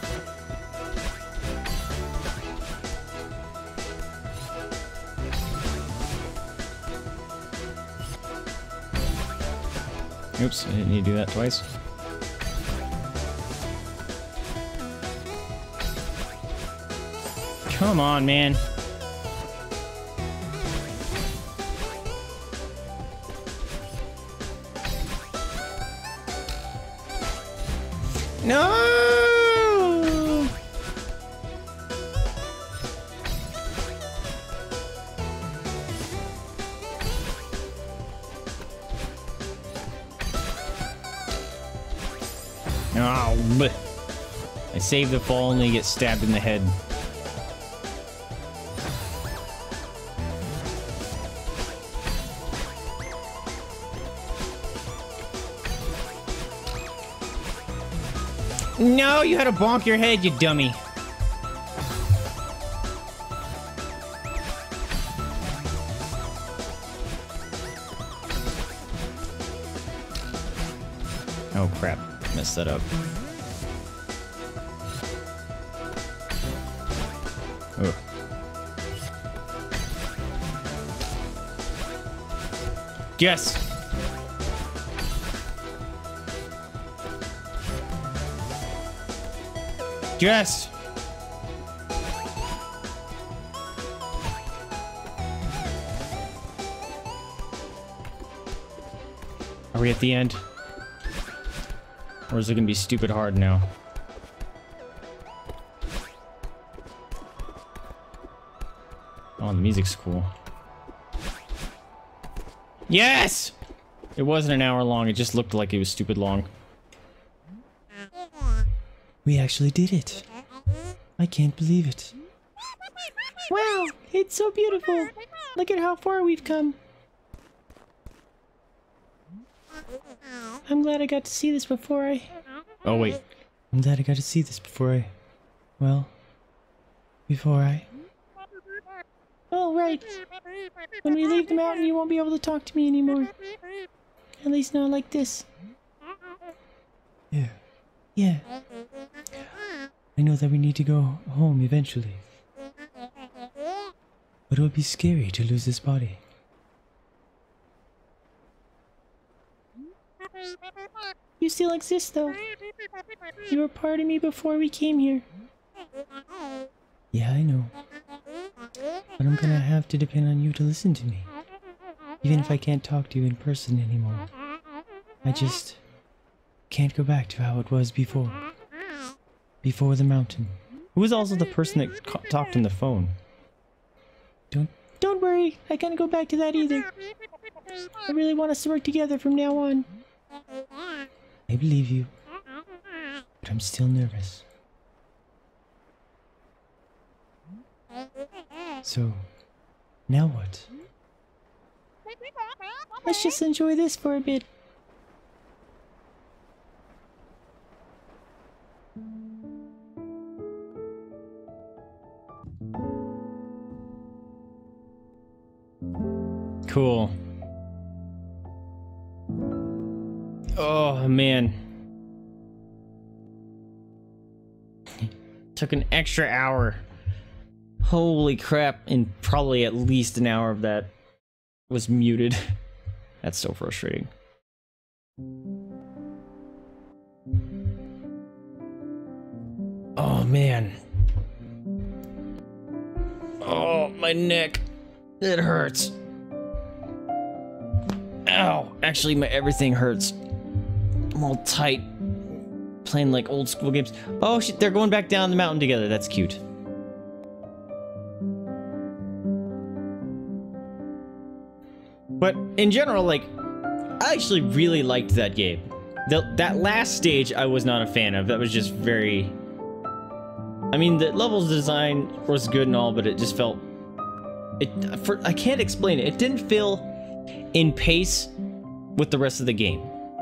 Oops, I didn't need to do that twice. Come on, man. No! Oh, bleh. I saved the fall only get stabbed in the head. No, you had to bonk your head, you dummy. Oh crap, messed that up. Ugh. Yes. Yes. Are we at the end? Or is it gonna be stupid hard now? Oh, the music's cool. Yes! It wasn't an hour long, it just looked like it was stupid long. We actually did it. I can't believe it. Wow, it's so beautiful. Look at how far we've come. I'm glad I got to see this before I... Oh, wait. I'm glad I got to see this before I... Well... Before I... Oh, right. When we leave the mountain, you won't be able to talk to me anymore. At least not like this. Yeah. Yeah. I know that we need to go home eventually. But it would be scary to lose this body. You still exist, though. You were part of me before we came here. Yeah, I know. But I'm gonna have to depend on you to listen to me. Even if I can't talk to you in person anymore. I just can't go back to how it was before. Before the mountain. Who was also the person that talked on the phone? Don't don't worry, I can't go back to that either. I really want us to work together from now on. I believe you, but I'm still nervous. So, now what? Let's just enjoy this for a bit. Cool. Oh, man. Took an extra hour. Holy crap. And probably at least an hour of that was muted. That's so frustrating. Oh, man. Oh, my neck. It hurts. Ow. Actually, my everything hurts. I'm all tight. Playing like old school games. Oh, shit. They're going back down the mountain together. That's cute. But in general, like, I actually really liked that game. The, that last stage I was not a fan of. That was just very... I mean, the levels design was good and all, but it just felt... It, for, I can't explain it. It didn't feel in pace with the rest of the game.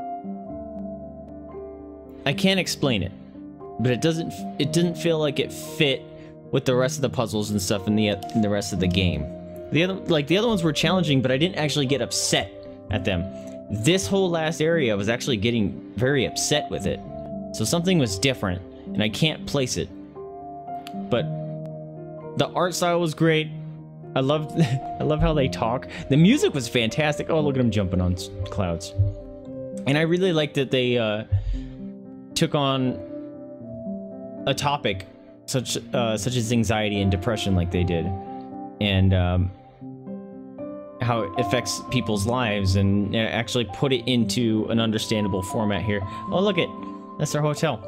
I can't explain it, but it doesn't. It didn't feel like it fit with the rest of the puzzles and stuff in the in the rest of the game. The other, like the other ones were challenging, but I didn't actually get upset at them. This whole last area I was actually getting very upset with it. So something was different, and I can't place it. But the art style was great. I loved, I love how they talk. The music was fantastic. Oh, look at them jumping on clouds. And I really liked that they uh, took on a topic such uh, such as anxiety and depression, like they did, and um, how it affects people's lives, and actually put it into an understandable format here. Oh, look it, that's our hotel.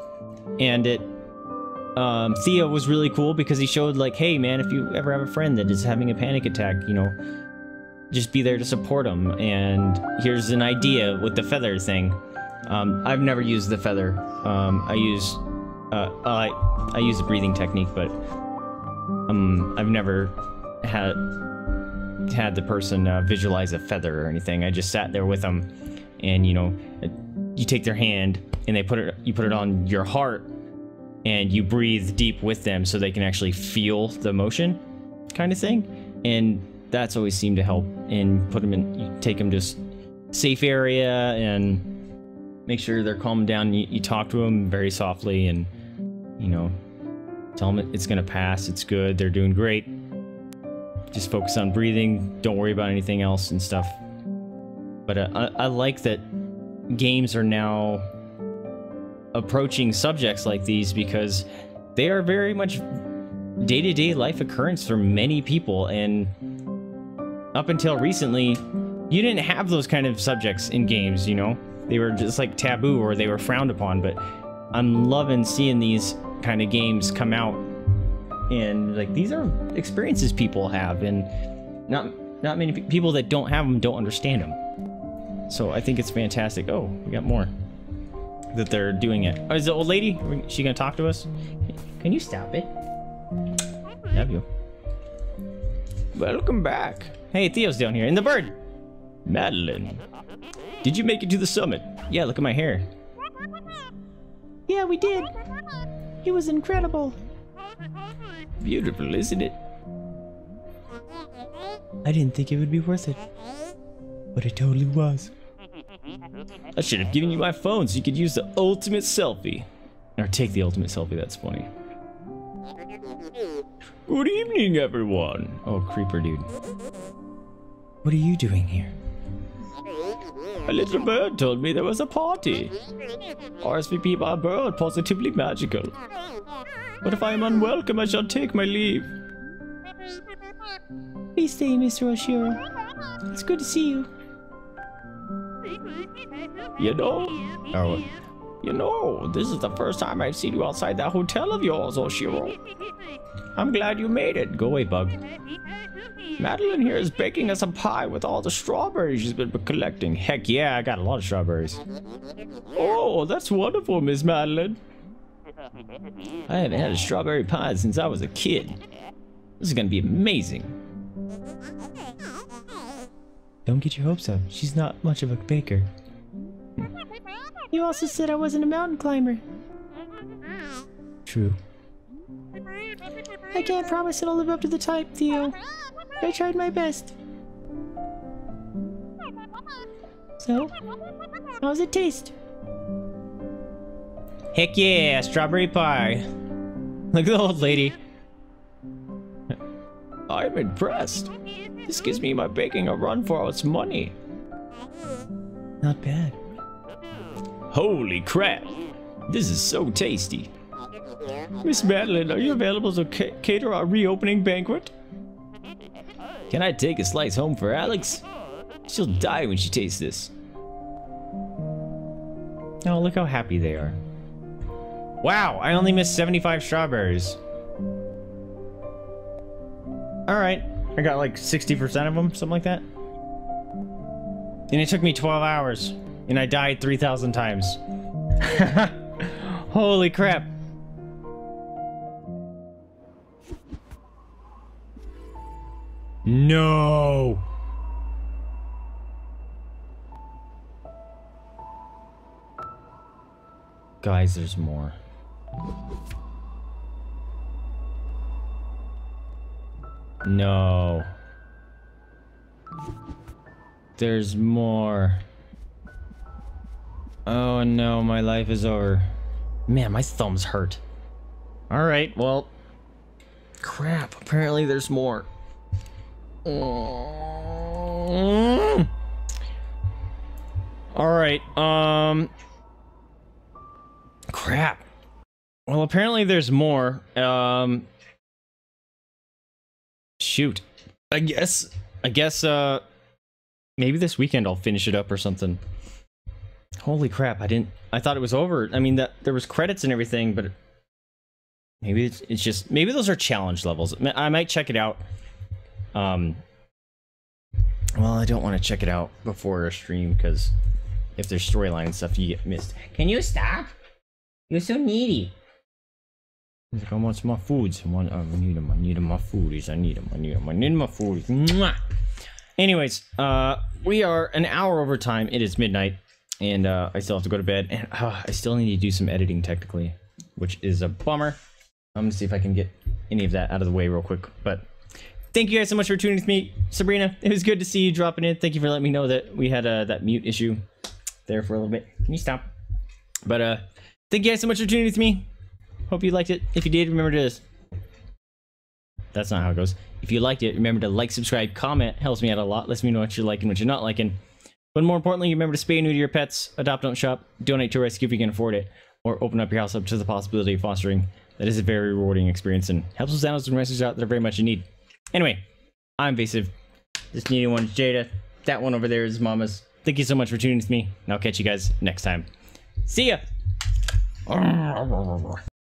and it um, Theo was really cool because he showed like, hey man, if you ever have a friend that is having a panic attack, you know, just be there to support them. And here's an idea with the feather thing. Um, I've never used the feather. Um, I use uh, I I use a breathing technique, but um, I've never had had the person uh, visualize a feather or anything. I just sat there with them, and you know, you take their hand and they put it, you put it on your heart, and you breathe deep with them so they can actually feel the motion, kind of thing. And that's always seemed to help. And put them in, you take them to a safe area and make sure they're calmed down. You, you talk to them very softly, and you know, tell them it's gonna pass. It's good. They're doing great. Just focus on breathing. Don't worry about anything else and stuff. But uh, I, I like that games are now approaching subjects like these because they are very much day-to-day life occurrence for many people. And up until recently, you didn't have those kind of subjects in games, you know? They were just like taboo or they were frowned upon. But I'm loving seeing these kind of games come out. And like, these are experiences people have, and not not many pe people that don't have them don't understand them. So I think it's fantastic. Oh, we got more that they're doing it. Oh, is the old lady? Is she gonna talk to us? Can you stop it? Love you. Welcome back. Hey, Theo's down here. And the bird. Madeline, did you make it to the summit? Yeah, look at my hair. Yeah, we did. It was incredible. Beautiful, isn't it? I didn't think it would be worth it, but it totally was. I should have given you my phone so you could use the ultimate selfie. Or take the ultimate selfie, that's funny. Good evening, everyone. Oh, creeper dude. What are you doing here? A little bird told me there was a party. R S V P by a bird, positively magical. But if I am unwelcome, I shall take my leave. Please stay, Mister Oshiro. It's good to see you. You know, oh, you know, this is the first time I've seen you outside that hotel of yours, Oshiro. I'm glad you made it. Go away, bug. Madeline here is baking us a pie with all the strawberries she's been collecting. Heck yeah, I got a lot of strawberries. Oh, that's wonderful, Miss Madeline. I haven't had a strawberry pie since I was a kid. This is gonna be amazing. Don't get your hopes up. She's not much of a baker. You also said I wasn't a mountain climber. True. I can't promise it'll live up to the type, Theo. I tried my best. So, how's it taste? Heck yeah, strawberry pie. Look at the old lady. I'm impressed. This gives me my baking a run for its money. Not bad. Holy crap. This is so tasty. Miss Madeline, are you available to ca cater our reopening banquet? Can I take a slice home for Alex? She'll die when she tastes this. Oh, look how happy they are. Wow, I only missed seventy-five strawberries. Alright, I got like sixty percent of them, something like that. And it took me twelve hours, and I died three thousand times. Holy crap. No! Guys, there's more. No. There's more. Oh no, my life is over. Man, my thumbs hurt. Alright, well. Crap, apparently there's more. Mm. Alright, um... crap. Well, apparently there's more. Um... Shoot. I guess... I guess, uh... maybe this weekend I'll finish it up or something. Holy crap, I didn't... I thought it was over. I mean, that there was credits and everything, but... Maybe it's, it's just... Maybe those are challenge levels. I might check it out. Um... Well, I don't want to check it out before a stream, because if there's storyline and stuff, you get missed. Can you stop? You're so needy. He's like, I want some more foods. I want... I need them. I need them. My foodies. I need them. I need them. I need my foodies. Mwah! Anyways, uh, we are an hour over time. It is midnight. And uh, I still have to go to bed, and uh, I still need to do some editing technically, which is a bummer. I'm gonna see if I can get any of that out of the way real quick. But thank you guys so much for tuning with me, Sabrina. It was good to see you dropping in. Thank you for letting me know that we had uh, that mute issue there for a little bit. Can you stop? But uh, thank you guys so much for tuning with me. Hope you liked it. If you did, remember to... That's not how it goes. If you liked it, remember to like, subscribe, comment. Helps me out a lot. Lets me know what you're liking, what you're not liking. But more importantly, remember to spay and neuter your pets, adopt, don't shop, donate to a rescue if you can afford it, or open up your house up to the possibility of fostering. That is a very rewarding experience and helps us animals and rescues out that are very much in need. Anyway, I'm Vaesive. This needy one is Jada. That one over there is Mama's. Thank you so much for tuning with me, and I'll catch you guys next time. See ya!